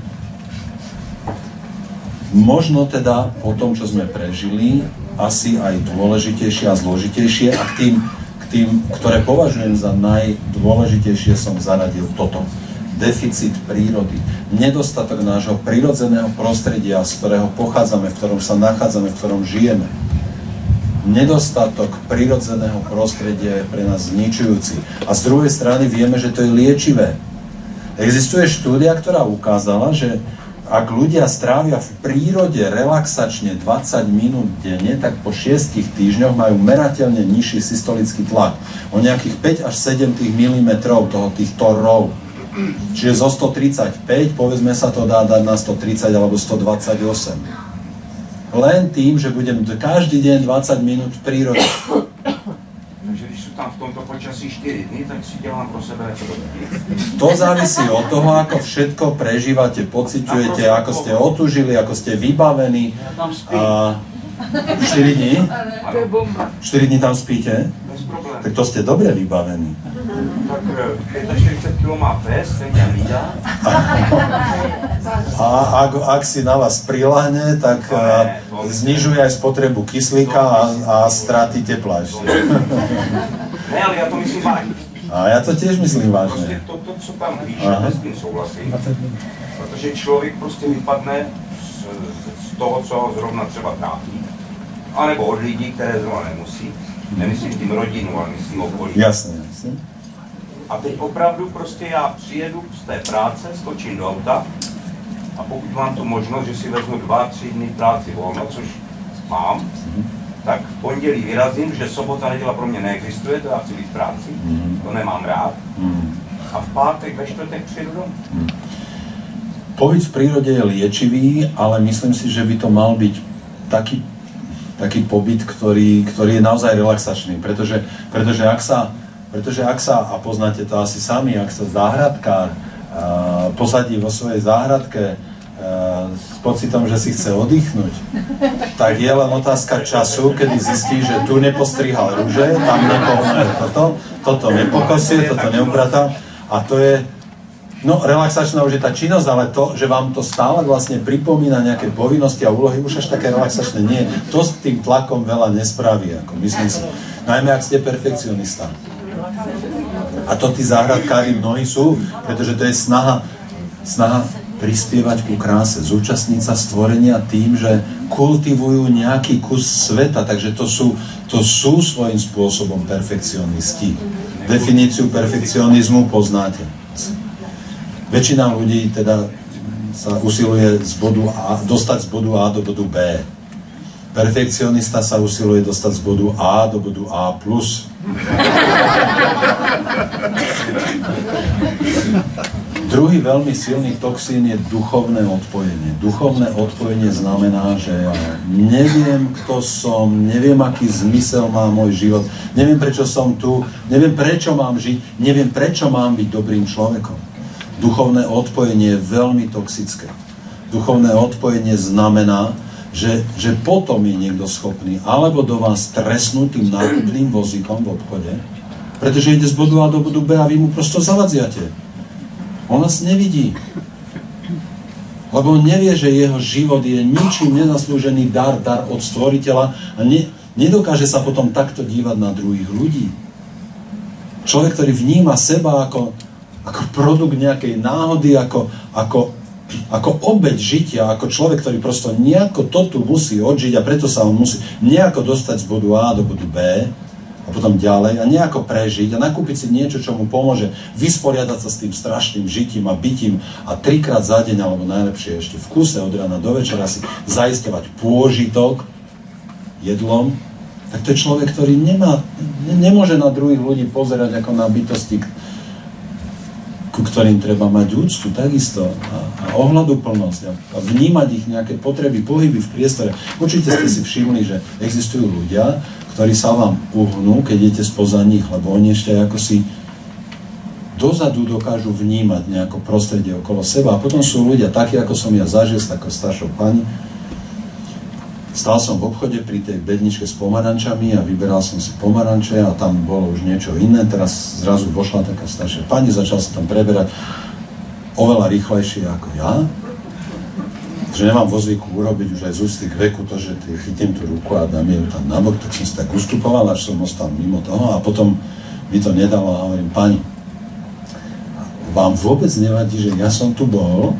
možno teda po tom, čo sme prežili, asi aj dôležitejšie a zložitejšie a k tým, k tým, ktoré považujem za najdôležitejšie, som zaradil toto. Deficit prírody, nedostatok nášho prirodzeného prostredia, z ktorého pochádzame, v ktorom sa nachádzame, v ktorom žijeme. Nedostatok prirodzeného prostredia je pre nás zničujúci. A z druhej strany vieme, že to je liečivé. Existuje štúdia, ktorá ukázala, že ak ľudia strávia v prírode relaxačne dvadsať minút denne, tak po šiestich týždňoch majú merateľne nižší systolický tlak. O nejakých päť až sedem milimetrov toho týchto rov. Čiže zo stotridsaťpäť, povedzme sa to dá dať na stotridsať alebo stodvadsaťosem. Len tým, že budem každý deň dvadsať minút v prírode. Takže když sú tam v tomto počasí štyri dny, tak si dělám pro sebe něco dobré. To závisí od toho, ako všetko prežívate, pociťujete, ako ste otužili, ako ste vybavení. A štyri dní? štyri dní tam spíte? Bez problémů. Tak to ste dobre vybavení. Tak štyridsať kilogramov má pes, ten ťa vydá. A ak, ak si na vás prilahne, tak ne, znižuje aj spotrebu kyslíka a, a straty tepla ešte. Ne, ale ja to myslím vážne. A ja to tiež myslím vážne. Prostě to, to co tam píše, s tím souhlasím. Protože člověk prostě vypadne z, z toho, co ho zrovna třeba trápí. A nebo od lidí, které zrovna nemusí. Nemyslím tím rodinu, ale myslím okolí. Jasne, jasne. A teď opravdu prostě já přijedu z té práce, skočím do auta a pokud mám tu možnost, že si vezmu dva, tři dny práci volno, což mám, tak v pondělí vyrazím, že sobota, neděla pro mě neexistuje, to já chci být v práci, to nemám rád. A v pátek, ve čtvrtek přijedu domů. Pobyt v prírode je liečivý, ale myslím si, že by to mal byť taký, taký pobyt, ktorý, ktorý je naozaj relaxačný, pretože, pretože ak sa Pretože ak sa, a poznáte to asi sami, ak sa záhradkár uh, posadí vo svojej záhradke uh, s pocitom, že si chce oddychnúť, tak je len otázka času, kedy zistí, že tu nepostrihal rúže, tam nepohľadal toto, toto nepokosil, toto neupratal. A to je, no relaxačná už je tá činnosť, ale to, že vám to stále vlastne pripomína nejaké povinnosti a úlohy, už až také relaxačné nie. To s tým tlakom veľa nespraví, ako myslím si. Najmä ak ste perfekcionista. A to tí záhradkári mnohí sú, pretože to je snaha, snaha prispievať ku kráse, zúčastniť sa stvorenia tým, že kultivujú nejaký kus sveta, takže to sú, to sú svojím spôsobom perfekcionisti. Definíciu perfekcionizmu poznáte. Väčšina ľudí teda sa usiluje z bodu A, dostať z bodu A do bodu B. Perfekcionista sa usiluje dostať z bodu A do bodu A plus. Druhý veľmi silný toxín je duchovné odpojenie. Duchovné odpojenie znamená, že ja neviem, kto som, neviem, aký zmysel má môj život, neviem, prečo som tu, neviem, prečo mám žiť, neviem, prečo mám byť dobrým človekom. Duchovné odpojenie je veľmi toxické. Duchovné odpojenie znamená, že, že potom je niekto schopný alebo do vás trestnúť tým nákupným vozíkom v obchode, pretože ide z bodu A do bodu B a vy mu prosto zavadziate. On nás nevidí. Lebo on nevie, že jeho život je ničím nezaslúžený dar, dar od stvoriteľa a ne, nedokáže sa potom takto dívať na druhých ľudí. Človek, ktorý vníma seba ako, ako produkt nejakej náhody, ako, ako, ako obeť žitia, ako človek, ktorý prosto nejako to tu musí odžiť a preto sa on musí nejako dostať z bodu A do bodu B, a potom ďalej a nejako prežiť a nakúpiť si niečo, čo mu pomôže vysporiadať sa s tým strašným žitím a bytím a trikrát za deň, alebo najlepšie ešte v kuse od rána do večera si zaisťovať pôžitok jedlom, tak to je človek, ktorý nemá, ne, nemôže na druhých ľudí pozerať ako na bytosti, ku ktorým treba mať úctu, takisto a, a ohľaduplnosť a, a vnímať ich nejaké potreby, pohyby v priestore. Určite ste si všimli, že existujú ľudia, ktorí sa vám uhnú, keď idete spoza nich, lebo oni ešte ako si dozadu dokážu vnímať nejako prostredie okolo seba. A potom sú ľudia takí, ako som ja zažil s takou staršou pani. Stál som v obchode pri tej bedničke s pomarančami a vyberal som si pomaranče a tam bolo už niečo iné. Teraz zrazu vošla taká staršia pani, začal sa tam preberať oveľa rýchlejšie ako ja. Že nemám vo zvyku urobiť už aj z úcty k veku to, že chytím tú ruku a dám ju tam nabok, tak som si tak ustupoval, až som ostal mimo toho a potom mi to nedalo a hovorím, pani, vám vôbec nevadí, že ja som tu bol?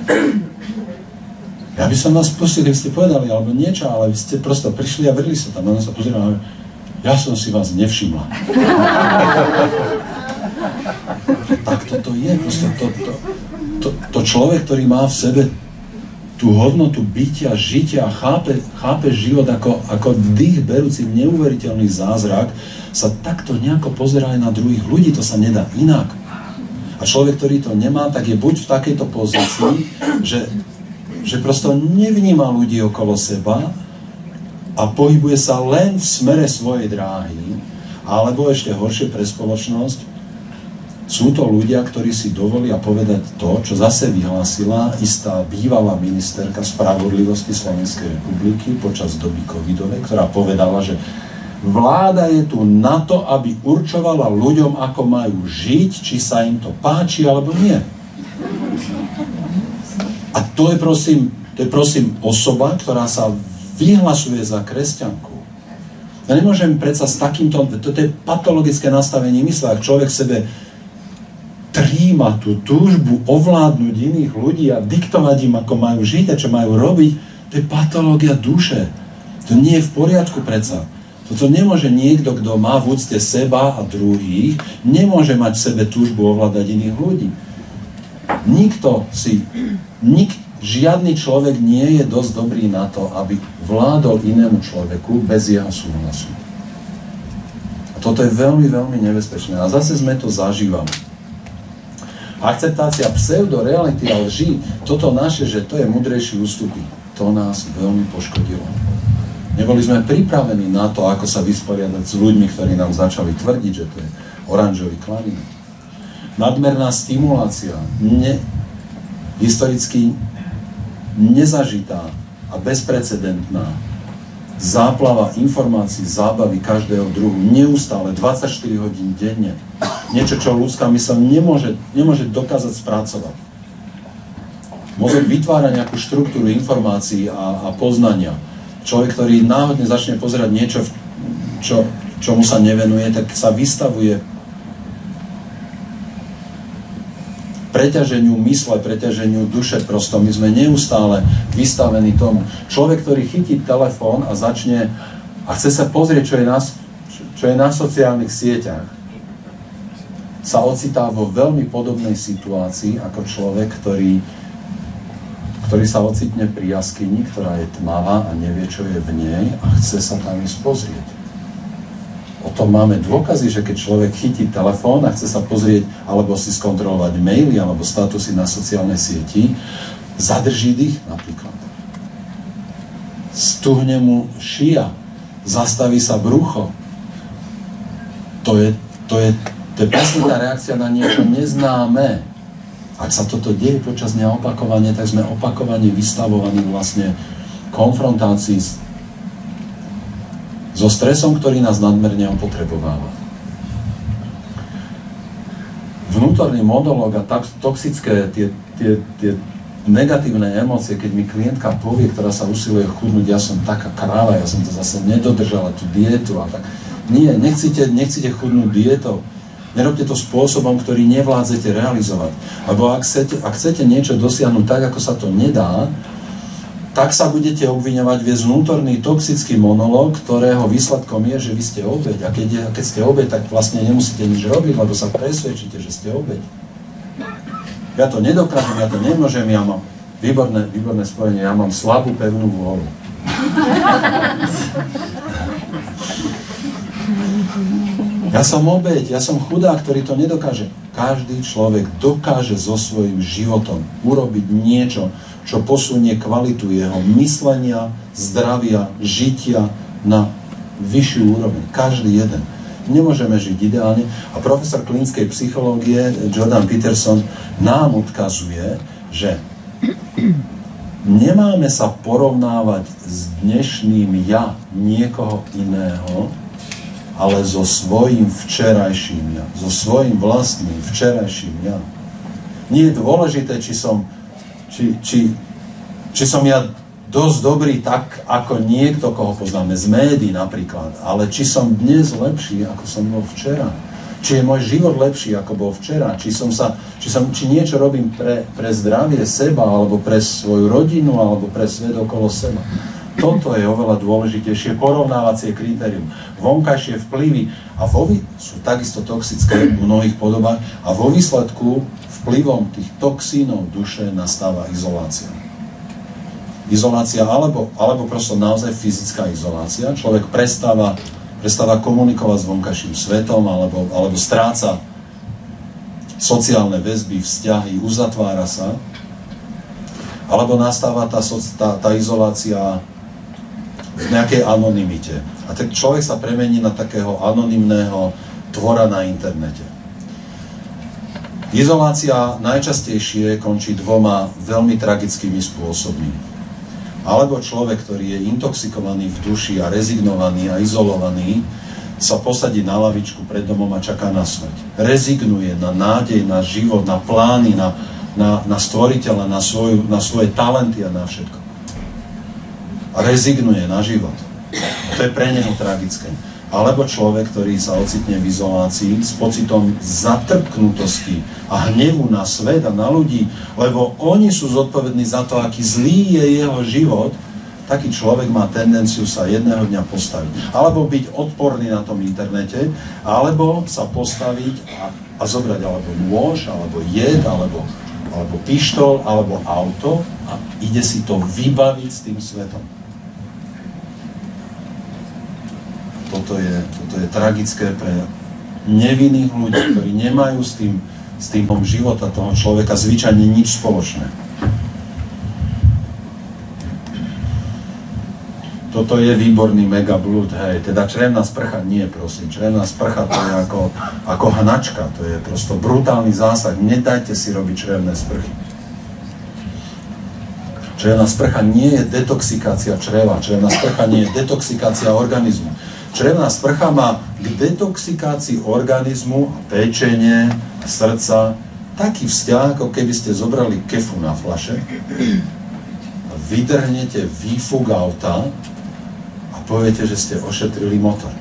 Ja by som vás pustil, keby ste povedali, alebo niečo, ale vy ste prosto prišli a vrli sa tam, a on sa pozrel a hovorím, ja som si vás nevšimla. Tak toto je, prosto to, to, to, to človek, ktorý má v sebe tú hodnotu bytia, žitia a chápe, chápe život ako, ako dých berúci neuveriteľný zázrak, sa takto nejako pozerá aj na druhých ľudí, to sa nedá inak. A človek, ktorý to nemá, tak je buď v takejto pozícii, že, že prosto nevníma ľudí okolo seba a pohybuje sa len v smere svojej dráhy, alebo ešte horšie pre spoločnosť, sú to ľudia, ktorí si dovolia povedať to, čo zase vyhlásila istá bývalá ministerka spravodlivosti Slovenskej republiky počas doby covidovej, ktorá povedala, že vláda je tu na to, aby určovala ľuďom, ako majú žiť, či sa im to páči, alebo nie. A to je prosím, to je prosím osoba, ktorá sa vyhlasuje za kresťanku. Ja nemôžem predsa s takýmto, to je patologické nastavenie mysle, ak človek v sebe príjma tú túžbu ovládnuť iných ľudí a diktovať im, ako majú žiť a čo majú robiť, to je patológia duše. To nie je v poriadku predsa. Toto nemôže niekto, kto má v úcte seba a druhých, nemôže mať v sebe túžbu ovládať iných ľudí. Nikto si, nik, žiadny človek nie je dosť dobrý na to, aby vládol inému človeku bez jeho súhlasu. A toto je veľmi, veľmi nebezpečné. A zase sme to zažívali. Akceptácia pseudoreality a lží, toto naše, že to je múdrejší ústupy, to nás veľmi poškodilo. Neboli sme pripravení na to, ako sa vysporiadať s ľuďmi, ktorí nám začali tvrdiť, že to je oranžový klarinet. Nadmerná stimulácia, ne, historicky nezažitá a bezprecedentná záplava informácií, zábavy každého druhu, neustále, dvadsaťštyri hodín denne. Niečo, čo ľudská myseľ nemôže, nemôže dokázať spracovať. Mozog vytvára nejakú štruktúru informácií a, a poznania. Človek, ktorý náhodne začne pozerať niečo, čo, čomu sa nevenuje, tak sa vystavuje preťaženiu mysle, preťaženiu duše prosto. My sme neustále vystavení tomu. Človek, ktorý chytí telefón a začne a chce sa pozrieť, čo je na, čo je na sociálnych sieťach, sa ocitá vo veľmi podobnej situácii ako človek, ktorý ktorý sa ocitne pri jaskyni, ktorá je tmavá a nevie, čo je v nej a chce sa tam ísť pozrieť. O tom máme dôkazy, že keď človek chytí telefón a chce sa pozrieť alebo si skontrolovať maily alebo statusy na sociálnej sieti, zadrží dých napríklad. Stuhne mu šia, zastaví sa brucho. To je, to je, to je presne tá reakcia na niečo neznáme. Ak sa toto deje počas dňa opakovane, tak sme opakovane vystavovaní vlastne konfrontácii s, so stresom, ktorý nás nadmerne opotrebováva. Vnútorný monológ a toxické tie, tie, tie negatívne emócie, keď mi klientka povie, ktorá sa usiluje chudnúť, ja som taká kráva, ja som to zase nedodržala, tú dietu a tak. Nie, nechcete, nechcete chudnúť dietou. Nerobte to spôsobom, ktorý nevládzete realizovať. Lebo ak chcete, ak chcete niečo dosiahnuť tak, ako sa to nedá, tak sa budete obviňovať, viesť vnútorný toxický monológ, ktorého výsledkom je, že vy ste obeť. A keď, je, keď ste obeť, tak vlastne nemusíte nič robiť, lebo sa presvedčíte, že ste obeť. Ja to nedokážem, ja to nemôžem, ja mám výborné, výborné spojenie, ja mám slabú, pevnú vôľu. Ja som obeť, ja som chudák, ktorý to nedokáže. Každý človek dokáže so svojím životom urobiť niečo, čo posunie kvalitu jeho myslenia, zdravia, žitia na vyššiu úroveň. Každý jeden. Nemôžeme žiť ideálne. A profesor klinickej psychológie Jordan Peterson nám odkazuje, že nemáme sa porovnávať s dnešným ja niekoho iného, ale so svojím včerajším ja, so svojím vlastným včerajším ja. Nie je dôležité, či som, či, či, či som ja dosť dobrý tak, ako niekto, koho poznáme z médií napríklad, ale či som dnes lepší, ako som bol včera. Či je môj život lepší, ako bol včera. Či, som sa, či, som, či niečo robím pre, pre zdravie seba, alebo pre svoju rodinu, alebo pre svet okolo seba. Toto je oveľa dôležitejšie porovnávacie kritérium. Vonkajšie vplyvy a vo, sú takisto toxické v mnohých podobách a vo výsledku vplyvom tých toxínov duše nastáva izolácia. Izolácia alebo, alebo prosto naozaj fyzická izolácia. Človek prestáva, prestáva komunikovať s vonkajším svetom alebo, alebo stráca sociálne väzby, vzťahy, uzatvára sa. Alebo nastáva tá, tá, tá izolácia v nejakej anonymite. A tak človek sa premení na takého anonymného tvora na internete. Izolácia najčastejšie končí dvoma veľmi tragickými spôsobmi. Alebo človek, ktorý je intoxikovaný v duši a rezignovaný a izolovaný, sa posadí na lavičku pred domom a čaká na smrť. Rezignuje na nádej, na život, na plány, na, na, na stvoriteľa, na, svoju, na svoje talenty a na všetko. A rezignuje na život. To je pre neho tragické. Alebo človek, ktorý sa ocitne v izolácii s pocitom zatrpknutosti a hnevu na svet a na ľudí, lebo oni sú zodpovední za to, aký zlý je jeho život, taký človek má tendenciu sa jedného dňa postaviť. Alebo byť odporný na tom internete, alebo sa postaviť a, a zobrať alebo nôž, alebo jed, alebo, alebo pištol, alebo auto a ide si to vybaviť s tým svetom. Toto je, toto je tragické pre nevinných ľudí, ktorí nemajú s tým, s tým života toho človeka zvyčajne nič spoločné. Toto je výborný mega blúd, hej, teda črevná sprcha nie, prosím, črevná sprcha to je ako, ako hnačka, to je prosto brutálny zásah, nedajte si robiť črevné sprchy. Črevná sprcha nie je detoxikácia čreva, črevná sprcha nie je detoxikácia organizmu. Črevná sprcha má k detoxikácii organizmu a pečenie, srdca taký vzťah, ako keby ste zobrali kefu na fľaše a vydrhnete výfuk auta a poviete, že ste ošetrili motor.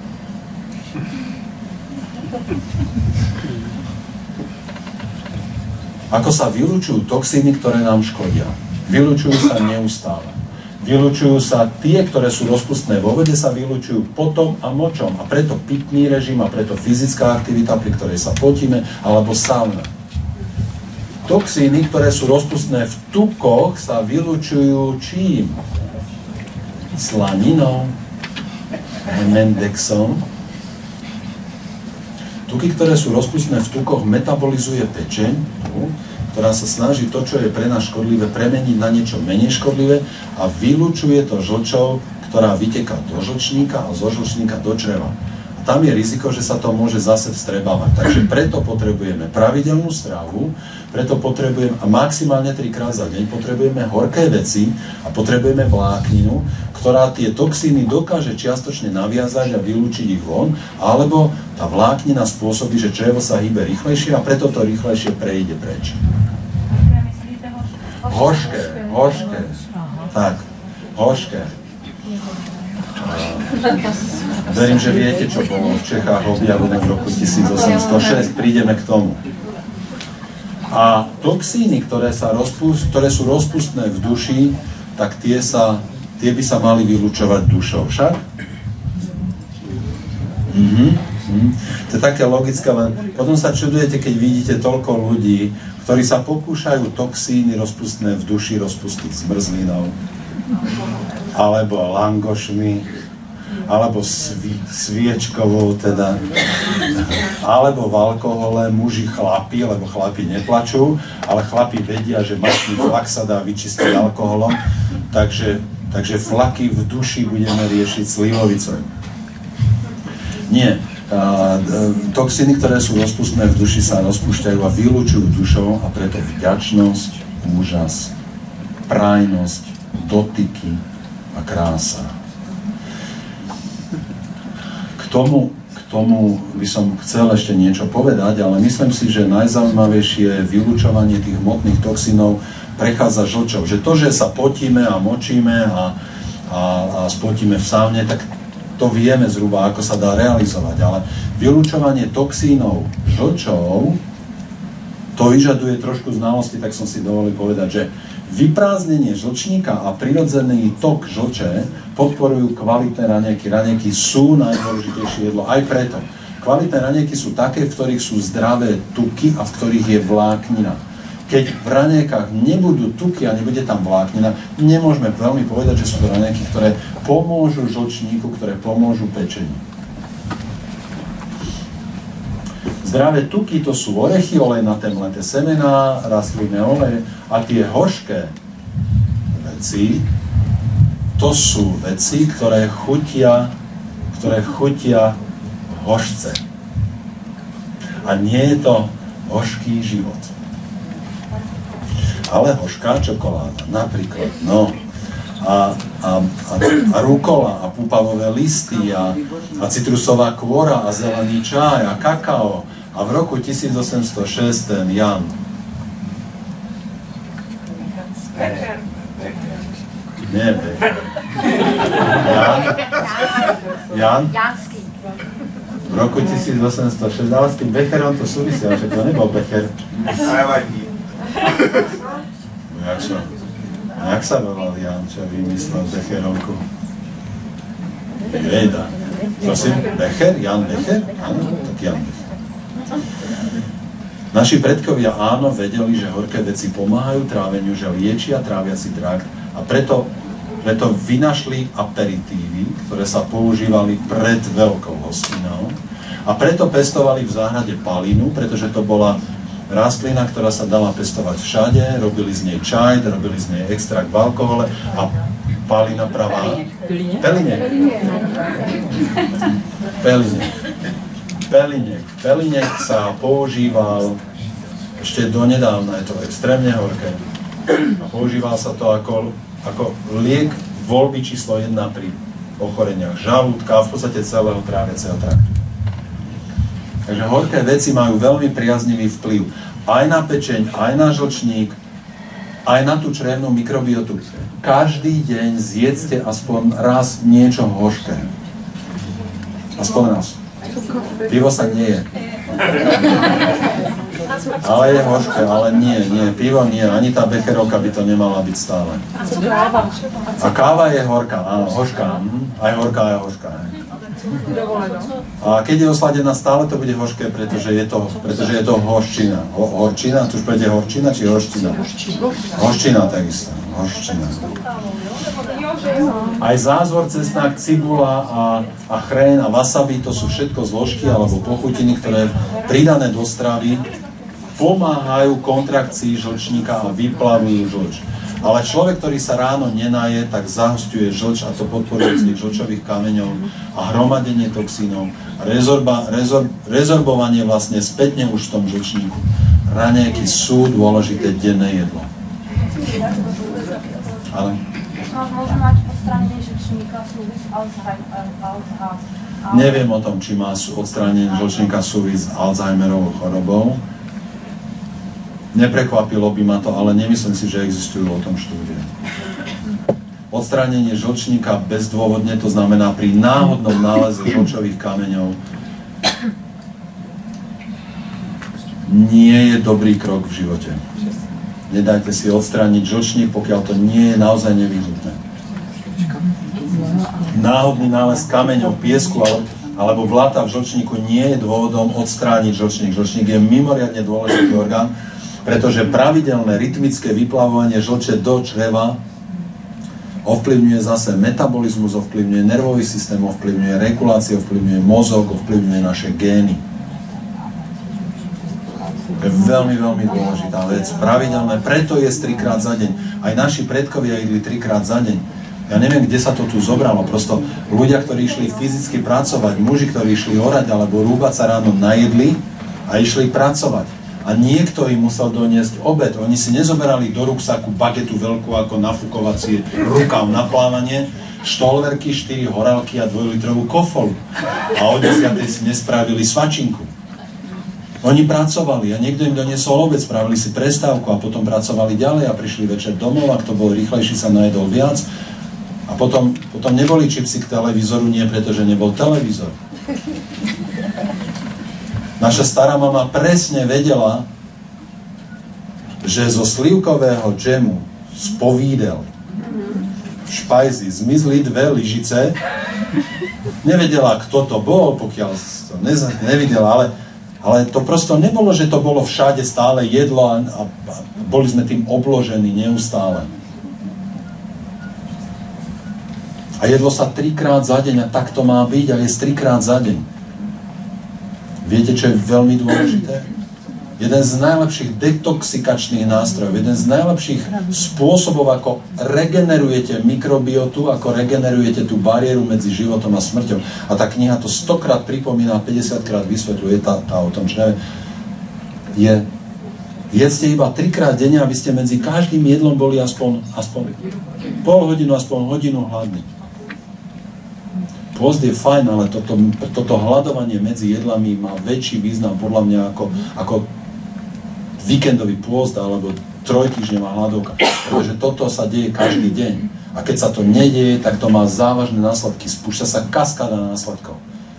Ako sa vylučujú toxíny, ktoré nám škodia? Vylučujú sa neustále. Vylučujú sa tie, ktoré sú rozpustné vo vode, sa vylučujú potom a močom. A preto pitný režim, a preto fyzická aktivita, pri ktorej sa potíme, alebo sauna. Toxíny, ktoré sú rozpustné v tukoch, sa vylučujú čím? Slaninou, Hemendexom. Tuky, ktoré sú rozpustné v tukoch, metabolizuje pečeň, ktorá sa snaží to, čo je pre nás škodlivé, premeniť na niečo menej škodlivé a vylučuje to žlčou, ktorá vyteká do žlčníka a zo žlčníka do čreva. A tam je riziko, že sa to môže zase vstrebávať. Takže preto potrebujeme pravidelnú stravu, preto potrebujeme, a maximálne trikrát za deň, potrebujeme horké veci a potrebujeme vlákninu, ktorá tie toxíny dokáže čiastočne naviazať a vylúčiť ich von, alebo tá vláknina spôsobí, že črevo sa hýbe rýchlejšie a preto to rýchlejšie prejde preč. Hořké, hořké. Tak, hořké. Verím, že viete, čo bolo v Čechách objavené v roku tisíc osemsto šesť. Prídeme k tomu. A toxíny, ktoré, sa rozpust, ktoré sú rozpustné v duši, tak tie, sa, tie by sa mali vylučovať dušou. Však? Mhm. Mhm. To je také logické, len potom sa čudujete, keď vidíte toľko ľudí, ktorí sa pokúšajú toxíny rozpustné v duši rozpustiť zmrzlinou, alebo langošmi, alebo svi, sviečkovou teda, alebo v alkohole, muži chlapi, lebo chlapi neplačú, ale chlapi vedia, že mastný flak sa dá vyčistiť alkoholom, takže, takže flaky v duši budeme riešiť slivovicou. Nie. Toxíny, ktoré sú rozpustné v duši, sa rozpúšťajú a vylúčujú dušou a preto vďačnosť, úžas, prajnosť, dotyky a krása. K tomu, k tomu by som chcel ešte niečo povedať, ale myslím si, že najzaujímavejšie je vylúčovanie tých hmotných toxínov prechádza žlčou. Že to, že sa potíme a močíme a, a, a spotíme v saune, tak to vieme zhruba, ako sa dá realizovať, ale vylúčovanie toxínov žlčou, to vyžaduje trošku znalosti, tak som si dovolil povedať, že vyprázdnenie žlčníka a prirodzený tok žlče podporujú kvalitné raňajky. Raňajky sú najdôležitejšie jedlo aj preto. Kvalitné raňajky sú také, v ktorých sú zdravé tuky a v ktorých je vláknina. Keď v raňajkách nebudú tuky a nebude tam vláknina, nemôžeme veľmi povedať, že sú to raňajky, ktoré pomôžu žlčníku, ktoré pomôžu pečení. Zdravé tuky to sú orechy, olejnaté mleté semená, rastlinné oleje a tie hořké veci, to sú veci, ktoré chutia, ktoré chutia hořce. A nie je to hořký život. Ale hořká čokoláda, napríklad, no, a, a, a, a rukola, a púpavové listy, a, a citrusová kôra, a zelený čaj, a kakao, a v roku tisíc osemsto šesť ten Jan. Nie, Becher. Jan? Jan? V roku tisíc osemsto šesť, ale s tým Becherom to súvisia, že to nebol Becher. Jak sa, jak sa volal Jan, čo vymyslel Becherovku? Jejda. Prosím, Becher? Jan Becher? Áno, tak Jan Becher. Naši predkovia áno vedeli, že horké veci pomáhajú tráveniu, že liečia tráviaci trakt a preto, preto vynašli aperitívy, ktoré sa používali pred veľkou hostinou a preto pestovali v záhrade palinu, pretože to bola rastlina, ktorá sa dala pestovať všade, robili z nej čaj, robili z nej extrakt v alkohole a palina pravá... Peline. Peline. Pelinek. Pelinek. Pelinek sa používal ešte donedávna, je to extrémne horké. A používal sa to ako, ako liek voľby číslo jedna pri ochoreniach žalúdka a v podstate celého tráviaceho traktu. Takže horké veci majú veľmi priaznivý vplyv aj na pečeň, aj na žlčník, aj na tú črevnú mikrobiotu. Každý deň zjedzte aspoň raz niečo horké. Aspoň raz. Pivo sa nie je. Ale je horké, ale nie, nie, pivo nie, ani tá becherovka by to nemala byť stále. A káva je horká, áno, hořká, hm? Aj horká, aj hořká. A keď je osladená, stále to bude hořké, pretože je to, pretože je to horčina. Ho, horčina, tu už pôjde horčina, či horština? Horčina takisto, horčina. Aj zázvor, cesnak, cibula a, a chrén a wasabi, to sú všetko zložky alebo pochutiny, ktoré pridané do stravy pomáhajú kontrakcii žlčníka a vyplavujú žlč. Ale človek, ktorý sa ráno nenaje, tak zahusťuje žlč a to podporuje vznik žlčových kameňov a hromadenie toxínov. Rezorba, rezor, rezorbovanie vlastne spätne už v tom žlčníku. Raňajky sú dôležité denné jedlo. Ale? Môže mať odstránenie žlčníka súvis s Alzheimerovou. Neviem o tom, či má odstránenie žlčníka súvis s Alzheimerovou chorobou. Neprekvapilo by ma to, ale nemyslím si, že existujú o tom štúdie. Odstránenie žlčníka bezdôvodne, to znamená pri náhodnom náleze žlčových kameňov, nie je dobrý krok v živote. Nedajte si odstrániť žlčník, pokiaľ to nie je naozaj nevyhnutné. Náhodný nález kameňov, piesku alebo vláta v žlčníku nie je dôvodom odstrániť žlčník. Žlčník je mimoriadne dôležitý orgán, pretože pravidelné rytmické vyplavovanie žlče do čreva ovplyvňuje zase metabolizmus, ovplyvňuje nervový systém, ovplyvňuje reguláciu, ovplyvňuje mozog, ovplyvňuje naše gény. To je veľmi, veľmi dôležitá vec. Pravidelné, preto je trikrát za deň. Aj naši predkovia jedli trikrát za deň. Ja neviem, kde sa to tu zobralo. Prosto ľudia, ktorí išli fyzicky pracovať, muži, ktorí išli orať alebo rúbať sa ráno, najedli a išli pracovať. A niekto im musel doniesť obed. Oni si nezoberali do ruksaku bagetu veľkú ako nafúkovacie rukav na plávanie, štolverky, štyri horálky a dvojlitrovú kofolu. A o desiatej si nespravili svačinku. Oni pracovali a niekto im doniesol obed, spravili si prestávku a potom pracovali ďalej a prišli večer domov a kto bol rýchlejší, sa najedol viac. A potom, potom neboli čipsy k televízoru, nie pretože nebol televízor. Naša stará mama presne vedela, že zo slivkového džemu z povídel v špajzi zmizli dve lyžice. Nevedela, kto to bol, pokiaľ to nevidela, ale Ale to prosto nebolo, že to bolo všade stále jedlo a, a, a boli sme tým obložení neustále. A jedlo sa trikrát za deň a tak to má byť a je trikrát za deň. Viete, čo je veľmi dôležité? Jeden z najlepších detoxikačných nástrojov, jeden z najlepších spôsobov, ako regenerujete mikrobiotu, ako regenerujete tú bariéru medzi životom a smrťou. A tá kniha to stokrát pripomína, päťdesiatkrát vysvetľuje tá, tá o tom, že je jedzte iba trikrát denne, aby ste medzi každým jedlom boli aspoň, aspoň pol hodinu, aspoň hodinu hladní. Pôst je fajn, ale toto, toto hľadovanie medzi jedlami má väčší význam podľa mňa ako, ako víkendový pôst alebo trojtýždňová hladovka. Pretože toto sa deje každý deň. A keď sa to nedieje, tak to má závažné následky. Spúšťa sa kaskáda následkov.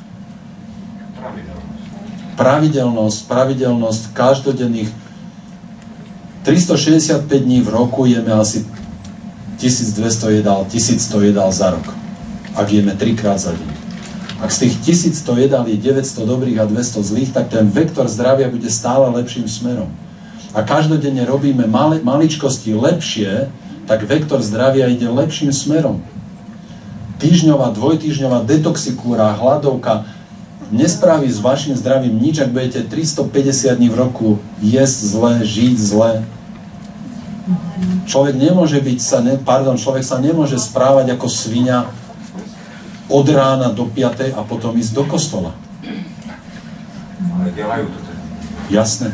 Pravidelnosť, pravidelnosť každodenných tristošesťdesiatpäť dní v roku jeme asi tisícdvesto jedál, tisícsto jedál za rok. Ak jeme trikrát za deň. Ak z tých tisícsto jedál je deväťsto dobrých a dvesto zlých, tak ten vektor zdravia bude stále lepším smerom. A každodenne robíme mali, maličkosti lepšie, tak vektor zdravia ide lepším smerom. Týždňová, dvojtýždňová detoxikúra, hladovka nespraví s vašim zdravím nič, ak budete tristopäťdesiat dní v roku jesť zle, žiť zle. Človek nemôže byť sa, ne, pardon, človek sa nemôže správať ako sviňa od rána do piatej a potom ísť do kostola. Ale delajú to teda. Jasné.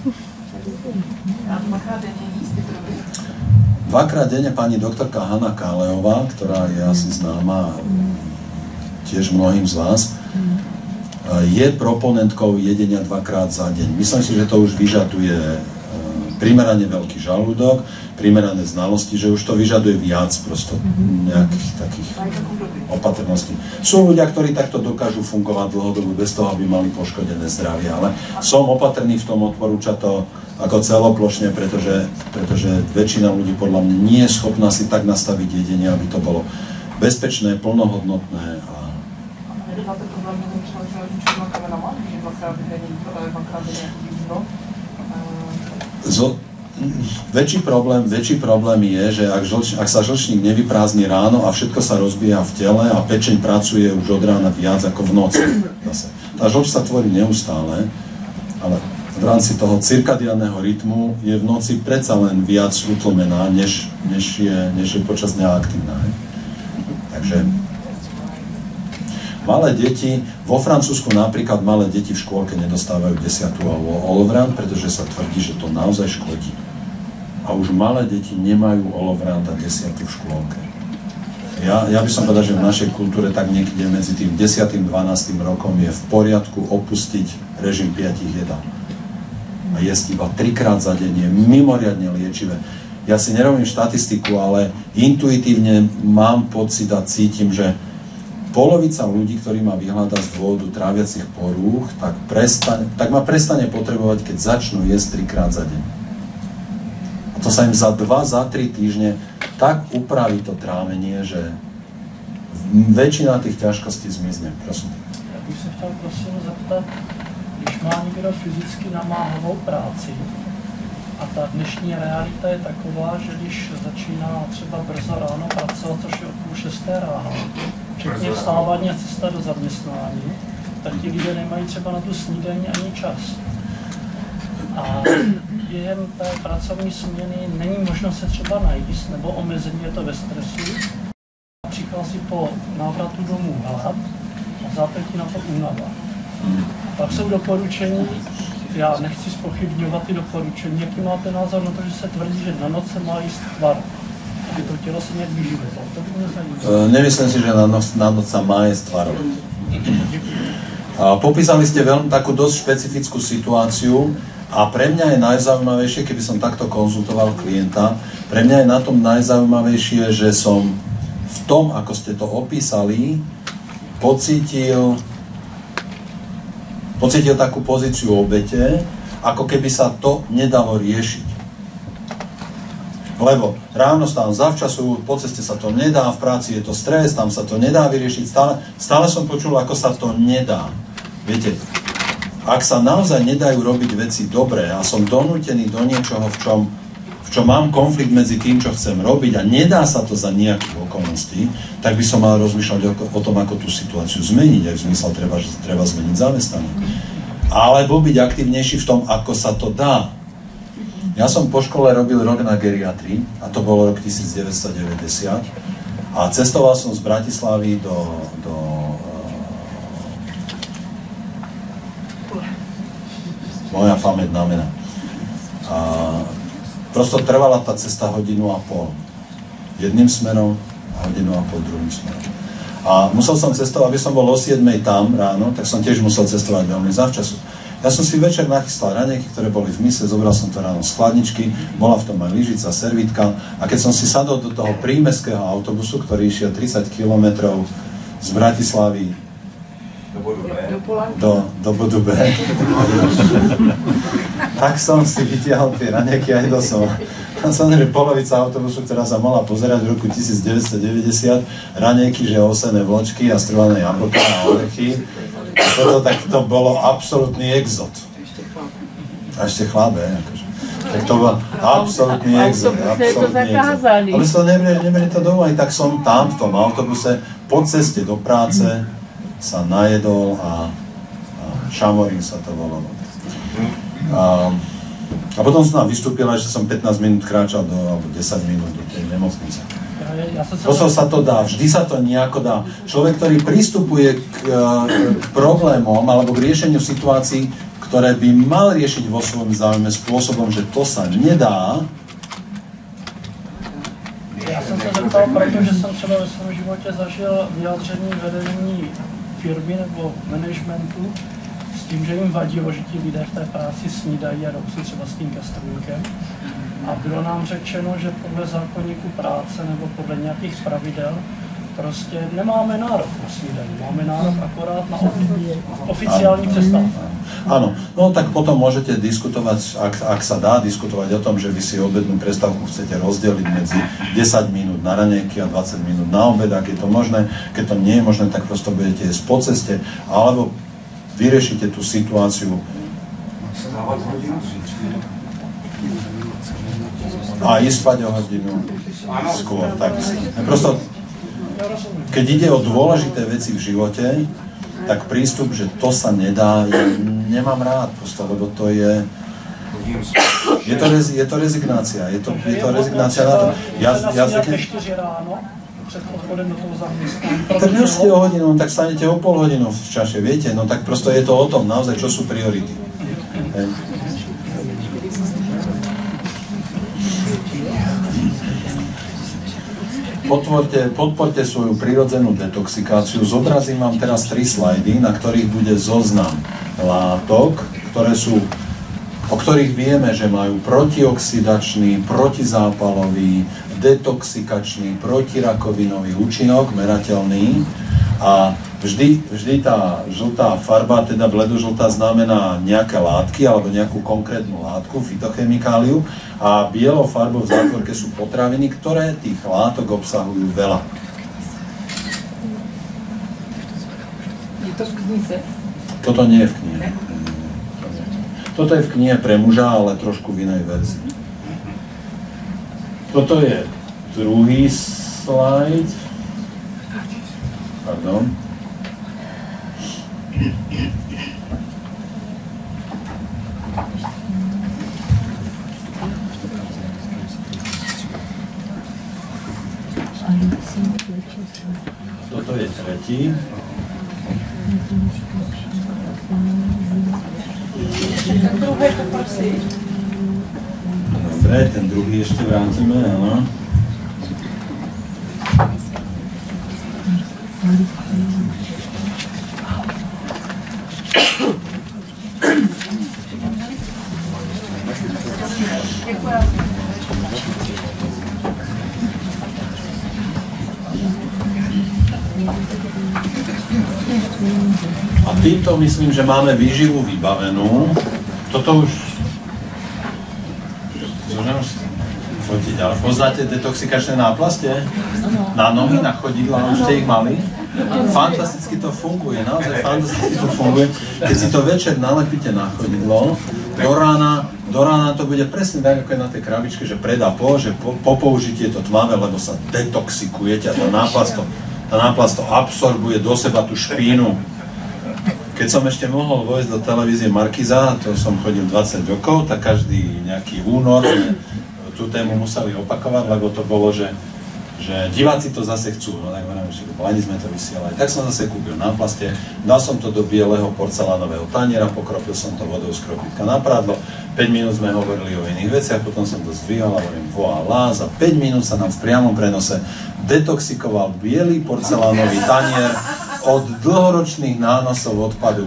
Dvakrát denne pani doktorka Hanna Káleová, ktorá je asi známa tiež mnohým z vás, je proponentkou jedenia dvakrát za deň. Myslím si, že to už vyžaduje primerane veľký žalúdok, primerané znalosti, že už to vyžaduje viac prosto nejakých takých opatrností. Sú ľudia, ktorí takto dokážu fungovať dlhodobo bez toho, aby mali poškodené zdravie, ale som opatrný v tom, odporúča to ako celoplošne, pretože, pretože väčšina ľudí podľa mňa nie je schopná si tak nastaviť jedenie, aby to bolo bezpečné, plnohodnotné a máte problém třeba s železničníma kamenama, že dvakrát není to, ale dvakrát je nějaký jízdno. Zl- väčší, problém, väčší problém je, že ak, žlč, ak sa žlčník nevyprázdni ráno a všetko sa rozbíja v tele a pečeň pracuje už od rána viac ako v noci. Zase. Tá žlč sa tvorí neustále, ale v rámci toho cirkadiánneho rytmu je v noci predsa len viac utlmená, než, než, je, než je počas dňa aktívna. Takže malé deti, vo Francúzsku napríklad malé deti v škôlke nedostávajú desiatu olovrant, pretože sa tvrdí, že to naozaj škodí. A už malé deti nemajú olovrant a desiatu v škôlke. Ja, ja by som povedal, že v našej kultúre tak niekde medzi tým desiatym a dvanástym rokom je v poriadku opustiť režim piatich jedál. A jesť iba trikrát za deň je mimoriadne liečivé. Ja si nerobím štatistiku, ale intuitívne mám pocit a cítim, že polovica ľudí, ktorí má vyhľadať z dôvodu tráviacich porúch, tak, prestane, tak ma prestane potrebovať, keď začnú jesť trikrát za deň. A to sa im za dva, za tri týždne tak upraví to trávenie, že väčšina tých ťažkostí zmizne. Prosím. Já bych se chtěl prosím zeptat, když má někdo fyzicky namáhavou práci a ta dnešní realita je taková, že když začíná třeba brzo ráno pracovat, což je od půl šesté ráno, včetně vstávání a cesta do zaměstnání, tak ti lidé nemají třeba na tu snídani ani čas. A během té pracovní směny není možno se třeba najíst, nebo omezení je to ve stresu. Přichází po návratu domů hlad a zápětí na to únava. Pak jsou doporučení, já nechci zpochybňovat ty doporučení, jaký máte názor na to, že se tvrdí, že na noc se má jíst tvar, aby to tělo se nějak vyživilo. To by mě zajímalo. Nemyslím si, že na noc, na noc sa má jesť tvar. Popísali ste veľmi takú dosť špecifickú situáciu. A pre mňa je najzaujímavejšie, keby som takto konzultoval klienta, pre mňa je na tom najzaujímavejšie, že som v tom, ako ste to opísali, pocítil, pocítil takú pozíciu obete, ako keby sa to nedalo riešiť. Lebo ráno stávam zavčasu, po ceste sa to nedá, v práci je to stres, tam sa to nedá vyriešiť, stále, stále som počul, ako sa to nedá. Viete, ak sa naozaj nedajú robiť veci dobre a som donútený do niečoho, v čom, v čom mám konflikt medzi tým, čo chcem robiť a nedá sa to za nejakých okolností, tak by som mal rozmýšľať o, o tom, ako tú situáciu zmeniť. Aj v zmysle treba, že treba zmeniť zamestnanie. Alebo byť aktívnejší v tom, ako sa to dá. Ja som po škole robil rok na geriatrii, a to bolo rok devätnásťstodeväťdesiat, a cestoval som z Bratislavy do, do moja pamätná mena. A prosto trvala tá cesta hodinu a pol. Jedným smerom a hodinu a pol druhým smerom. A musel som cestovať, aby som bol o siedmej tam ráno, tak som tiež musel cestovať veľmi zavčasu. Ja som si večer nachystal raňajky, ktoré boli v mise, zobral som to ráno z chladničky, bola v tom aj lyžica, servítka, a keď som si sadol do toho prímestského autobusu, ktorý išiel tridsať kilometrov z Bratislavy do, do bodu B. Tak som si vytiahol tie raňajky a jedol som. Tam som, že polovica autobusu, ktorá sa mohla pozerať v roku devätnásťstodeväťdesiat, raňajky, že osené vločky a strvané jablká a orechy. Toto, tak to bolo absolútny exot. A ešte chlabe, akože. Tak to bol absolútny exot. Absolútny exot. Ale som nebrali, nebrali to domov, aj tak som tam v tom autobuse po ceste do práce sa najedol a, a šamorín sa to volalo. A, a potom som tam vystúpil, že som pätnásť minút kráčal do, alebo desať minút do tej nemocnice. Potom sa to dá, vždy sa to nejako dá. Človek, ktorý pristupuje k, k problémom alebo k riešeniu situácií, ktoré by mal riešiť vo svojom záujme spôsobom, že to sa nedá. Já jsem se zeptal, protože jsem třeba ve svém životě zažil vyjádření vedení firmy nebo managementu s tím, že jim vadilo, že ti lidé v té práci snídají a jdou si třeba s tím gastrolíkem. A bylo nám řečeno, že podle zákoníku práce nebo podle nějakých pravidel prostě nemáme nárok na snídaní, máme nárok akorát na oficiální přestávku. Áno, no tak potom môžete diskutovať, ak, ak sa dá diskutovať o tom, že vy si obednú prestávku chcete rozdeliť medzi desať minút na raňajky a dvadsať minút na obed, ak je to možné. Keď to nie je možné, tak prosto budete jesť po ceste, alebo vyriešite tú situáciu a ísť spať o hodinu skôr. Tak. Prosto, keď ide o dôležité veci v živote, tak prístup, že to sa nedá, ja nemám rád, prosto, lebo to je... Je to, rez, je to rezignácia, je to, je to rezignácia na to. Ja, ja zvykne... Tak neusíte o hodinu, tak stanete o pol hodinu v čaše, viete, no tak prosto je to o tom naozaj, čo sú priority. Hej. Podporte, podporte svoju prirodzenú detoxikáciu. Zobrazím vám teraz tri slajdy, na ktorých bude zoznam látok, ktoré sú, o ktorých vieme, že majú protioxidačný, protizápalový, detoxikačný, protirakovinový účinok, merateľný. A vždy, vždy tá žltá farba, teda bledožltá, znamená nejaké látky alebo nejakú konkrétnu látku, fytochemikáliu. A bielou farbou v zátvorke sú potraviny, ktoré tých látok obsahujú veľa. Je to v knize? Toto nie je v knihe. Toto je v knihe pre muža, ale trošku v inej verzii. Toto je druhý slajd. Pardon. Toto je tretí. Dobre, ten druhý ešte vrátime, áno. A týmto myslím, že máme výživu vybavenú. Toto už... Poďte ďalej. Poznáte detoxikačné náplaste? Na nohy, na chodidlá, už ste ich mali? Fantasticky to funguje, naozaj fantasticky to funguje. Keď si to večer nalepíte na chodidlo, do rána, do rána to bude presne tak, ako je na tej krabičke, že pred a po, že po, po použití je to tmavé, lebo sa detoxikujete a tá náplast to, tá náplast to absorbuje do seba tú špínu. Keď som ešte mohol vojsť do televízie Markiza, to som chodil dvadsať rokov, tak každý nejaký únor tú tému museli opakovať, lebo to bolo, že, že diváci to zase chcú. No tak hovorím, že ani sme to vysielali. Tak som zase kúpil na plaste, dal som to do bieleho porcelánového taniera, pokropil som to vodou z kropitka na prádlo, päť minút sme hovorili o iných veciach, potom som to zdvihol a hovorím voilà, za päť minút sa nám v priamom prenose detoxikoval biely porcelánový tanier od dlhoročných nánosov odpadu.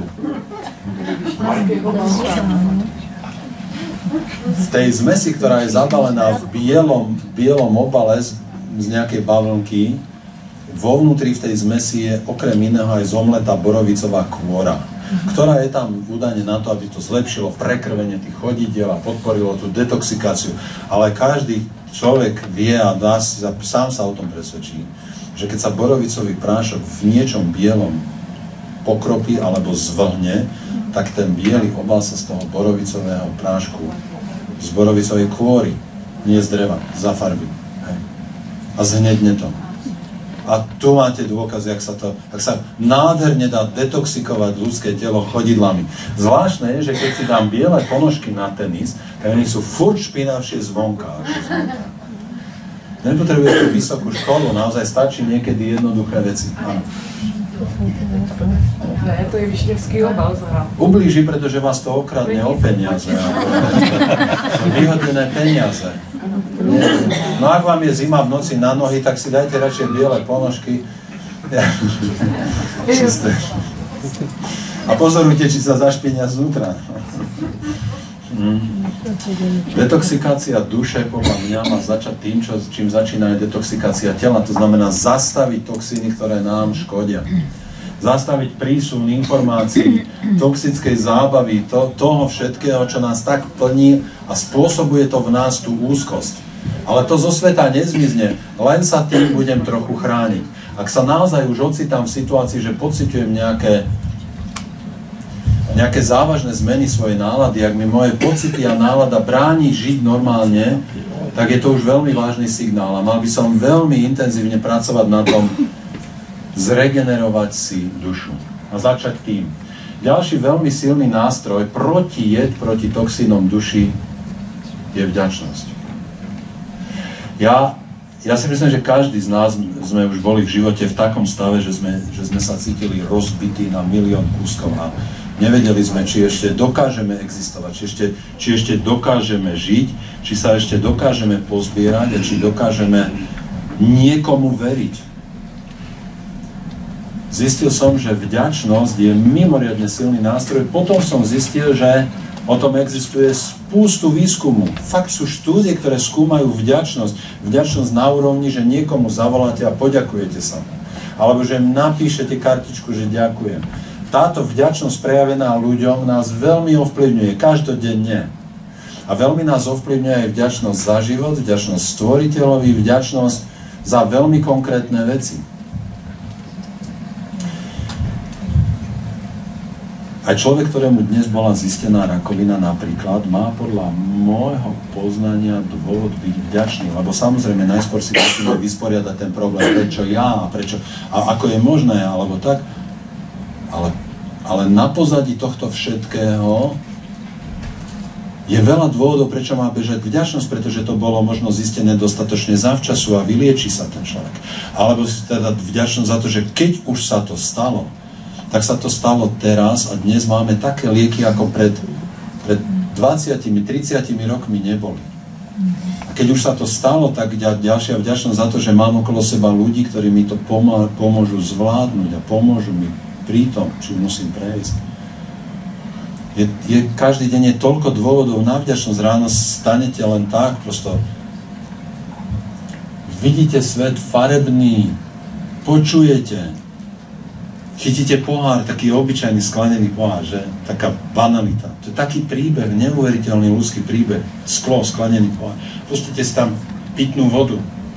V tej zmesi, ktorá je zabalená v bielom, bielom obale z, z nejakej bavlnky, vo vnútri v tej zmesi je okrem iného aj zomletá borovicová kôra, ktorá je tam údajne na to, aby to zlepšilo prekrvenie tých chodidiel a podporilo tú detoxikáciu. Ale každý človek vie a dá si, sám sa o tom presvedčí, že keď sa borovicový prášok v niečom bielom pokropí alebo zvlhne, tak ten biely obal sa z toho borovicového prášku, z borovicovej kôry, nie z dreva, zafarbí. Hej. A zhnedne to. A tu máte dôkaz, jak sa to, jak sa nádherne dá detoxikovať ľudské telo chodidlami. Zvláštne je, že keď si dám biele ponožky na tenis, tak oni sú furt špinavšie zvonka. Nepotrebujete vysokú školu, naozaj stačí niekedy jednoduché veci. Áno. Ne, to je Višnevský obal zhrá. Ublíži, pretože vás to okradne o peniaze. Vyhodené peniaze. No ak vám je zima v noci na nohy, tak si dajte radšej biele ponožky. A pozorujte, či sa zašpinia znútra. Mm. Detoxikácia duše podľa mňa má začať tým, čo, čím začína aj detoxikácia tela. To znamená zastaviť toxíny, ktoré nám škodia. zastaviť prísun informácií, toxickej zábavy, to, toho všetkého, čo nás tak plní a spôsobuje to v nás tú úzkosť. Ale to zo sveta nezmizne, len sa tým budem trochu chrániť. Ak sa naozaj už ocitám v situácii, že pociťujem nejaké, nejaké závažné zmeny svojej nálady, ak mi moje pocity a nálada bráni žiť normálne, tak je to už veľmi vážny signál a mal by som veľmi intenzívne pracovať na tom, zregenerovať si dušu. A začať tým. Ďalší veľmi silný nástroj proti jed, proti toxínom duši je vďačnosť. Ja, ja si myslím, že každý z nás sme už boli v živote v takom stave, že sme, že sme sa cítili rozbití na milión kúskov a nevedeli sme, či ešte dokážeme existovať, či ešte, či ešte dokážeme žiť, či sa ešte dokážeme pozbierať a či dokážeme niekomu veriť. Zistil som, že vďačnosť je mimoriadne silný nástroj. Potom som zistil, že o tom existuje spústu výskumu. Fakt sú štúdie, ktoré skúmajú vďačnosť. Vďačnosť na úrovni, že niekomu zavoláte a poďakujete sa. Alebo že napíšete kartičku, že ďakujem. Táto vďačnosť prejavená ľuďom nás veľmi ovplyvňuje, každodenne. A veľmi nás ovplyvňuje aj vďačnosť za život, vďačnosť stvoriteľovi, vďačnosť za veľmi konkrétne veci. Aj človek, ktorému dnes bola zistená rakovina napríklad, má podľa môjho poznania dôvod byť vďačný, lebo samozrejme najskôr si musíme vysporiadať ten problém, prečo ja, prečo, a ako je možné, alebo tak, ale, ale na pozadí tohto všetkého je veľa dôvodov, prečo má bežať vďačnosť, pretože to bolo možno zistené dostatočne zavčasu a vylieči sa ten človek. Alebo teda vďačnosť za to, že keď už sa to stalo, tak sa to stalo teraz a dnes máme také lieky, ako pred, pred dvadsiatimi, tridsiatimi rokmi neboli. A keď už sa to stalo, tak ďalšia vďačnosť za to, že mám okolo seba ľudí, ktorí mi to pomôžu zvládnuť a pomôžu mi pri tom, či musím prejsť. Je, je, každý deň je toľko dôvodov na vďačnosť. Ráno stanete len tak, prosto vidíte svet farebný, počujete, chytíte pohár, taký obyčajný sklenený pohár, že? Taká banalita. To je taký príbeh, neuveriteľný ľudský príbeh. Sklo, sklenený pohár. Pustíte si tam pitnú vodu.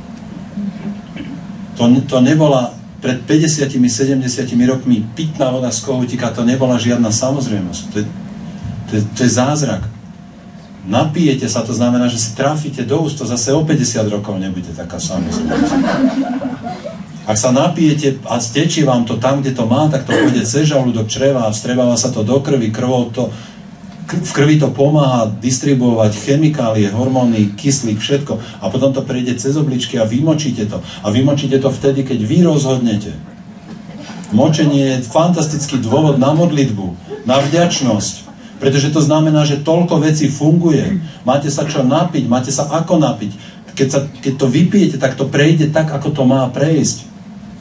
To, to nebola pred päťdesiatimi, sedemdesiatimi rokmi pitná voda z kohútika, to nebola žiadna samozrejmosť. To je, to je, to je zázrak. Napijete sa, to znamená, že si trafíte do úst, to zase o päťdesiat rokov nebude taká samozrejmosť. Ak sa napijete a stečí vám to tam, kde to má, tak to pôjde cez žalúdok, čreva a vstrebáva sa to do krvi, krvou to, v krvi to pomáha distribuovať chemikálie, hormóny, kyslík, všetko a potom to prejde cez obličky a vymočíte to. A vymočíte to vtedy, keď vy rozhodnete. Močenie je fantastický dôvod na modlitbu, na vďačnosť, pretože to znamená, že toľko vecí funguje. Máte sa čo napiť, máte sa ako napiť. Keď, sa, keď to vypijete, tak to prejde tak, ako to má prejsť.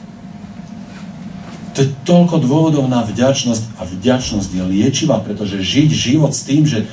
To je toľko dôvodov na vďačnosť a vďačnosť je liečivá, pretože žiť život s tým, že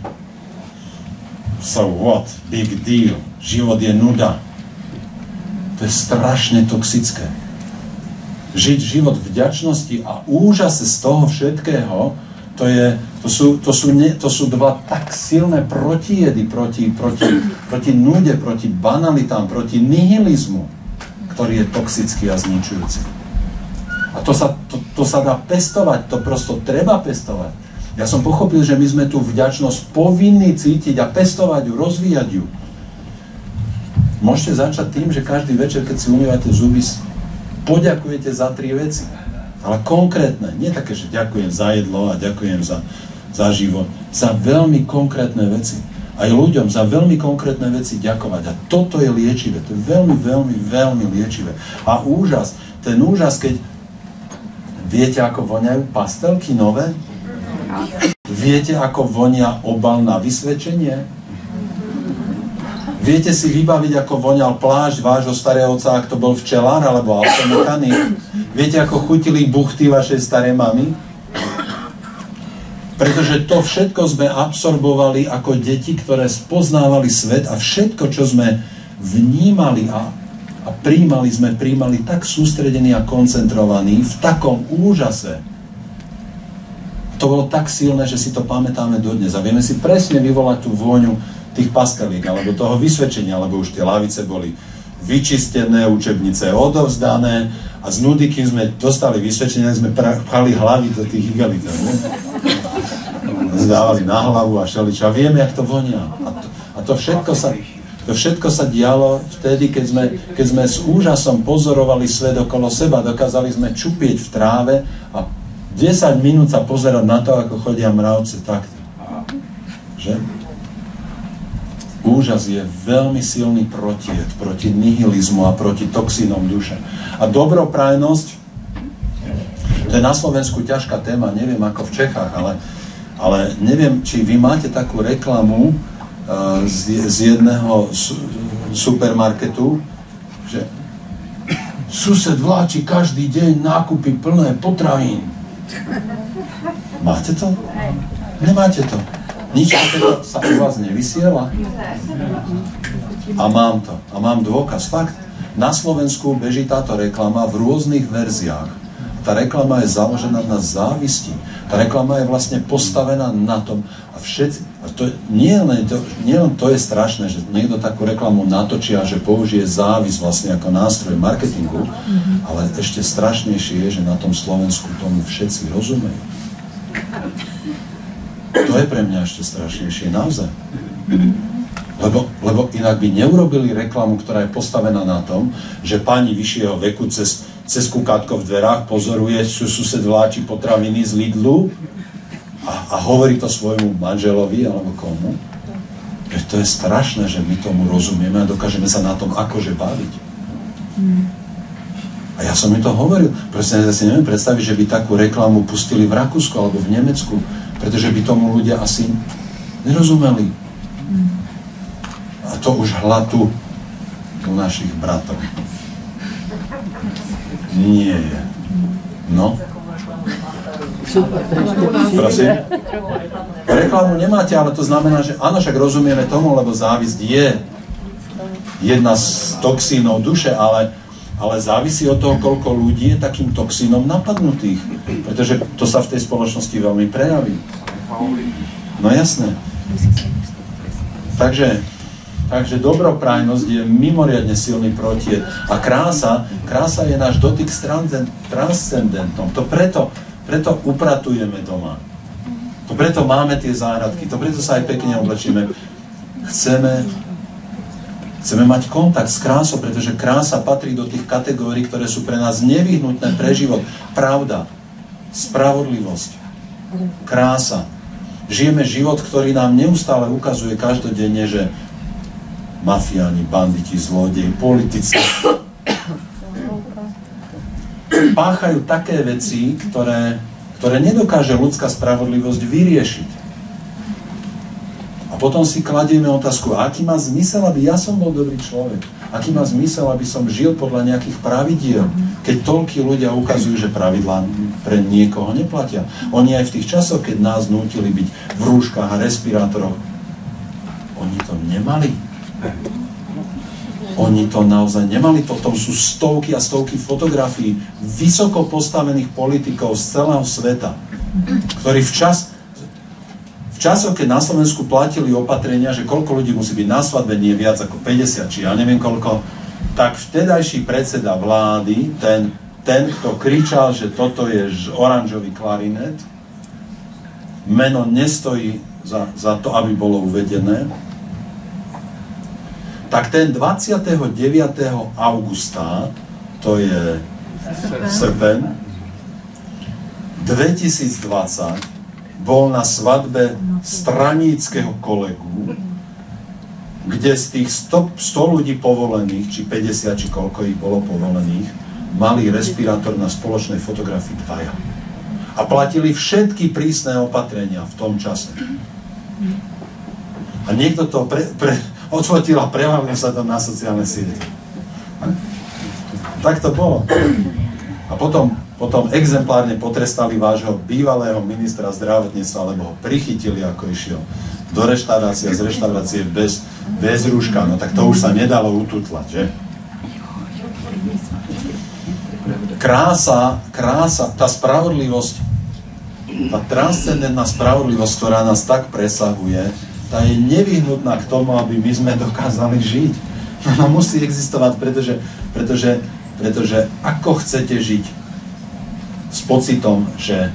so what, big deal, život je nuda, to je strašne toxické. Žiť život vďačnosti a úžase z toho všetkého, to, je, to, sú, to, sú, ne, to sú dva tak silné protijedy proti, proti, proti nude, proti banalitám, proti nihilizmu, ktorý je toxický a zničujúci. A to sa, to, to sa dá pestovať, to prosto treba pestovať. Ja som pochopil, že my sme tú vďačnosť povinní cítiť a pestovať ju, rozvíjať ju. Môžete začať tým, že každý večer, keď si umývate zuby, poďakujete za tri veci. Ale konkrétne, nie také, že ďakujem za jedlo a ďakujem za, za život. Za veľmi konkrétne veci. Aj ľuďom za veľmi konkrétne veci ďakovať. A toto je liečivé. To je veľmi, veľmi, veľmi liečivé. A úžas, ten úžas, keď viete, ako voňajú pastelky nové? Viete, ako vonia obal na vysvedčenie? Viete si vybaviť, ako voňal plášť vášho starého otca, ak to bol včelár alebo automechanik? Viete, ako chutili buchty vašej starej mamy? Pretože to všetko sme absorbovali ako deti, ktoré spoznávali svet a všetko, čo sme vnímali a, a A prijímali sme, prijímali tak sústredení a koncentrovaní, v takom úžase. To bolo tak silné, že si to pamätáme dodnes. A vieme si presne vyvolať tú vôňu tých pastelík, alebo toho vysvedčenia, lebo už tie lavice boli vyčistené, učebnice odovzdané a z nudy, kým sme dostali vysvedčenia, sme pchali hlavy do tých igelitov. Zdávali na hlavu a šeličo. A vieme, jak to vonia. A to, a to všetko sa... To všetko sa dialo vtedy, keď sme, keď sme s úžasom pozorovali svet okolo seba. Dokázali sme čupieť v tráve a desať minút sa pozerať na to, ako chodia mravce takto. Že? Úžas je veľmi silný protied proti nihilizmu a proti toxínom duše. A dobroprajnosť, to je na Slovensku ťažká téma, neviem ako v Čechách, ale, ale neviem, či vy máte takú reklamu Z, z jedného su, supermarketu, že sused vláči každý deň nákupy plné potravín. Máte to? Nemáte to. Nič takéto sa u vás nevysiela? A mám to. A mám dôkaz. Fakt. Na Slovensku beží táto reklama v rôznych verziách. Tá reklama je založená na závisti. Tá reklama je vlastne postavená na tom. A všetci... A to, nie, len to, nie len to je strašné, že niekto takú reklamu natočí a že použije závis vlastne ako nástroj marketingu, mm-hmm. ale ešte strašnejšie je, že na tom Slovensku tomu všetci rozumejú. To je pre mňa ešte strašnejšie, naozaj. Lebo, lebo inak by neurobili reklamu, ktorá je postavená na tom, že pani vyššieho veku cez, cez kukátko v dverách pozoruje, že sused vláči potraviny z Lidlu a, a hovorí to svojmu manželovi alebo komu. Že to je strašné, že my tomu rozumieme a dokážeme sa na tom akože baviť. A ja som mi to hovoril. Proste ja si neviem predstaviť, že by takú reklamu pustili v Rakúsku alebo v Nemecku, pretože by tomu ľudia asi nerozumeli. A to už hlatu u našich bratov nie je. No? Prosím? Reklamu nemáte, ale to znamená, že áno, však rozumieme tomu, lebo závisť je jedna z toxínov duše, ale, ale závisí od toho, koľko ľudí je takým toxínom napadnutých. Pretože to sa v tej spoločnosti veľmi prejaví. No jasné. Takže, takže dobroprajnosť je mimoriadne silný protied. A krása, krása je náš dotyk s transcendentom. To preto, preto upratujeme doma. To preto máme tie záhradky, to preto sa aj pekne oblečíme. Chceme, chceme mať kontakt s krásou, pretože krása patrí do tých kategórií, ktoré sú pre nás nevyhnutné pre život. Pravda, spravodlivosť, krása. Žijeme život, ktorý nám neustále ukazuje každodenne, že mafiáni, banditi, zlodeji, politici páchajú také veci, ktoré, ktoré nedokáže ľudská spravodlivosť vyriešiť. A potom si kladieme otázku, aký má zmysel, aby ja som bol dobrý človek? Aký má zmysel, aby som žil podľa nejakých pravidiel? Keď toľkí ľudia ukazujú, že pravidlá pre niekoho neplatia. Oni aj v tých časoch, keď nás nútili byť v rúškach a respirátoroch, oni to nemali. Oni to naozaj nemali. Potom sú stovky a stovky fotografií vysoko postavených politikov z celého sveta, ktorí včas, v časoch, keď na Slovensku platili opatrenia, že koľko ľudí musí byť na svadbe, nie viac ako päťdesiat, či ja neviem koľko, tak vtedajší predseda vlády, ten, ten, kto kričal, že toto je oranžový klarinet, meno nestojí za, za to, aby bolo uvedené, tak ten dvadsiateho deviateho augusta, to je srpen, dvetisícdvadsať, bol na svadbe straníckeho kolegu, kde z tých sto, sto ľudí povolených, či päťdesiat, či koľko ich bolo povolených, mali respirátor na spoločnej fotografii dvaja. A platili všetky prísne opatrenia v tom čase. A niekto to pre, pre, odfotil a prehľadil sa tam na sociálne siete. Tak to bolo. A potom, potom exemplárne potrestali vášho bývalého ministra zdravotníctva, lebo ho prichytili, ako išiel do reštaurácie, z reštaurácie bez, bez rúška. No tak to už sa nedalo ututlať, že? krása, krása, tá spravodlivosť, tá transcendentná spravodlivosť, ktorá nás tak presahuje, tá je nevyhnutná k tomu, aby my sme dokázali žiť. Ona musí existovať, pretože, pretože, pretože ako chcete žiť s pocitom, že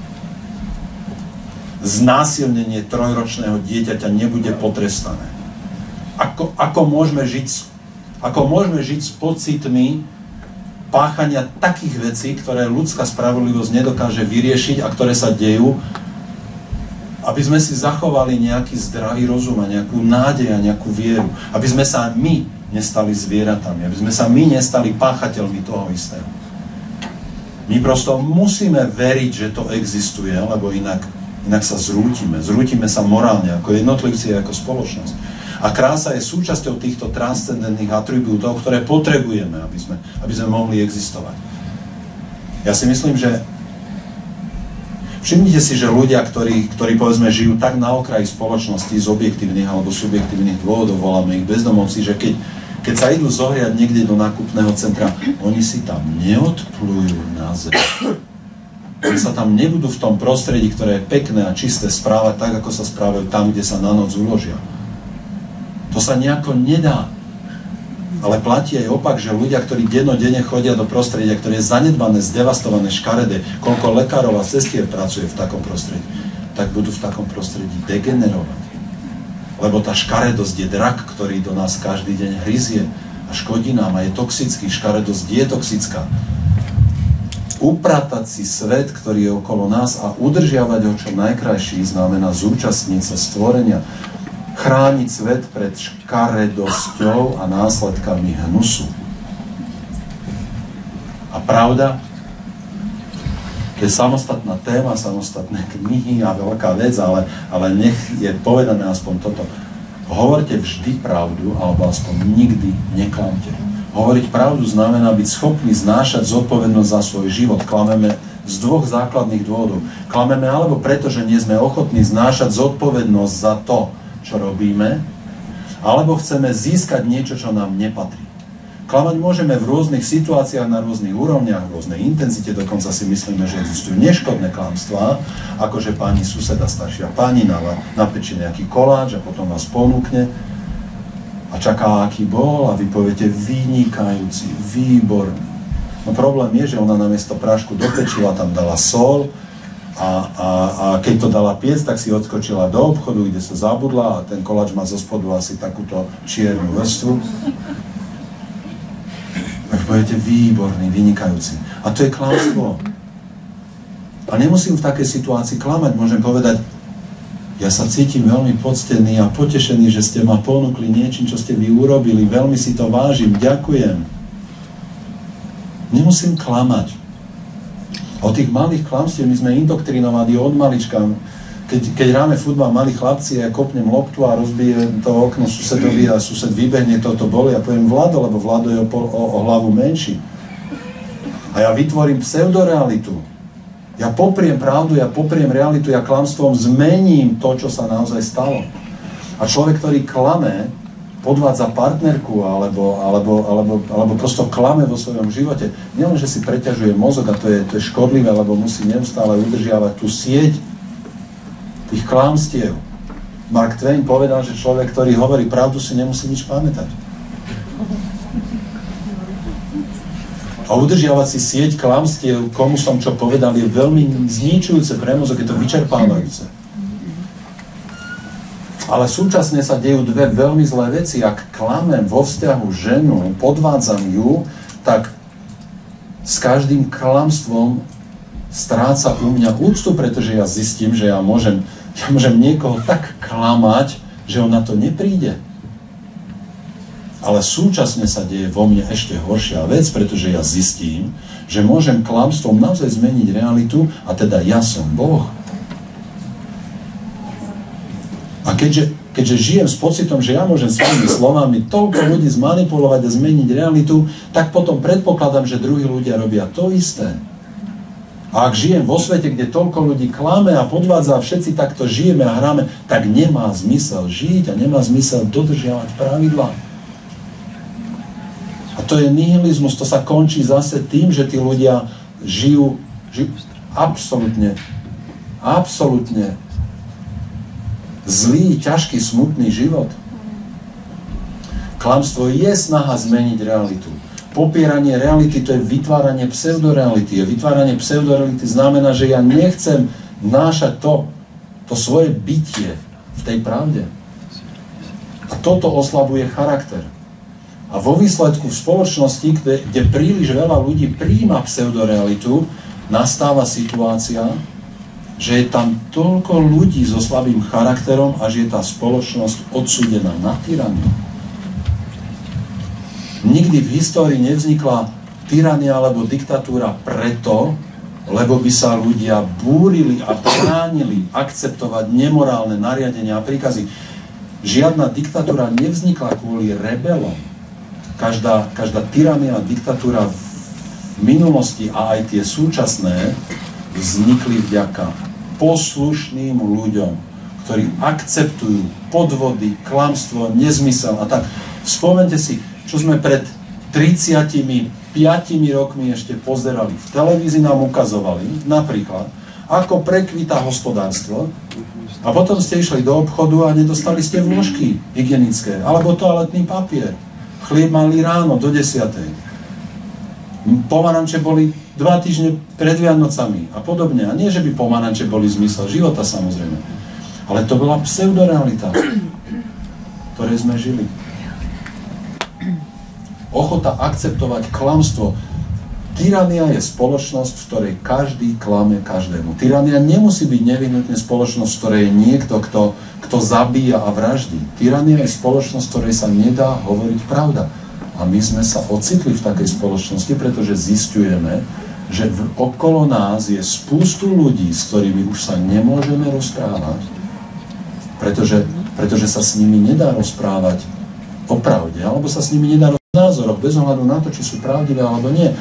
znásilnenie trojročného dieťaťa nebude potrestané? Ako, ako, môžeme žiť, ako môžeme žiť s pocitmi páchania takých vecí, ktoré ľudská spravodlivosť nedokáže vyriešiť a ktoré sa dejú, aby sme si zachovali nejaký zdravý rozum a nejakú nádej a nejakú vieru, aby sme sa my nestali zvieratami, aby sme sa my nestali páchateľmi toho istého. My prosto musíme veriť, že to existuje, lebo inak, inak sa zrútime. Zrútime sa morálne, ako jednotlivci a ako spoločnosť. A krása je súčasťou týchto transcendentných atribútov, ktoré potrebujeme, aby sme, aby sme mohli existovať. Ja si myslím, že všimnite si, že ľudia, ktorí, ktorí povedzme žijú tak na okraji spoločnosti z objektívnych alebo subjektívnych dôvodov, voláme ich bezdomovci, že keď, keď sa idú zohriať niekde do nákupného centra, oni si tam neodplujú na zem. Oni sa tam nebudú v tom prostredí, ktoré je pekné a čisté, správať tak, ako sa správajú tam, kde sa na noc uložia. To sa nejako nedá. Ale platí aj opak, že ľudia, ktorí dennodenne chodia do prostredia, ktoré je zanedbané, zdevastované, škaredé, koľko lekárov a sestier pracuje v takom prostredí, tak budú v takom prostredí degenerovať. Lebo tá škaredosť je drak, ktorý do nás každý deň hryzie a škodí nám a je toxický. Škaredosť je toxická. Upratať si svet, ktorý je okolo nás a udržiavať ho čo najkrajší znamená zúčastniť sa stvorenia, chrániť svet pred škaredosťou a následkami hnusu. A pravda, to je samostatná téma, samostatné knihy a veľká vec, ale, ale nech je povedané aspoň toto. Hovorte vždy pravdu, alebo aspoň nikdy neklamte. Hovoriť pravdu znamená byť schopný znášať zodpovednosť za svoj život. Klameme z dvoch základných dôvodov. Klameme alebo preto, že nie sme ochotní znášať zodpovednosť za to, čo robíme, alebo chceme získať niečo, čo nám nepatrí. Klamať môžeme v rôznych situáciách, na rôznych úrovniach, v rôznej intenzite, dokonca si myslíme, že existujú neškodné klamstvá, ako že pani suseda, staršia pani napečie nejaký koláč a potom vás ponúkne a čaká, aký bol, a vy poviete vynikajúci, výborný. No problém je, že ona namiesto prášku dopečila, tam dala sol, A, a, a keď to dala piec, tak si odskočila do obchodu, kde sa zabudla a ten koláč má zo spodu asi takúto čiernu vrstvu. Tak poviete, výborný, vynikajúci. A to je klamstvo. A nemusím v takej situácii klamať, môžem povedať, ja sa cítim veľmi poctený a potešený, že ste ma ponúkli niečím, čo ste vy urobili, veľmi si to vážim, ďakujem. Nemusím klamať. O tých malých klamstiev my sme indoktrinovaní od malička. Keď, keď hráme futbal, malí chlapci, ja kopnem loptu a rozbijem to okno susedovi a sused vybehne, toto boli. Ja poviem Vlado, lebo Vlado je o, o, o hlavu menší. A ja vytvorím pseudorealitu. Ja popriem pravdu, ja popriem realitu, ja klamstvom zmením to, čo sa naozaj stalo. A človek, ktorý klame, podvádza partnerku alebo, alebo, alebo, alebo prosto klame vo svojom živote, nielen, že si preťažuje mozog a to je, to je škodlivé, lebo musí neustále udržiavať tú sieť tých klamstiev. Mark Twain povedal, že človek, ktorý hovorí pravdu, si nemusí nič pamätať. A udržiavať si sieť klamstiev, komu som čo povedal, je veľmi zničujúce pre mozog, je to vyčerpávajúce. Ale súčasne sa dejú dve veľmi zlé veci. Ak klamem vo vzťahu ženu, podvádzam ju, tak s každým klamstvom stráca u mňa úctu, pretože ja zistím, že ja môžem, ja môžem niekoho tak klamať, že on na to nepríde. Ale súčasne sa deje vo mne ešte horšia vec, pretože ja zistím, že môžem klamstvom naozaj zmeniť realitu a teda ja som Boh. A keďže, keďže žijem s pocitom, že ja môžem svojimi slovami toľko ľudí zmanipulovať a zmeniť realitu, tak potom predpokladám, že druhí ľudia robia to isté. A ak žijem vo svete, kde toľko ľudí klame a podvádza a všetci takto žijeme a hráme, tak nemá zmysel žiť a nemá zmysel dodržiavať pravidlá. A to je nihilizmus, to sa končí zase tým, že tí ľudia žijú, žijú absolútne, absolútne zlý, ťažký, smutný život. Klamstvo je snaha zmeniť realitu. Popieranie reality to je vytváranie pseudoreality. Vytváranie pseudoreality znamená, že ja nechcem vnášať to, to svoje bytie v tej pravde. A toto oslabuje charakter. A vo výsledku v spoločnosti, kde, kde príliš veľa ľudí prijíma pseudorealitu, nastáva situácia, že je tam toľko ľudí so slabým charakterom a že je tá spoločnosť odsúdená na tyraniu. Nikdy v histórii nevznikla tyrania alebo diktatúra preto, lebo by sa ľudia búrili a bránili akceptovať nemorálne nariadenia a príkazy. Žiadna diktatúra nevznikla kvôli rebelom. Každá, každá tyrania a diktatúra v minulosti a aj tie súčasné vznikli vďaka poslušným ľuďom, ktorí akceptujú podvody, klamstvo, nezmysel a tak. Spomeňte si, čo sme pred tridsiatimi piatimi rokmi ešte pozerali. V televízii nám ukazovali napríklad, ako prekvitá hospodárstvo a potom ste išli do obchodu a nedostali ste vložky hygienické alebo toaletný papier. Chlieb mali ráno do desiatej. Pomaranče boli dva týždne pred Vianocami a podobne. A nie, že by pomaranče boli zmysel života, samozrejme. Ale to bola pseudorealita, v ktorej sme žili. Ochota akceptovať klamstvo. Tyrania je spoločnosť, v ktorej každý klame každému. Tyrania nemusí byť nevyhnutne spoločnosť, v ktorej je niekto, kto, kto zabíja a vraždí. Tyrania je spoločnosť, v ktorej sa nedá hovoriť pravda. A my sme sa ocitli v takej spoločnosti, pretože zisťujeme, že v, okolo nás je spústu ľudí, s ktorými už sa nemôžeme rozprávať, pretože, pretože sa s nimi nedá rozprávať o pravde, alebo sa s nimi nedá rozprávať o názoroch, bez ohľadu na to, či sú pravdivé alebo nie.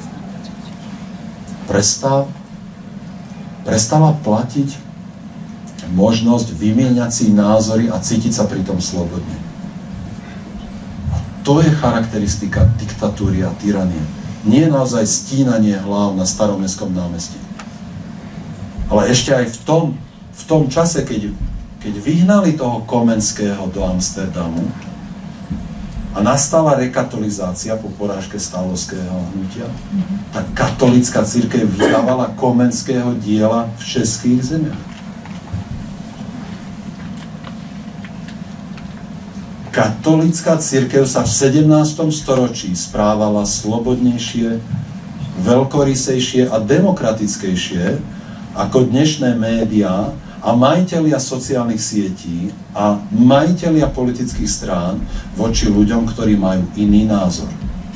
Prestáv, prestala platiť možnosť vymieňať si názory a cítiť sa pritom slobodne. A to je charakteristika diktatúry a tyranie. Nie je naozaj stínanie hlav na Staromestskom námestí. Ale ešte aj v tom, v tom čase, keď, keď vyhnali toho Komenského do Amsterdamu a nastala rekatolizácia po porážke stavovského hnutia, tak katolická cirkev vydávala Komenského diela v českých zemiach. Katolická cirkev sa v sedemnástom storočí správala slobodnejšie, veľkorysejšie a demokratickejšie ako dnešné médiá a majitelia sociálnych sietí a majitelia politických strán voči ľuďom, ktorí majú iný názor.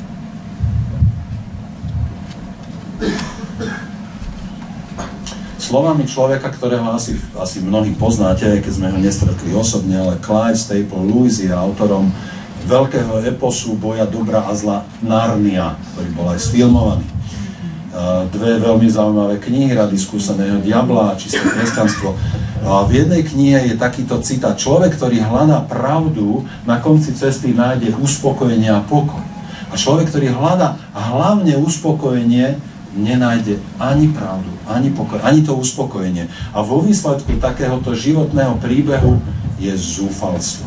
Slovami človeka, ktorého asi, asi mnohí poznáte, aj keď sme ho nestretli osobne, ale Clive Staple Lewis je autorom veľkého eposu boja dobra a zla Narnia, ktorý bol aj sfilmovaný. Dve veľmi zaujímavé knihy, Rady skúseného diabla a Čisté kresťanstvo. V jednej knihe je takýto citát: človek, ktorý hľadá pravdu, na konci cesty nájde uspokojenie a pokoj. A človek, ktorý hľadá hlavne uspokojenie, nenájde ani pravdu, ani pokoj, ani to uspokojenie. A vo výsledku takéhoto životného príbehu je zúfalstvo.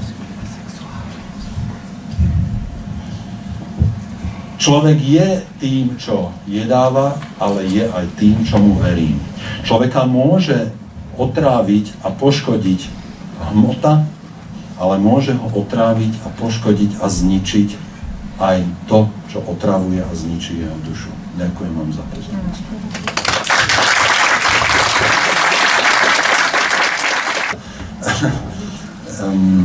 Človek je tým, čo jedáva, ale je aj tým, čomu verí. Človeka môže otráviť a poškodiť hmota, ale môže ho otráviť a poškodiť a zničiť aj to, čo otravuje a zničí jeho dušu. Ďakujem vám za pozornosť. um,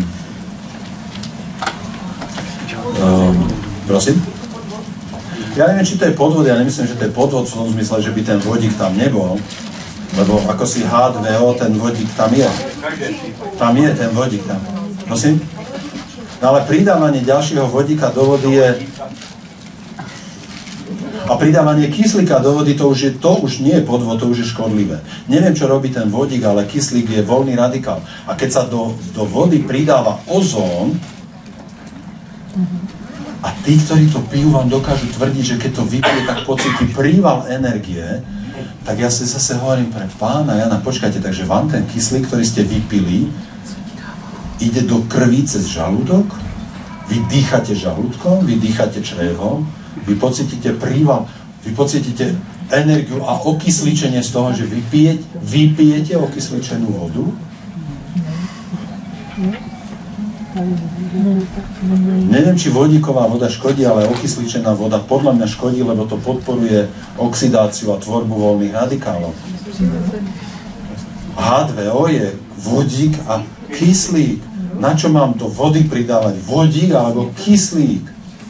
um, prosím? Ja neviem, či to je podvod, ja nemyslím, že to je podvod v tom zmysle, že by ten vodík tam nebol, lebo ako si há dve ó, ten vodík tam je. Tam je ten vodík tam. Prosím? No ale pridávanie ďalšieho vodíka do vody je... A pridávanie kyslíka do vody, to už, je, to už nie je podvod, to už je škodlivé. Neviem, čo robí ten vodík, ale kyslík je voľný radikál. A keď sa do, do vody pridáva ozón, A tí, ktorí to pijú, vám dokážu tvrdiť, že keď to vypije, tak pocíti príval energie. Tak ja si zase hovorím pre pána Jana, počkajte, takže vám ten kyslík, ktorý ste vypili, ide do krvi cez žalúdok, vy dýchate žalúdkom, vy dýchate črevom, vy pocítite príval, vy pocítite energiu a okysličenie z toho, že vypijete, vypijete okysličenú vodu. Neviem, či vodíková voda škodí, ale okysličená voda podľa mňa škodí, lebo to podporuje oxidáciu a tvorbu voľných radikálov. há dve ó je vodík a kyslík. Na čo mám do vody pridávať? Vodík alebo kyslík?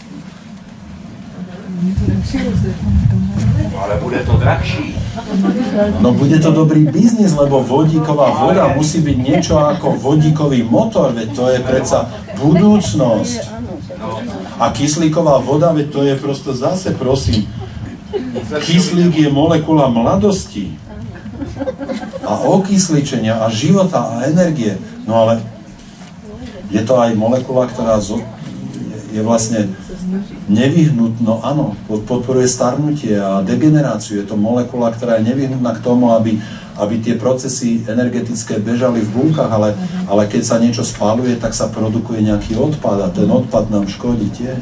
Ale bude to drahší. No bude to dobrý biznis, lebo vodíková voda musí byť niečo ako vodíkový motor, veď to je predsa budúcnosť. A kyslíková voda, veď to je prosto zase, prosím, kyslík je molekula mladosti a okysličenia a života a energie. No ale je to aj molekula, ktorá je vlastne nevyhnutno, áno, podporuje starnutie a degeneráciu. Je to molekula, ktorá je nevyhnutná k tomu, aby, aby tie procesy energetické bežali v bunkách, ale, ale keď sa niečo spáluje, tak sa produkuje nejaký odpad a ten odpad nám škodí tiež.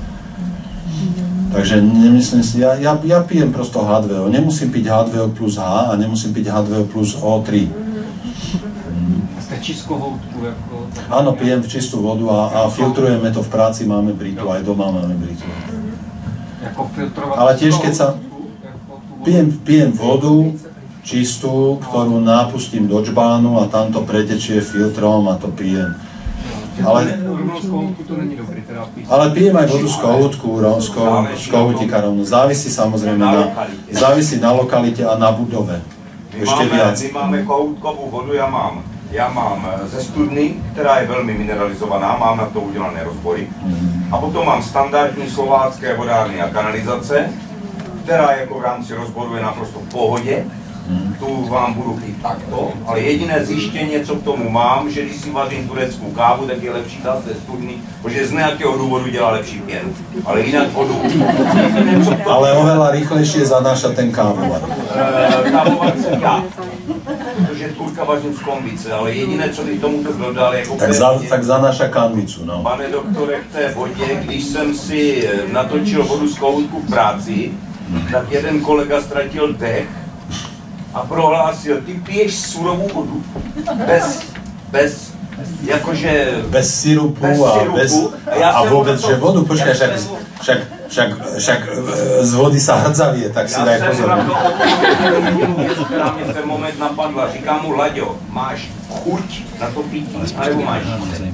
Takže nemyslím si, ja, ja, ja pijem prosto há dve ó. Nemusím piť há dve ó plus H a nemusím piť há dve ó plus ó tri. Čistú houtku, ako... Áno, pijem čistú vodu a, a filtrujeme to v práci, máme britu, aj doma máme britu. Ako filtrovať... Ale tiež keď sa... Pijem, pijem vodu čistú, ktorú napustím do džbánu a tam to pretečie filtrom a to pijem. Ale, ale pijem aj vodu z kohútku, z kohútika rovno. Závisí samozrejme na, závisí na lokalite a na budove. Ešte viac. My máme kohoutkovú vodu, ja mám. Já mám ze studny, která je velmi mineralizovaná, mám na to udělané rozbory. A potom mám standardní slovácké vodárny a kanalizace, která jako v rámci rozboru je naprosto v pohodě. Tu vám budu pít takto, ale jediné zjištění, co k tomu mám, že když si vařím tureckou kávu, tak je lepší dát ze studny, protože z nějakého důvodu dělá lepší pěn. Ale jinak vodu... Ale oveľa rýchlejšie zanáša ten kávovar. Kávovar jsem já. Protože Turka vařím z konvice, ale jediné, co bych tomuto dodal, jako... Tak, za, tak zanáša kanvicu, no. Pane doktore, k té vodě, když jsem si natočil vodu z kohoutku v práci, tak jeden kolega ztratil dech a prohlásil, ty piješ surovou vodu, bez, bez, jakože... Bez sirupu, bez a, sirupu. Bez, a, a vôbec, že vodu, počkaj, však, však, však, však z vody sa hrdzavie, tak si daj pozor. Já jsem na to věc, která mě v ten moment napadla, říkám mu, Laďo, máš chuť na to pití, alebo máš jíst?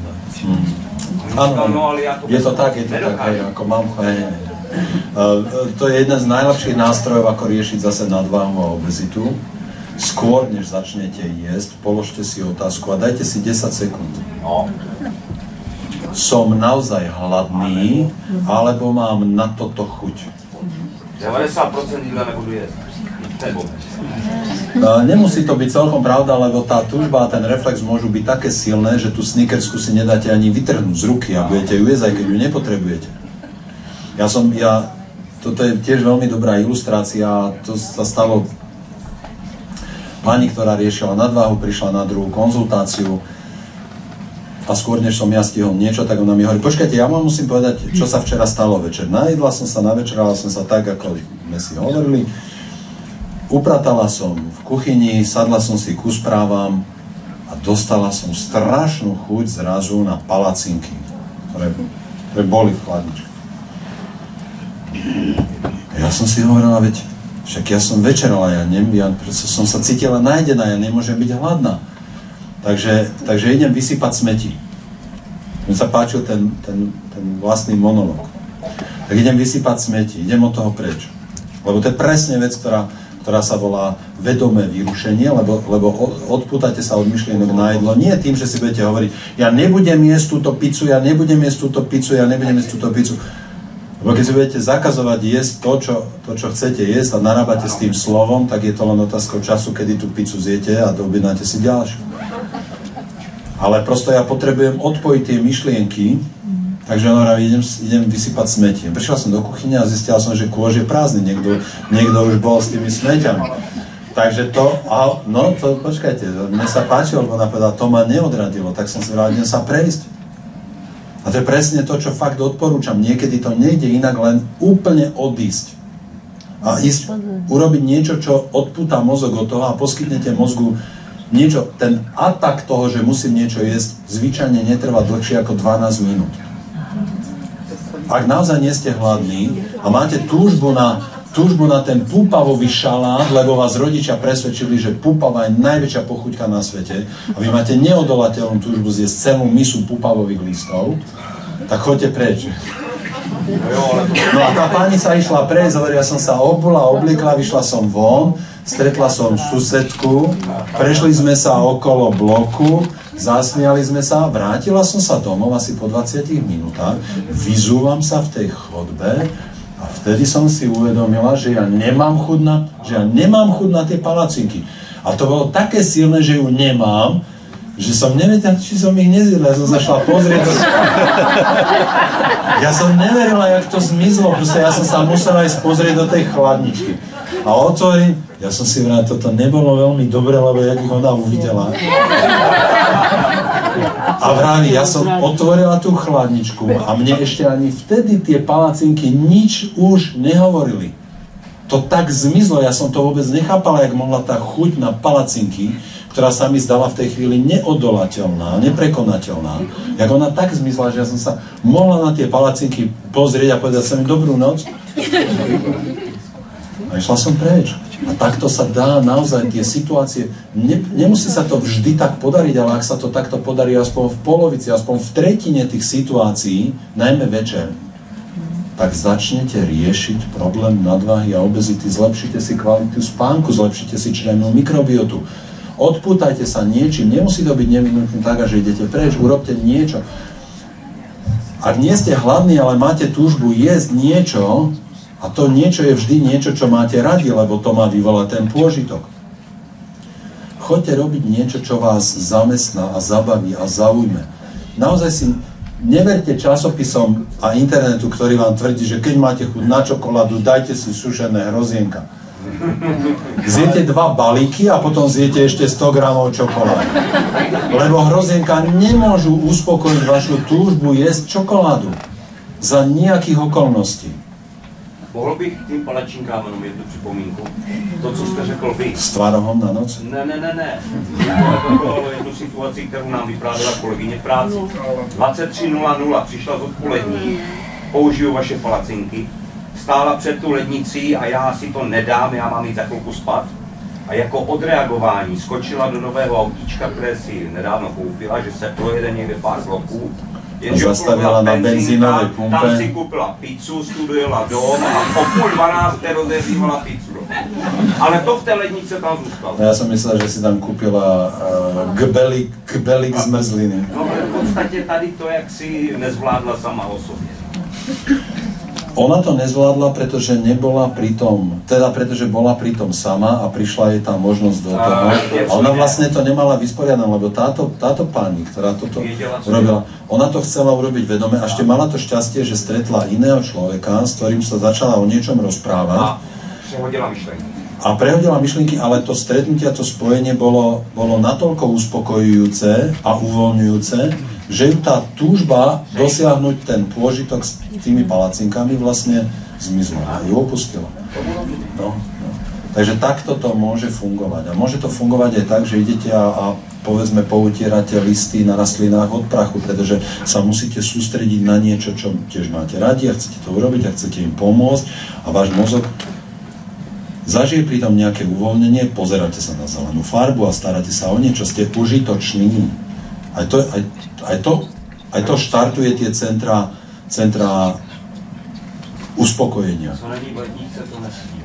Áno, je to tak, je to tak, hej, ako mám, hej, hej. Uh, to je jeden z najlepších nástrojov, ako riešiť zase nadváhu a obezitu. Skôr, než začnete jesť, položte si otázku a dajte si desať sekúnd. No. Som naozaj hladný, alebo mám na toto chuť? deväťdesiat percent jídla nebudu jesť. Uh, nemusí to byť celkom pravda, lebo tá túžba a ten reflex môžu byť také silné, že tú snickersku si nedáte ani vytrhnúť z ruky a budete ju jesť, aj keď ju nepotrebujete. Ja som, ja, toto je tiež veľmi dobrá ilustrácia, to sa stalo pani, ktorá riešila nadváhu, prišla na druhú konzultáciu a skôr, než som ja stihol niečo, tak ona mi hovorí, počkajte, ja vám musím povedať, čo sa včera stalo večer. Najedla som sa, navečerala som sa tak, ako sme si hovorili, upratala som v kuchyni, sadla som si ku správam a dostala som strašnú chuť zrazu na palacinky, ktoré, ktoré boli v chladničke. Ja som si hovorila, veď však ja som večerala, ja, ne, ja som sa cítila najedená, ja nemôžem byť hladná. Takže, takže idem vysypať smeti. Mne sa páčil ten, ten, ten vlastný monológ. Tak idem vysypať smeti, idem od toho preč. Lebo to je presne vec, ktorá, ktorá sa volá vedomé vyrušenie, lebo, lebo odpútate sa od myšlienok na jedlo. Nie tým, že si budete hovoriť, ja nebudem jesť túto pizzu, ja nebudem jesť túto pizzu, ja nebudem jesť túto pizzu. Lebo keď si budete zakazovať jesť to čo, to, čo chcete jesť a narábate s tým slovom, tak je to len otázkou času, kedy tú pizzu zjete a doobjednáte si ďalšiu. Ale prosto ja potrebujem odpojiť tie myšlienky Takže on hovorí, idem, idem vysypať smetie. Prišiel som do kuchyne a zistil som, že kôž je prázdny, niekto, niekto už bol s tými smeťami. Takže to, a, no to, počkajte, mne sa páčilo, lebo ona povedala, to ma neodradilo, tak som si povedal, idem sa prejsť. A to je presne to, čo fakt odporúčam. Niekedy to nejde inak, len úplne odísť. A ísť, urobiť niečo, čo odpúta mozog od toho a poskytnete mozgu niečo, ten atak toho, že musím niečo jesť, zvyčajne netrvá dlhšie ako dvanásť minút. Ak naozaj nie ste hladní a máte túžbu na, túžbu na ten púpavový šalát, lebo vás rodičia presvedčili, že púpava je najväčšia pochuťka na svete a vy máte neodolateľnú túžbu zjesť celú misu púpavových listov, tak choďte preč. No a tá pani sa išla prejsť, hovorí, ja som sa obula, obliekla, vyšla som von, stretla som susedku, prešli sme sa okolo bloku, zasmiali sme sa, vrátila som sa domov asi po dvadsiatich minútach, vyzúvam sa v tej chodbe a vtedy som si uvedomila, že ja nemám chuť na, že ja nemám chuť na tie palacinky. A to bolo také silné, že ju nemám, že som nevedel, či som ich nezjedla. Ja som sa šla pozrieť. Ja som neverila, jak to zmizlo. Proste ja som sa musela ísť pozrieť do tej chladničky. A otvorím, ja som si vrát, toto nebolo veľmi dobre, lebo jak ich ona uvidela. A vraví, ja som otvorila tú chladničku a mne ešte ani vtedy tie palacinky nič už nehovorili. To tak zmizlo, ja som to vôbec nechápala, jak mohla tá chuť na palacinky, ktorá sa mi zdala v tej chvíli neodolateľná, neprekonateľná. Jak ona tak zmizla, že ja som sa mohla na tie palacinky pozrieť a povedať sa mi dobrú noc. A išla som preč. A takto sa dá naozaj tie situácie, ne, nemusí sa to vždy tak podariť, ale ak sa to takto podarí aspoň v polovici, aspoň v tretine tých situácií, najmä večer, tak začnete riešiť problém nadváhy a obezity, zlepšite si kvalitu spánku, zlepšite si črevnú mikrobiotu. Odpútajte sa niečím, nemusí to byť nevyhnutne tak, že idete preč, urobte niečo. Ak nie ste hladní, ale máte túžbu jesť niečo, a to niečo je vždy niečo, čo máte radi, lebo to má vyvolať ten pôžitok. Choďte robiť niečo, čo vás zamestná a zabaví a zaujme. Naozaj si neverte časopisom a internetu, ktorý vám tvrdí, že keď máte chuť na čokoládu, dajte si sušené hrozienka. Zjete dva balíky a potom zjete ešte sto gramov čokolády. Lebo hrozienka nemôžu uspokojiť vašu túžbu jesť čokoládu. Za nejakých okolností. Mohl bych k tým palačinkám jenom jednu připomínku? To, co jste řekl vy. S tvarohom na noc? Ne, ne, ne, ne. To bylo jednu situaci, kterou nám vyprávěla kolegyně v práci. dvacet tři nula nula přišla z odpolední, použiju vaše palacinky, stála před tu lednicí a já si to nedám, já mám jít za chvilku spát. A jako odreagování skočila do nového autíčka, které si nedávno koupila, že se projede někde pár bloků. A zastavila na benzínové pumpe. Tam si kúpila pizzu, studujela dom a po půl dvanácté rozehřívala pizzu. Ale to v té lednice tam zůstalo. Ja som myslel, že si tam kúpila uh, kbelik, kbelik zmrzliny. No v podstatě tady to, jak si nezvládla sama o sobě. Ona to nezvládla, pretože nebola pritom, teda pretože bola pritom sama a prišla jej tá možnosť do toho. A ona vlastne to nemala vysporiadané, lebo táto, táto pani, ktorá toto urobila, ona to chcela urobiť vedome a ešte mala to šťastie, že stretla iného človeka, s ktorým sa začala o niečom rozprávať. A prehodila myšlenky. A prehodila myšlienky, ale to stretnutie a to spojenie bolo, bolo natoľko uspokojujúce a uvoľňujúce, že ju tá túžba dosiahnuť ten pôžitok s tými palacinkami vlastne zmizla a ju opustila. No, no. Takže takto to môže fungovať. A môže to fungovať aj tak, že idete a, a povedzme poutierate listy na rastlinách od prachu, pretože sa musíte sústrediť na niečo, čo tiež máte radi a chcete to urobiť a chcete im pomôcť a váš mozog zažije pritom nejaké uvoľnenie, pozeráte sa na zelenú farbu a staráte sa o niečo, ste užitoční. Aj to, aj, aj to, aj to štartuje tie centra, centra uspokojenia. Co není v lednice, to nesmí.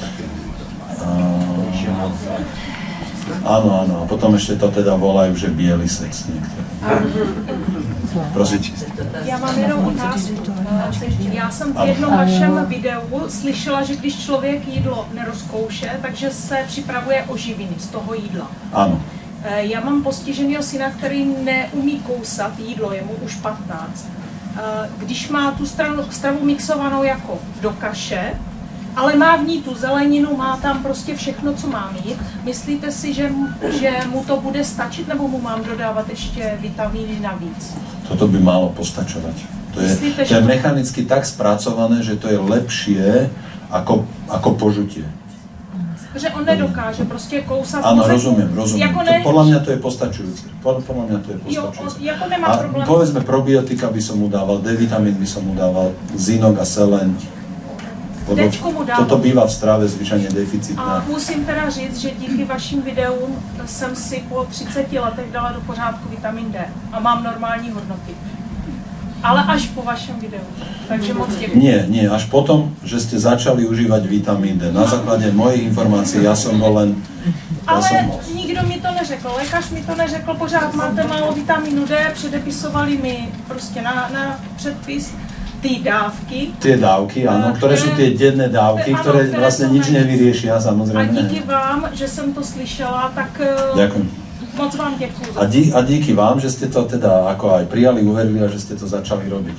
Áno, áno. A potom ešte to teda volajú, že biely sex niektoré. Prosím. Já mám jenom otázku. Já jsem v jednom vašem videu slyšela, že když člověk jídlo nerozkouše, takže se připravuje o živiny z toho jídla. Áno. Já mám postiženého syna, který neumí kousat jídlo, je mu už patnáct. když má tu stranu, stravu mixovanou jako do kaše, ale má v ní tu zeleninu, má tam prostě všechno, co má mít. Myslíte si, že, že mu to bude stačit, nebo mu mám dodávat ještě vitamíny navíc? Toto by malo postačovať. To je, Myslíte, to je to... mechanicky tak spracované, že to je lepšie ako, ako požutie. Že on nedokáže prostě kousat. Áno, rozumiem, rozumiem. Jako ne... Podľa mňa to je postačujúce. Podľa mňa to je postačujúce. Jo, jako nemá a problém. povedzme, probiotika by som mu dával, D-vitamín by som mu dával, zinok a selen. Toto býva v strave zvyčajne deficitné. A musím teda říct, že díky vašim videům jsem si po třiceti letech dala do pořádku vitamin D a mám normální hodnoty. Ale až po vašem videu. Takže moc děkuji. Nie, nie, až potom, že ste začali užívať vitamín D. Na základe mojich informácií, ja som bol len... Ja Ale som... nikdo mi to neřekl, lékař mi to neřekl, pořád máte málo vitamínu D, předepisovali mi prostě na, na předpis ty dávky. Tie dávky, áno, ktoré sú tie denné dávky, ktoré vlastne nič nevyriešia, samozrejme. A díky vám, že jsem to slyšela, tak ďakujem. Moc vám děkuji. A, dí, a díky vám, že ste to teda ako aj prijali, uverili a že ste to začali robiť.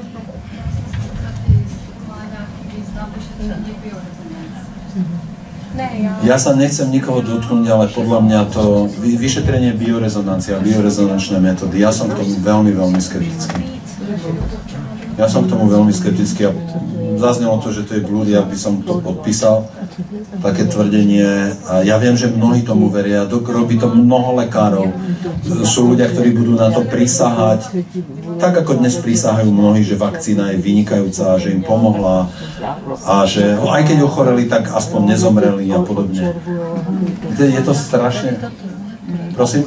Ne, ja... ja sa nechcem nikoho dotknúť, ale podľa mňa to vyšetrenie biorezonancia, biorezonančné metódy, ja som k tomu veľmi, veľmi skeptický. Ja som k tomu veľmi skeptický a zaznelo to, že to je blúd, ja by som to podpísal, také tvrdenie. A ja viem, že mnohí tomu veria, robí to mnoho lekárov. Sú ľudia, ktorí budú na to prisahať, tak ako dnes prisahajú mnohí, že vakcína je vynikajúca, že im pomohla a že aj keď ochoreli, tak aspoň nezomreli a podobne. Je to strašne... Prosím?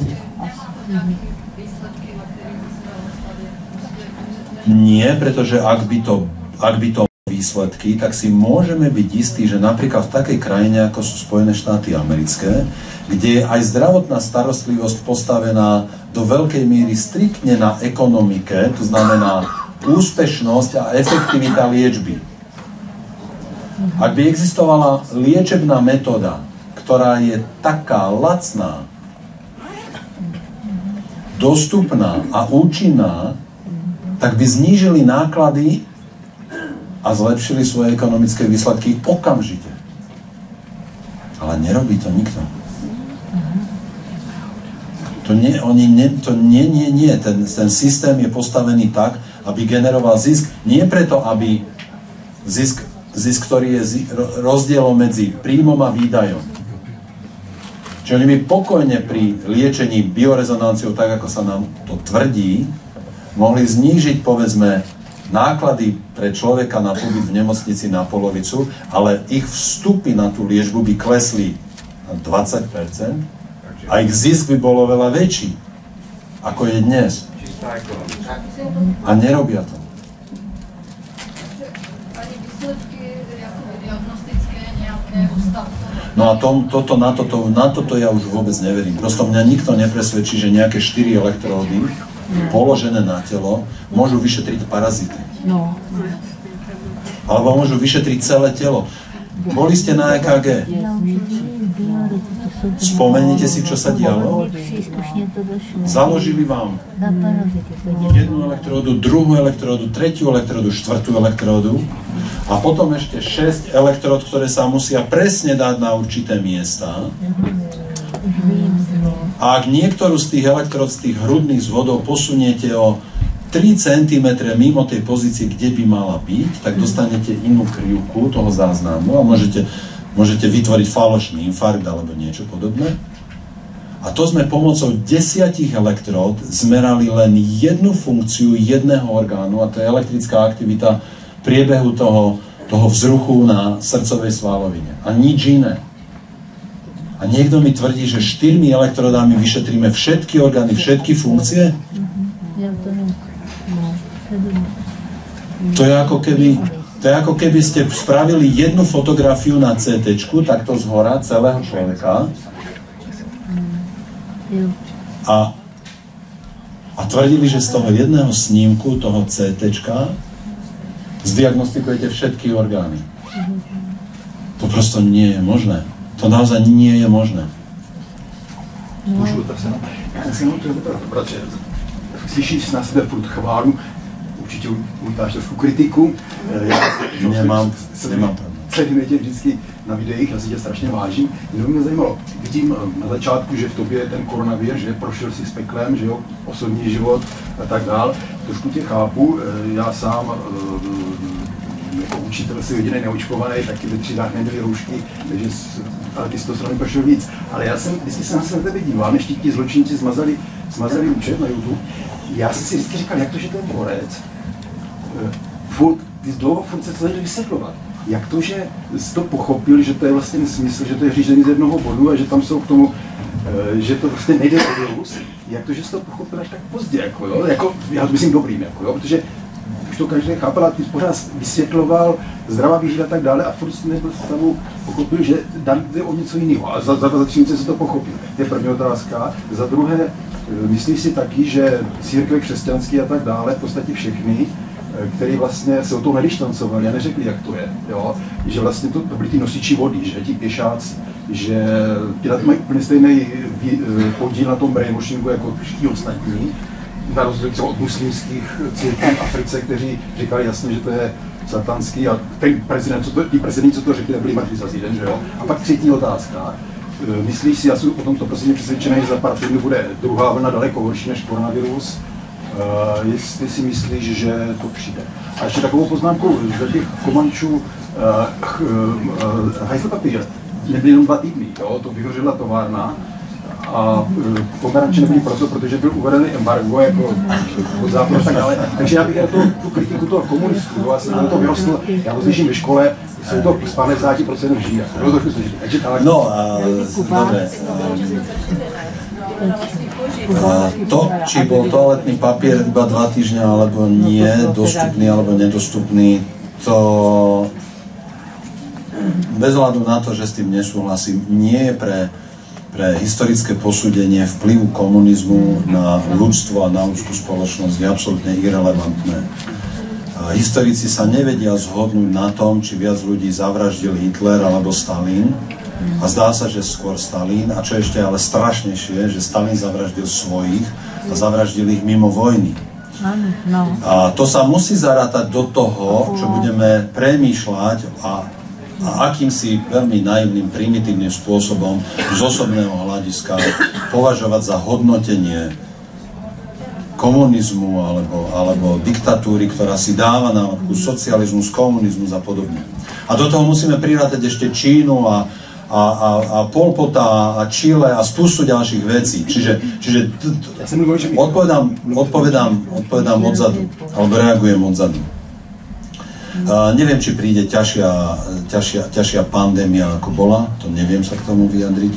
Nie, pretože ak by to, ak by to výsledky, tak si môžeme byť istí, že napríklad v takej krajine, ako sú Spojené štáty americké, kde je aj zdravotná starostlivosť postavená do veľkej miery striktne na ekonomike, to znamená úspešnosť a efektivita liečby. Ak by existovala liečebná metóda, ktorá je taká lacná, dostupná a účinná, tak by znížili náklady a zlepšili svoje ekonomické výsledky okamžite. Ale nerobí to nikto. To nie, oni nie, to nie, nie, nie. Ten, ten systém je postavený tak, aby generoval zisk. Nie preto, aby zisk, zisk ktorý je rozdielom medzi príjmom a výdajom. Čiže oni by pokojne pri liečení biorezonanciou, tak ako sa nám to tvrdí, mohli znížiť, povedzme, náklady pre človeka na pobyt v nemocnici na polovicu, ale ich vstupy na tú liečbu by klesli na dvadsať percent a ich zisk by bolo veľa väčší, ako je dnes. A nerobia to. No a tom, toto, na, toto, na toto ja už vôbec neverím. Prosto mňa nikto nepresvedčí, že nejaké štyri elektródy položené na telo môžu vyšetriť parazity. No. Alebo môžu vyšetriť celé telo. Boli ste na é ká gé? Spomeniete si, čo sa dialo? Založili vám jednu elektródu, druhú elektródu, tretiu elektródu, štvrtú elektródu a potom ešte šesť elektród, ktoré sa musia presne dať na určité miesta. A ak niektorú z tých elektród, z tých hrudných zvodov posuniete o tri centimetre mimo tej pozície, kde by mala byť, tak dostanete inú krivku toho záznamu a môžete, môžete vytvoriť falošný infarkt alebo niečo podobné. A to sme pomocou desiatich elektród zmerali len jednu funkciu jedného orgánu, a to je elektrická aktivita priebehu toho, toho vzruchu na srdcovej svalovine. A nič iné. A niekto mi tvrdí, že štyrmi elektrodami vyšetríme všetky orgány, všetky funkcie? To je ako keby, to je ako keby ste spravili jednu fotografiu na cé téčku, takto zhora celého človeka a, a tvrdili, že z toho jedného snímku toho cé téčka zdiagnostikujete všetky orgány. To prosto nie je možné. To naozaj nie je možné. Můžu, tak se já jsem jenom chtěl zeptat, protože slyšíš na sebe furt chválu určitě uvítáš trošku kritiku. Já nemám, nemám Sledujeme tě vždycky na videích, já si tě strašně vážím. Jenom mě zajímalo, vidím na začátku, že v tobě je ten koronavir, že prošel si s peklem, že jo, osobní život a tak dál. Trošku tě chápu, já sám jako učitel si jediný neočkovaný, taky ve třídách neměli roušky, takže ale ty z toho strany prošel víc. Ale já jsem, vždycky se na sebe tebe dívám, než ti zločinci zmazali, zmazali účet na YouTube, já jsem si vždycky říkal, jak to, že ten borec, furt, ty dlouho furt se to začali vysvětlovat. Jak to, že jsi to pochopil, že to je vlastně smysl, že to je řízení z jednoho bodu a že tam jsou k tomu, že to vlastně nejde o virus, jak to, že jsi to pochopil až tak pozdě, jako jo, jako, já to myslím dobrým, jako jo, protože už to každý chápal a ty pořád vysvětloval, zdravá výživa a tak dále a furt nebyl v stavu pochopil, že tam jde o něco jiného a za, za, za tři se to pochopil. To je první otázka. Za druhé, myslíš si taky, že církve křesťanské a tak dále, v podstatě všechny, který vlastně se o toho nedištancovali a neřekli, jak to je, jo? Že vlastně to, to byli ty nosiči vody, že ti pěšáci, že ti mají úplně stejný podíl na tom brainwashingu jako všichni ostatní, na rozdíl třeba od muslimských církví v Africe, kteří říkali jasně, že to je satanský a ten prezident, co to, ti prezidenti, co to řekli, byli mrtví za týden, že jo? A pak třetí otázka, myslíš si, já jsem o tom to prostě přesvědčený, že za pár týdnů bude druhá vlna daleko horší než koronavirus, Uh, jestli si myslíš, že to přijde. A ještě takovou poznámku, že těch Komančů uh, uh, hajzlpapír nebyly jenom dva týdny, jo? To vyhořela továrna a uh, pomeranče nebyly proto, protože byl uvedený embargo jako zápor a tak dále. Takže já bych tu, tu kritiku toho komunistů, jo? Já jsem to vyrostl, já ho slyším ve škole, jsou to z padesát procent žije. Takže tak. No, uh, dobre. Uh, to, či bol toaletný papier iba dva týždňa alebo nie, dostupný alebo nedostupný, to bez hľadu na to, že s tým nesúhlasím, nie je pre, pre historické posúdenie vplyvu komunizmu na ľudstvo a na ľudskú spoločnosť je absolútne irelevantné. Uh, historici sa nevedia zhodnúť na tom, či viac ľudí zavraždil Hitler alebo Stalin. A zdá sa, že skôr Stalin, a čo ešte ale strašnejšie, že Stalin zavraždil svojich a zavraždil ich mimo vojny. A to sa musí zarátať do toho, čo budeme premýšľať a, a akýmsi veľmi naivným, primitívnym spôsobom z osobného hľadiska považovať za hodnotenie komunizmu alebo, alebo diktatúry, ktorá si dáva na socializmus, komunizmus a podobne. A do toho musíme prirátať ešte Čínu a a, a, a Pol Pota a Chile a spustu ďalších vecí. Čiže, čiže t, t, odpovedám, odpovedám, odpovedám odzadu, alebo reagujem odzadu. Uh, neviem, či príde ťažšia, ťažšia, ťažšia pandémia, ako bola, to neviem sa k tomu vyjadriť.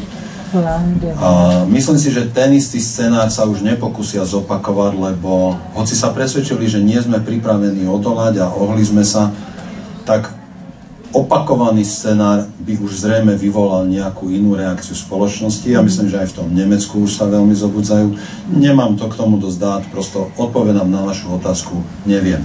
Uh, myslím si, že ten istý scenár sa už nepokusia zopakovať, lebo hoci sa presvedčili, že nie sme pripravení odolať a ohli sme sa, tak opakovaný scenár by už zrejme vyvolal nejakú inú reakciu spoločnosti. Ja myslím, že aj v tom Nemecku už sa veľmi zobudzajú. Nemám to k tomu dosť dát, prosto odpovedám na vašu otázku, neviem.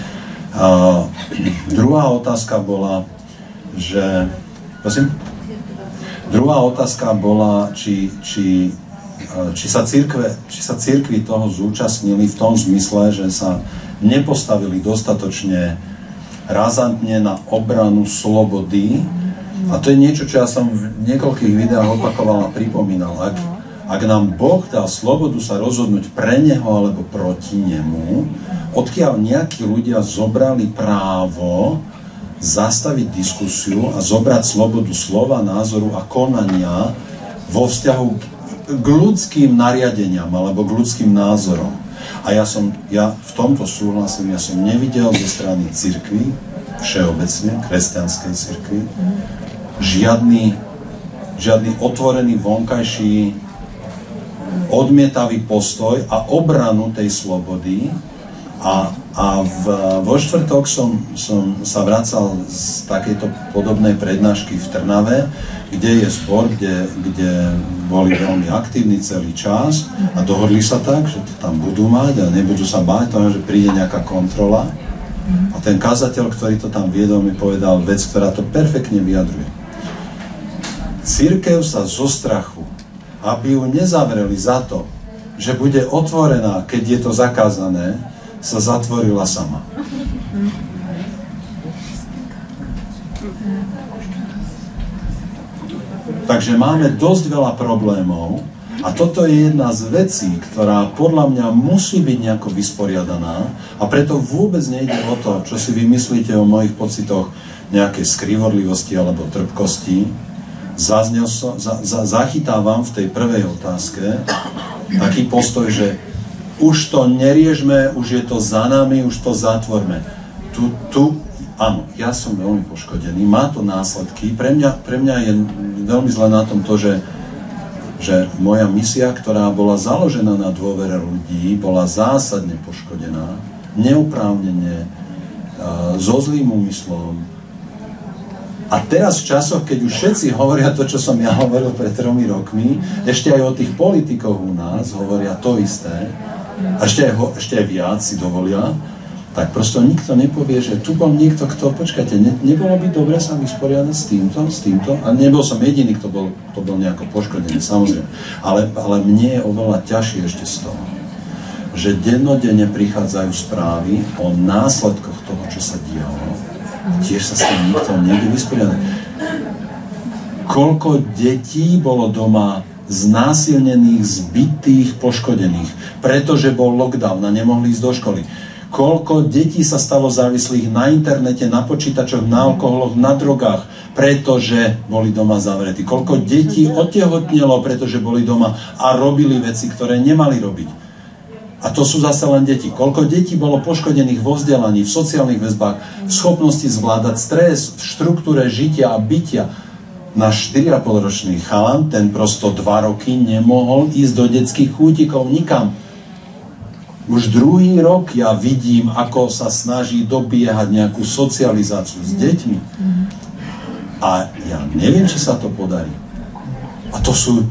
A druhá otázka bola, že... Prosím? Druhá otázka bola, či, či, či, sa církve, či sa církvi toho zúčastnili v tom zmysle, že sa nepostavili dostatočne razantne na obranu slobody. A to je niečo, čo ja som v niekoľkých videách opakoval a pripomínal. Ak, ak nám Boh dal slobodu sa rozhodnúť pre Neho alebo proti Nemu, odkiaľ nejakí ľudia zobrali právo zastaviť diskusiu a zobrať slobodu slova, názoru a konania vo vzťahu k ľudským nariadeniam alebo k ľudským názorom. A ja som, ja v tomto súhlasím, ja som nevidel zo strany cirkvi, všeobecne, kresťanskej cirkvi, žiadny, žiadny otvorený vonkajší odmietavý postoj a obranu tej slobody. A, a v, vo štvrtok som, som sa vracal z takejto podobnej prednášky v Trnave, kde je zbor, kde, kde boli veľmi aktívni celý čas a dohodli sa tak, že to tam budú mať a nebudú sa báť toho, že príde nejaká kontrola. A ten kazateľ, ktorý to tam viedol, mi povedal vec, ktorá to perfektne vyjadruje. Cirkev sa zo strachu, aby ju nezavreli za to, že bude otvorená, keď je to zakázané, sa zatvorila sama. Takže máme dosť veľa problémov a toto je jedna z vecí, ktorá podľa mňa musí byť nejako vysporiadaná a preto vôbec nejde o to, čo si vymyslíte o mojich pocitoch nejakej skrivodlivosti alebo trpkosti. Zaznel som, za, za, zachytávam v tej prvej otázke taký postoj, že už to neriežme, už je to za nami, už to zatvorme. Tu, tu, áno, ja som veľmi poškodený, má to následky. Pre mňa, pre mňa je veľmi zle na tom to, že, že moja misia, ktorá bola založená na dôvere ľudí, bola zásadne poškodená, neoprávnene, so zlým úmyslom. A teraz v časoch, keď už všetci hovoria to, čo som ja hovoril pred tromi rokmi, ešte aj o tých politikoch u nás hovoria to isté, a ešte aj, ešte aj viac si dovolia, tak prosto nikto nepovie, že tu bol niekto, kto, počkajte, ne, nebolo by dobre sa vysporiadať s týmto, s týmto, a nebol som jediný, kto bol, kto bol nejako poškodený, samozrejme, ale, ale mne je oveľa ťažšie ešte z toho, že dennodenne prichádzajú správy o následkoch toho, čo sa dialo, tiež sa s tým nikto niekde vysporiadať. Koľko detí bolo doma znásilnených, zbitých, poškodených, pretože bol lockdown a nemohli ísť do školy. Koľko detí sa stalo závislých na internete, na počítačoch, na alkoholoch, na drogách, pretože boli doma zavretí. Koľko detí otehotnelo, pretože boli doma a robili veci, ktoré nemali robiť. A to sú zase len deti. Koľko detí bolo poškodených vo vzdelaní, v sociálnych väzbách, v schopnosti zvládať stres, v štruktúre žitia a bytia. Náš štyri a pol ročný chalan, ten prosto dva roky nemohol ísť do detských chútikov nikam. Už druhý rok ja vidím, ako sa snaží dobiehať nejakú socializáciu s deťmi. A ja neviem, či sa to podarí. A to sú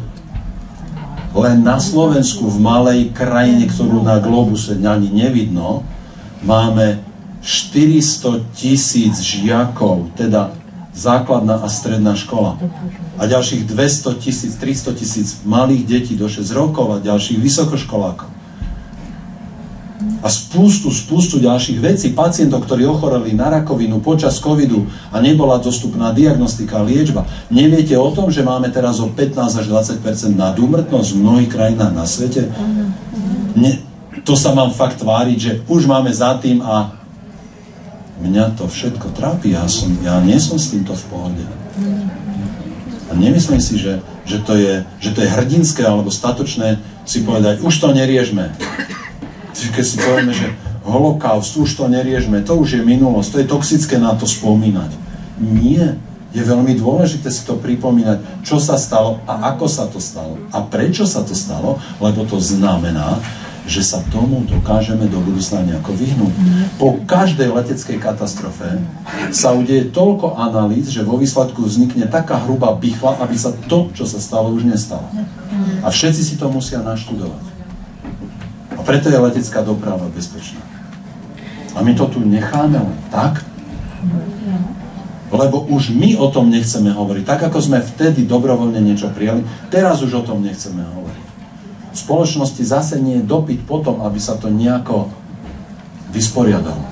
len na Slovensku, v malej krajine, ktorú na globuse ani nevidno, máme štyristo tisíc žiakov, teda základná a stredná škola. A ďalších dvesto tisíc, tristo tisíc malých detí do šesť rokov a ďalších vysokoškolákov. A spústu, spústu ďalších vecí, pacientov, ktorí ochoreli na rakovinu počas covidu a nebola dostupná diagnostika a liečba. Neviete o tom, že máme teraz o pätnásť až dvadsať percent nadúmrtnosť v mnohých krajinách na svete? Ne, to sa mám fakt tváriť, že už máme za tým a mňa to všetko trápi. Ja, som, ja nie som s týmto v pohode. A nemyslím si, že, že, to je, že to je hrdinské alebo statočné si povedať, už to neriežme. Keď si povieme, že holokaust, už to neriežme, to už je minulosť, to je toxické na to spomínať. Nie. Je veľmi dôležité si to pripomínať, čo sa stalo a ako sa to stalo. A prečo sa to stalo, lebo to znamená, že sa tomu dokážeme do budúcna nejako vyhnúť. Po každej leteckej katastrofe sa udeje toľko analýz, že vo výsledku vznikne taká hrubá bichla, aby sa to, čo sa stalo, už nestalo. A všetci si to musia naštudovať. A preto je letecká doprava bezpečná. A my to tu necháme len tak, lebo už my o tom nechceme hovoriť. Tak, ako sme vtedy dobrovoľne niečo prijali, teraz už o tom nechceme hovoriť. V spoločnosti zase nie je dopyt potom, aby sa to nejako vysporiadalo.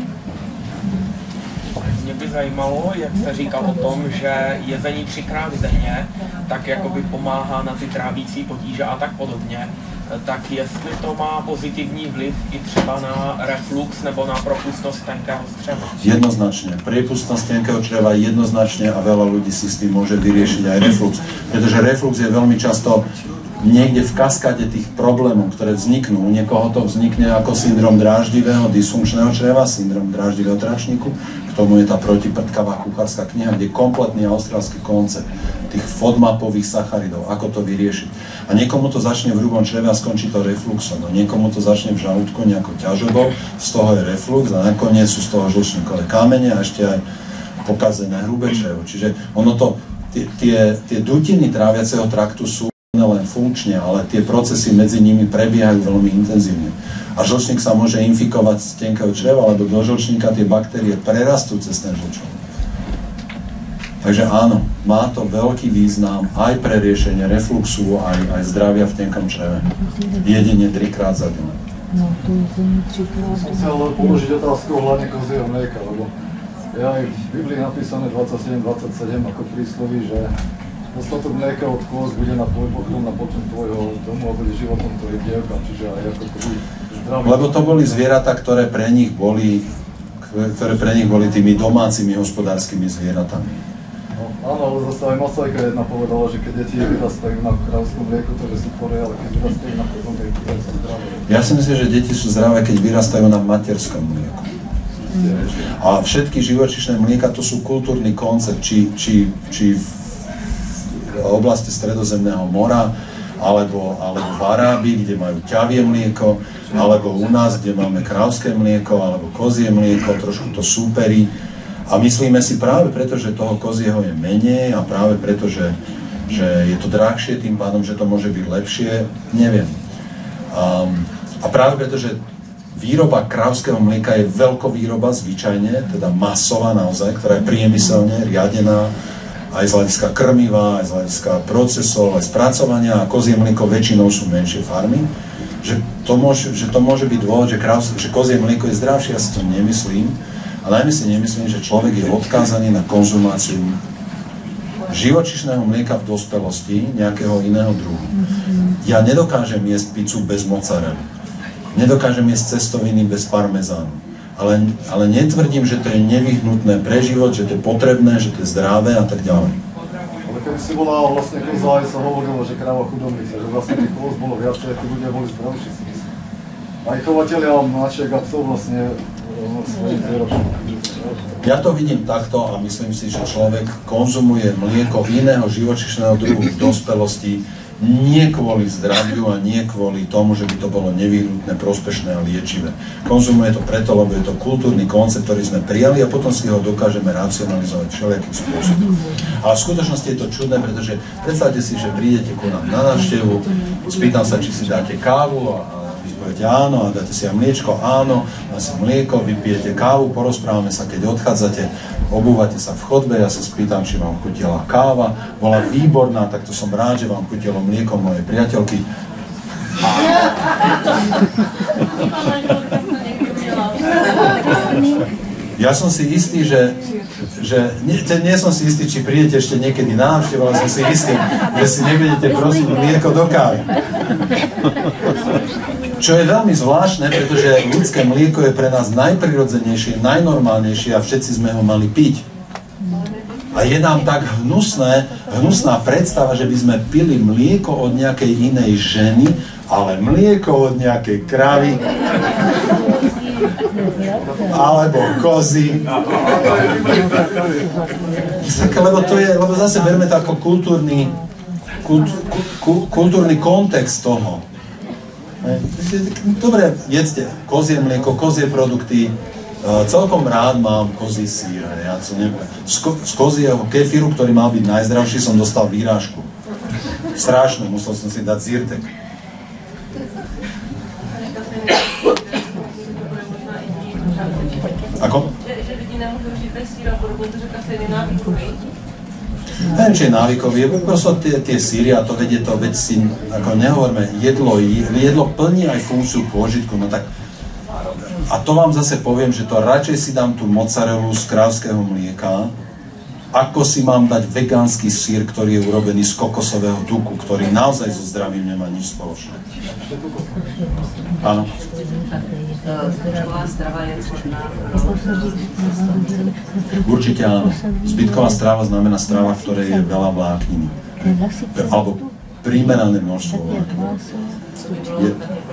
Mě by zajímalo, jak jste říkal o tom, že jezení třikrát denně tak jakoby pomáhá na ty trávící potíže a tak podobně. Tak jestli to má pozitivní vliv i třeba na reflux nebo na propustnost tenkého střeva? Jednoznačne. Priepustnosť tenkého čreva jednoznačne a veľa ľudí si s tým môže vyriešiť aj reflux. Pretože reflux je veľmi často niekde v kaskade tých problémov, ktoré vzniknú. U niekoho to vznikne ako syndrom dráždivého, dysfunkčného čreva, syndrom dráždivého trášniku. K tomu je tá protiprdkavá kuchárska kniha, kde je kompletný austrálsky koncept tých FODMAPových sacharidov, ako to vyriešiť. A niekomu to začne v hrubom čreve a skončí to refluxom. No niekomu to začne v žalúdku nejakou ťažobou, z toho je reflux a nakoniec sú z toho žlčníkové kamene a ešte aj pokazené hrubé črevo. Čiže ono to, tie, tie, tie dutiny tráviaceho traktu sú len funkčne, ale tie procesy medzi nimi prebiehajú veľmi intenzívne. A žlčník sa môže infikovať z tenkého čreva, lebo do žlčníka tie baktérie prerastú cez ten žlčník. Takže áno, má to veľký význam aj pre riešenie refluxu, aj, aj zdravia v tenkom čreve. Jedine trikrát za deň. Som chcel položiť otázku ohľadne kozieho mlieka, lebo je aj v Biblii napísané dvadsaťsedem dvadsaťsedem ako prísloví, že dostatok mlieka od kôz bude na tvoj pokrm, na počet tvojho domu a bude životom tvojej dievka, čiže aj ako to bude zdravý. Lebo to boli zvieratá, ktoré pre nich boli, ktoré pre nich boli tými domácimi hospodárskymi zvieratami. No, áno, ale zase aj Masajka jedna povedala, že keď deti vyrastajú na krávskom mlieku, to sú choré, ale keď vyrastajú na kozom mlieku, to sú zdravé. Ja si myslím, že deti sú zdravé, keď vyrastajú na materskom mlieku. A všetky živočíšne mlieka to sú kultúrny koncept, či, či, či v oblasti Stredozemného mora, alebo, alebo v Arábii, kde majú ťavie mlieko, alebo u nás, kde máme krávské mlieko, alebo kozie mlieko, trošku to súperí. A myslíme si práve preto, že toho kozieho je menej a práve preto, že, že je to drahšie, tým pádom, že to môže byť lepšie, neviem. Um, a práve preto, že výroba krávskeho mlieka je veľkovýroba zvyčajne, teda masová naozaj, ktorá je priemyselne riadená aj z hľadiska krmiva, aj z hľadiska procesov, aj spracovania, a kozie mlieko väčšinou sú menšie farmy, že to môže, že to môže byť dôvod, že, krávs- že kozie mlieko je zdravšie, ja si to nemyslím. A najmä si nemyslím, že človek je odkázaný na konzumáciu živočíšneho mlieka v dospelosti nejakého iného druhu. Ja nedokážem jesť pizzu bez mozzarelly. Nedokážem jesť cestoviny bez parmezánu. Ale, ale netvrdím, že to je nevyhnutné pre život, že to je potrebné, že to je zdravé a tak ďalej. Ale keby si bola vlastne koza, aj sa hovorilo, že kráva chudobnica, že vlastne tých koz bolo viacej, tí ľudia boli zdravší, si myslím. Aj chovatelia mačiek a psov vlastne svojí zvieračky. Ja to vidím takto a myslím si, že človek konzumuje mlieko iného živočíšneho druhu v dospelosti nie kvôli zdraviu a nie kvôli tomu, že by to bolo nevyhnutné, prospešné a liečivé. Konzumuje to preto, lebo je to kultúrny koncept, ktorý sme prijali a potom si ho dokážeme racionalizovať všelijakým spôsobom. Ale v skutočnosti je to čudné, pretože predstavte si, že prídete ku nám na návštevu, spýtam sa, či si dáte kávu a poviete áno a dáte si aj mliečko, áno, dá si mlieko, vypijete kávu, porozprávame sa, keď odchádzate, obúvate sa v chodbe, ja sa spýtam, či vám chutila káva, bola výborná, tak to som rád, že vám chutilo mlieko mojej priateľky. Ja som si istý, že, že nie, nie som si istý, či prídete ešte niekedy na návštevu, ale som si istý, že si nebudete prosiť mlieko do kávy. Čo je veľmi zvláštne, pretože ľudské mlieko je pre nás najprirodzenejšie, najnormálnejšie a všetci sme ho mali piť. A je nám tak hnusné, hnusná predstava, že by sme pili mlieko od nejakej inej ženy, ale mlieko od nejakej kravy, alebo kozy. Lebo to je, lebo zase berme to ako kultúrny, kult, kult, kultúrny kontext toho. Dobre, jedzte kozie mlieko, kozie produkty, uh, celkom rád mám kozí sír, ja to neviem. Z, ko, z kozieho kefíru, ktorý mal byť najzdravší, som dostal výrážku. Strašné, musel som si dať zírtek. Ako? Že lidi nemôžu žiť bez síra, protože to asi nenávykový. Neviem, či je návykový, prosto tie, tie síry a to vedie to, veď si, ako nehovorme, jedlo, jedlo plní aj funkciu pôžitku, no tak a to vám zase poviem, že to radšej si dám tú mozzarellu z krávskeho mlieka, ako si mám dať vegánsky sír, ktorý je urobený z kokosového tuku, ktorý naozaj so zdravím nemá nič spoločné. Áno. Zbytková strava je vhodná. Určite áno. Zbytková strava znamená strava, v ktorej je veľa vlákniny. Alebo primerané množstvo vlákniny. Je,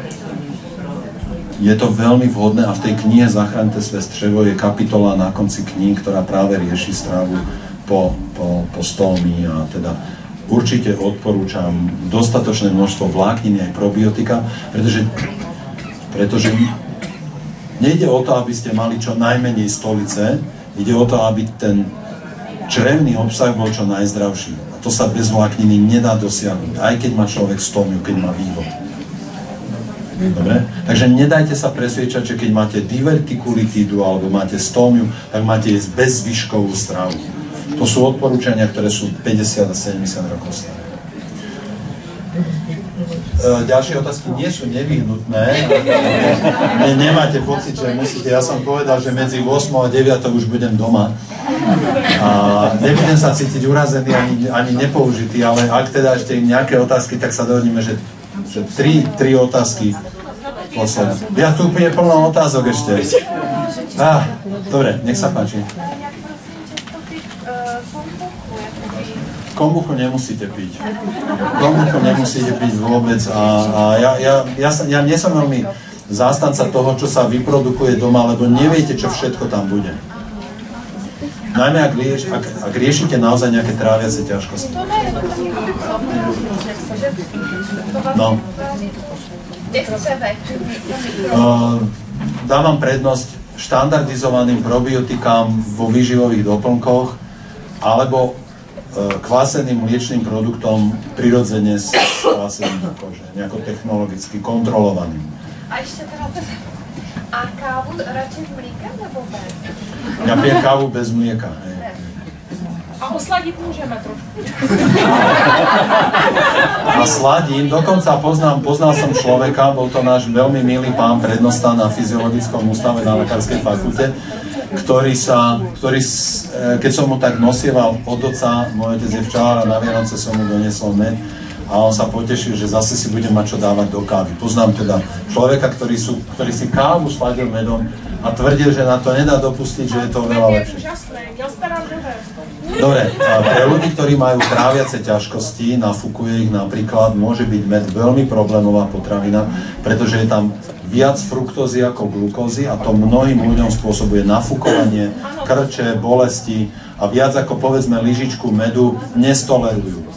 je to veľmi vhodné a v tej knihe Zachraňte své střevo je kapitola na konci kníh, ktorá práve rieši stravu po, po, po stómii a teda určite odporúčam dostatočné množstvo vlákniny aj probiotika, pretože, pretože nejde o to, aby ste mali čo najmenej stolice, ide o to, aby ten črevný obsah bol čo najzdravší. A to sa bez vlákniny nedá dosiahnuť, aj keď má človek stómiu, keď má vývod. Dobre? Takže nedajte sa presviečať, že keď máte divertikulitídu alebo máte stómiu, tak máte jesť bezzvyškovú stravu. To sú odporúčania, ktoré sú päťdesiat a sedemdesiat rokov staré. ďalšie otázky nie sú nevyhnutné. Ne, nemáte pocit, že musíte. Ja som povedal, že medzi ôsmou a deviatou už budem doma. A nebudem sa cítiť urazený ani, ani nepoužitý, ale ak teda ešte nejaké otázky, tak sa dohodneme, že, že tri, tri otázky posledné. Ja tu je plno otázok ešte. Á, dobre, nech sa páči. Kombuchu nemusíte piť. Kombuchu nemusíte piť vôbec. A, a ja, ja, ja, sa, ja nie som veľmi zástanca toho, čo sa vyprodukuje doma, lebo neviete, čo všetko tam bude. Najmä ak, rieš, ak, ak riešite naozaj nejaké tráviace ťažkosti. No. Uh, dávam prednosť štandardizovaným probiotikám vo výživových doplnkoch alebo kváseným mliečným produktom prirodzene s kváseným do kože, nejako technologicky kontrolovaným. A ešte teda, a kávu radšej s mlíkem nebo bez? Ja pijem kávu bez mlieka. Hej. A osladiť môžeme trošku. A sladím, dokonca poznám, poznal som človeka, bol to náš veľmi milý pán prednosta na fyziologickom ústave na lekárskej fakulte, ktorý sa, ktorý, keď som mu tak nosieval od oca, môj otec je včelár a na Vianoce som mu doniesol med a on sa potešil, že zase si bude mať čo dávať do kávy. Poznám teda človeka, ktorý, sú, ktorý si kávu sladil medom a tvrdil, že na to nedá dopustiť, že je to veľa lepšie. Dobre, pre ľudí, ktorí majú tráviace ťažkosti, nafúkuje ich napríklad, môže byť med veľmi problémová potravina, pretože je tam viac fruktózy ako glukózy a to mnohým ľuďom spôsobuje nafúkovanie, krče, bolesti a viac ako povedzme lyžičku medu nestolerujú.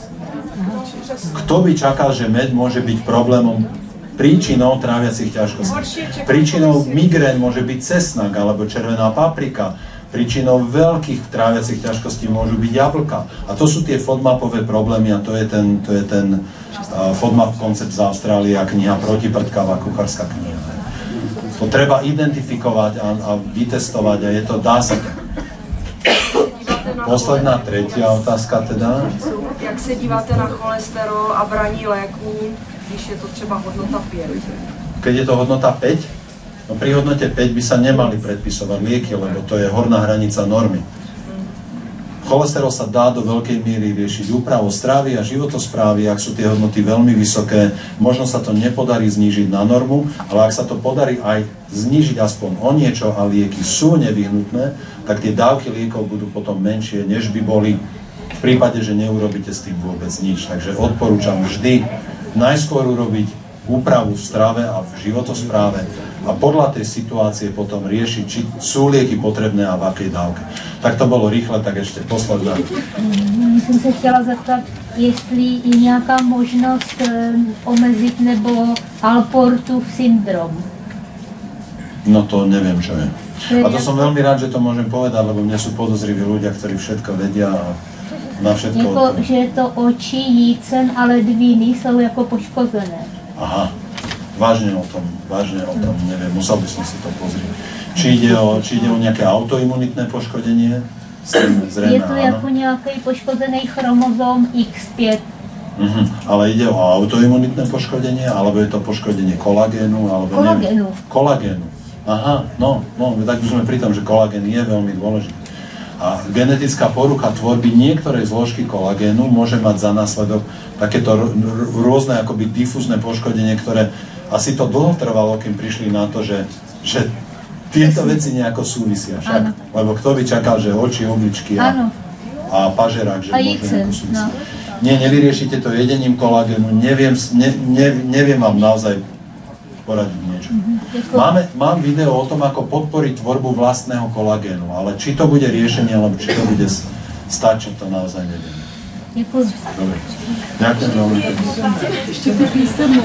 Kto by čakal, že med môže byť problémom, príčinou tráviacich ťažkostí? Príčinou migrén môže byť cesnak alebo červená paprika, príčinou veľkých tráviacich ťažkostí môžu byť jablka. A to sú tie FODMAPové problémy a to je ten, to je ten uh, FODMAP koncept z Austrálie a kniha Protiprdkavá kuchárska kniha. To treba identifikovať a, a vytestovať a je to, dá sa to. Posledná, tretia otázka teda. Jak se díváte na cholesterol a braní léků, když je to třeba hodnota päť? Keď je to hodnota päť, no pri hodnote päť by sa nemali predpisovať lieky, lebo to je horná hranica normy. Cholesterol sa dá do veľkej miery riešiť úpravou stravy a životosprávy, ak sú tie hodnoty veľmi vysoké, možno sa to nepodarí znížiť na normu, ale ak sa to podarí aj znížiť aspoň o niečo a lieky sú nevyhnutné, tak tie dávky liekov budú potom menšie, než by boli v prípade, že neurobíte s tým vôbec nič. Takže odporúčam vždy najskôr urobiť úpravu v strave a v životospráve a podľa tej situácie potom riešiť, či sú lieky potrebné a v akej dávke. Tak to bolo rýchle, tak ešte posledná. Jsem se chtěla zeptat, jestli je nějaká možnost omezit nebo Alportův syndrom. No to neviem, čo je. A to som veľmi rád, že to môžem povedať, lebo mne sú podozriví ľudia, ktorí všetko vedia a na všetko jako, odpovedia. že to oči, jícen a ledviny jsou jako poškozené. Aha, vážne o tom, vážne o tom, neviem, musel by som si to pozrieť. Či ide o, či ide o nejaké autoimunitné poškodenie? Zrejme, je to áno. Jako nějaký poškozený chromozom iks päť. Uh-huh. Ale ide o autoimunitné poškodenie, alebo je to poškodenie kolagénu, alebo kolagénu. Neviem. Kolagénu. Aha, no, no, tak už sme pri tom, že kolagén je veľmi dôležitý. A genetická porucha tvorby niektorej zložky kolagénu môže mať za následok takéto r- r- rôzne akoby difúzne poškodenie, ktoré asi to dlho trvalo, kým prišli na to, že, že tieto veci nejako súvisia však. Áno. Lebo kto by čakal, že oči, obličky a, a pažerák, že môže nejako súvisia. No. Nie, nevyriešite to jedením kolagénu, neviem, ne, ne, neviem vám naozaj poradiť niečo. Máme, mám video o tom, ako podporiť tvorbu vlastného kolagénu, ale či to bude riešenie, alebo či to bude stačiť, to naozaj neviem. Dobre. Ďakujem veľmi. Ešte to písemné.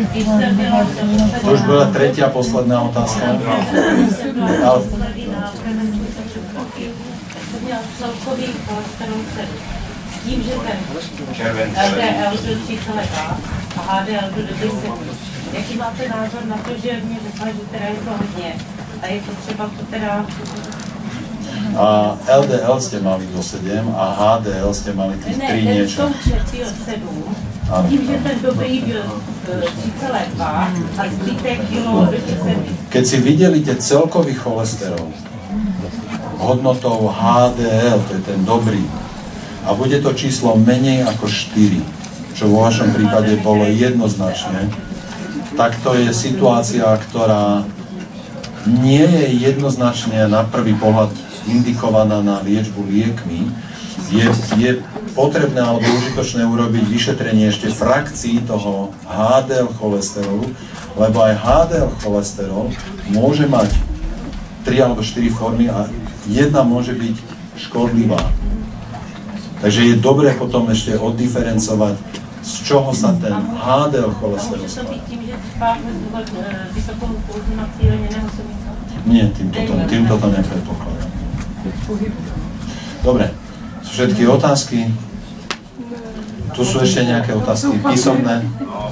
To už bola tretia, posledná otázka. Ale... celkový cholesterol s tím, že ten el dé el byl třicet a há dé el byl do deset. Jaký máte názor na to, že mě řekla, že teda je to hodně a je to třeba to teda... A el dé el ste mali do sedem a há dé el ste mali tých tri niečo. Ne, ten sedm Tím, že ten dobrý byl tři celé dva a zbytek bylo do těch sedmi. Keď si videli tie celkový cholesterol hodnotou há dé el, to je ten dobrý, a bude to číslo menej ako štyri, čo vo vašom prípade bolo jednoznačne, tak to je situácia, ktorá nie je jednoznačne na prvý pohľad indikovaná na liečbu liekmi. Je, je potrebné alebo užitočné urobiť vyšetrenie ešte frakcií toho há dé el cholesterolu, lebo aj há dé el cholesterol môže mať tri alebo štyri formy a jedna môže byť škodlivá. Takže je dobré potom ešte oddiferencovať, z čoho sa ten há dé el cholesterol skladá. Nie, týmto to, týmto to nepredpokladám. Dobre, sú všetky otázky? Tu sú ešte nejaké otázky písomné?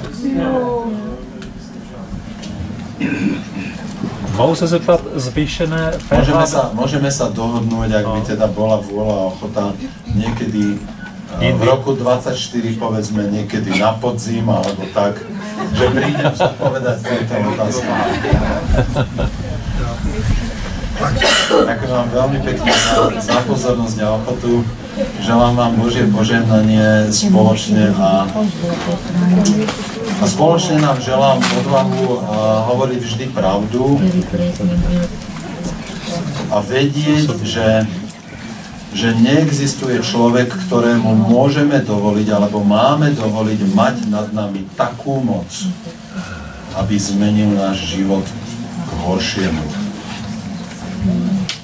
Mohu se zeptat zvýšené pé há? Môžeme sa, môžeme sa dohodnúť, ak by teda bola vôľa a ochota niekedy v roku dvadsaťštyri, povedzme niekedy na podzim, alebo tak, že prídem zodpovedať tieto otázky. Ďakujem vám veľmi pekne za, za pozornosť a ochotu. Želám vám Božie požehnanie spoločne a, a spoločne nám želám odvahu hovoriť vždy pravdu a vedieť, že, že neexistuje človek, ktorému môžeme dovoliť alebo máme dovoliť mať nad nami takú moc, aby zmenil náš život k horšiemu.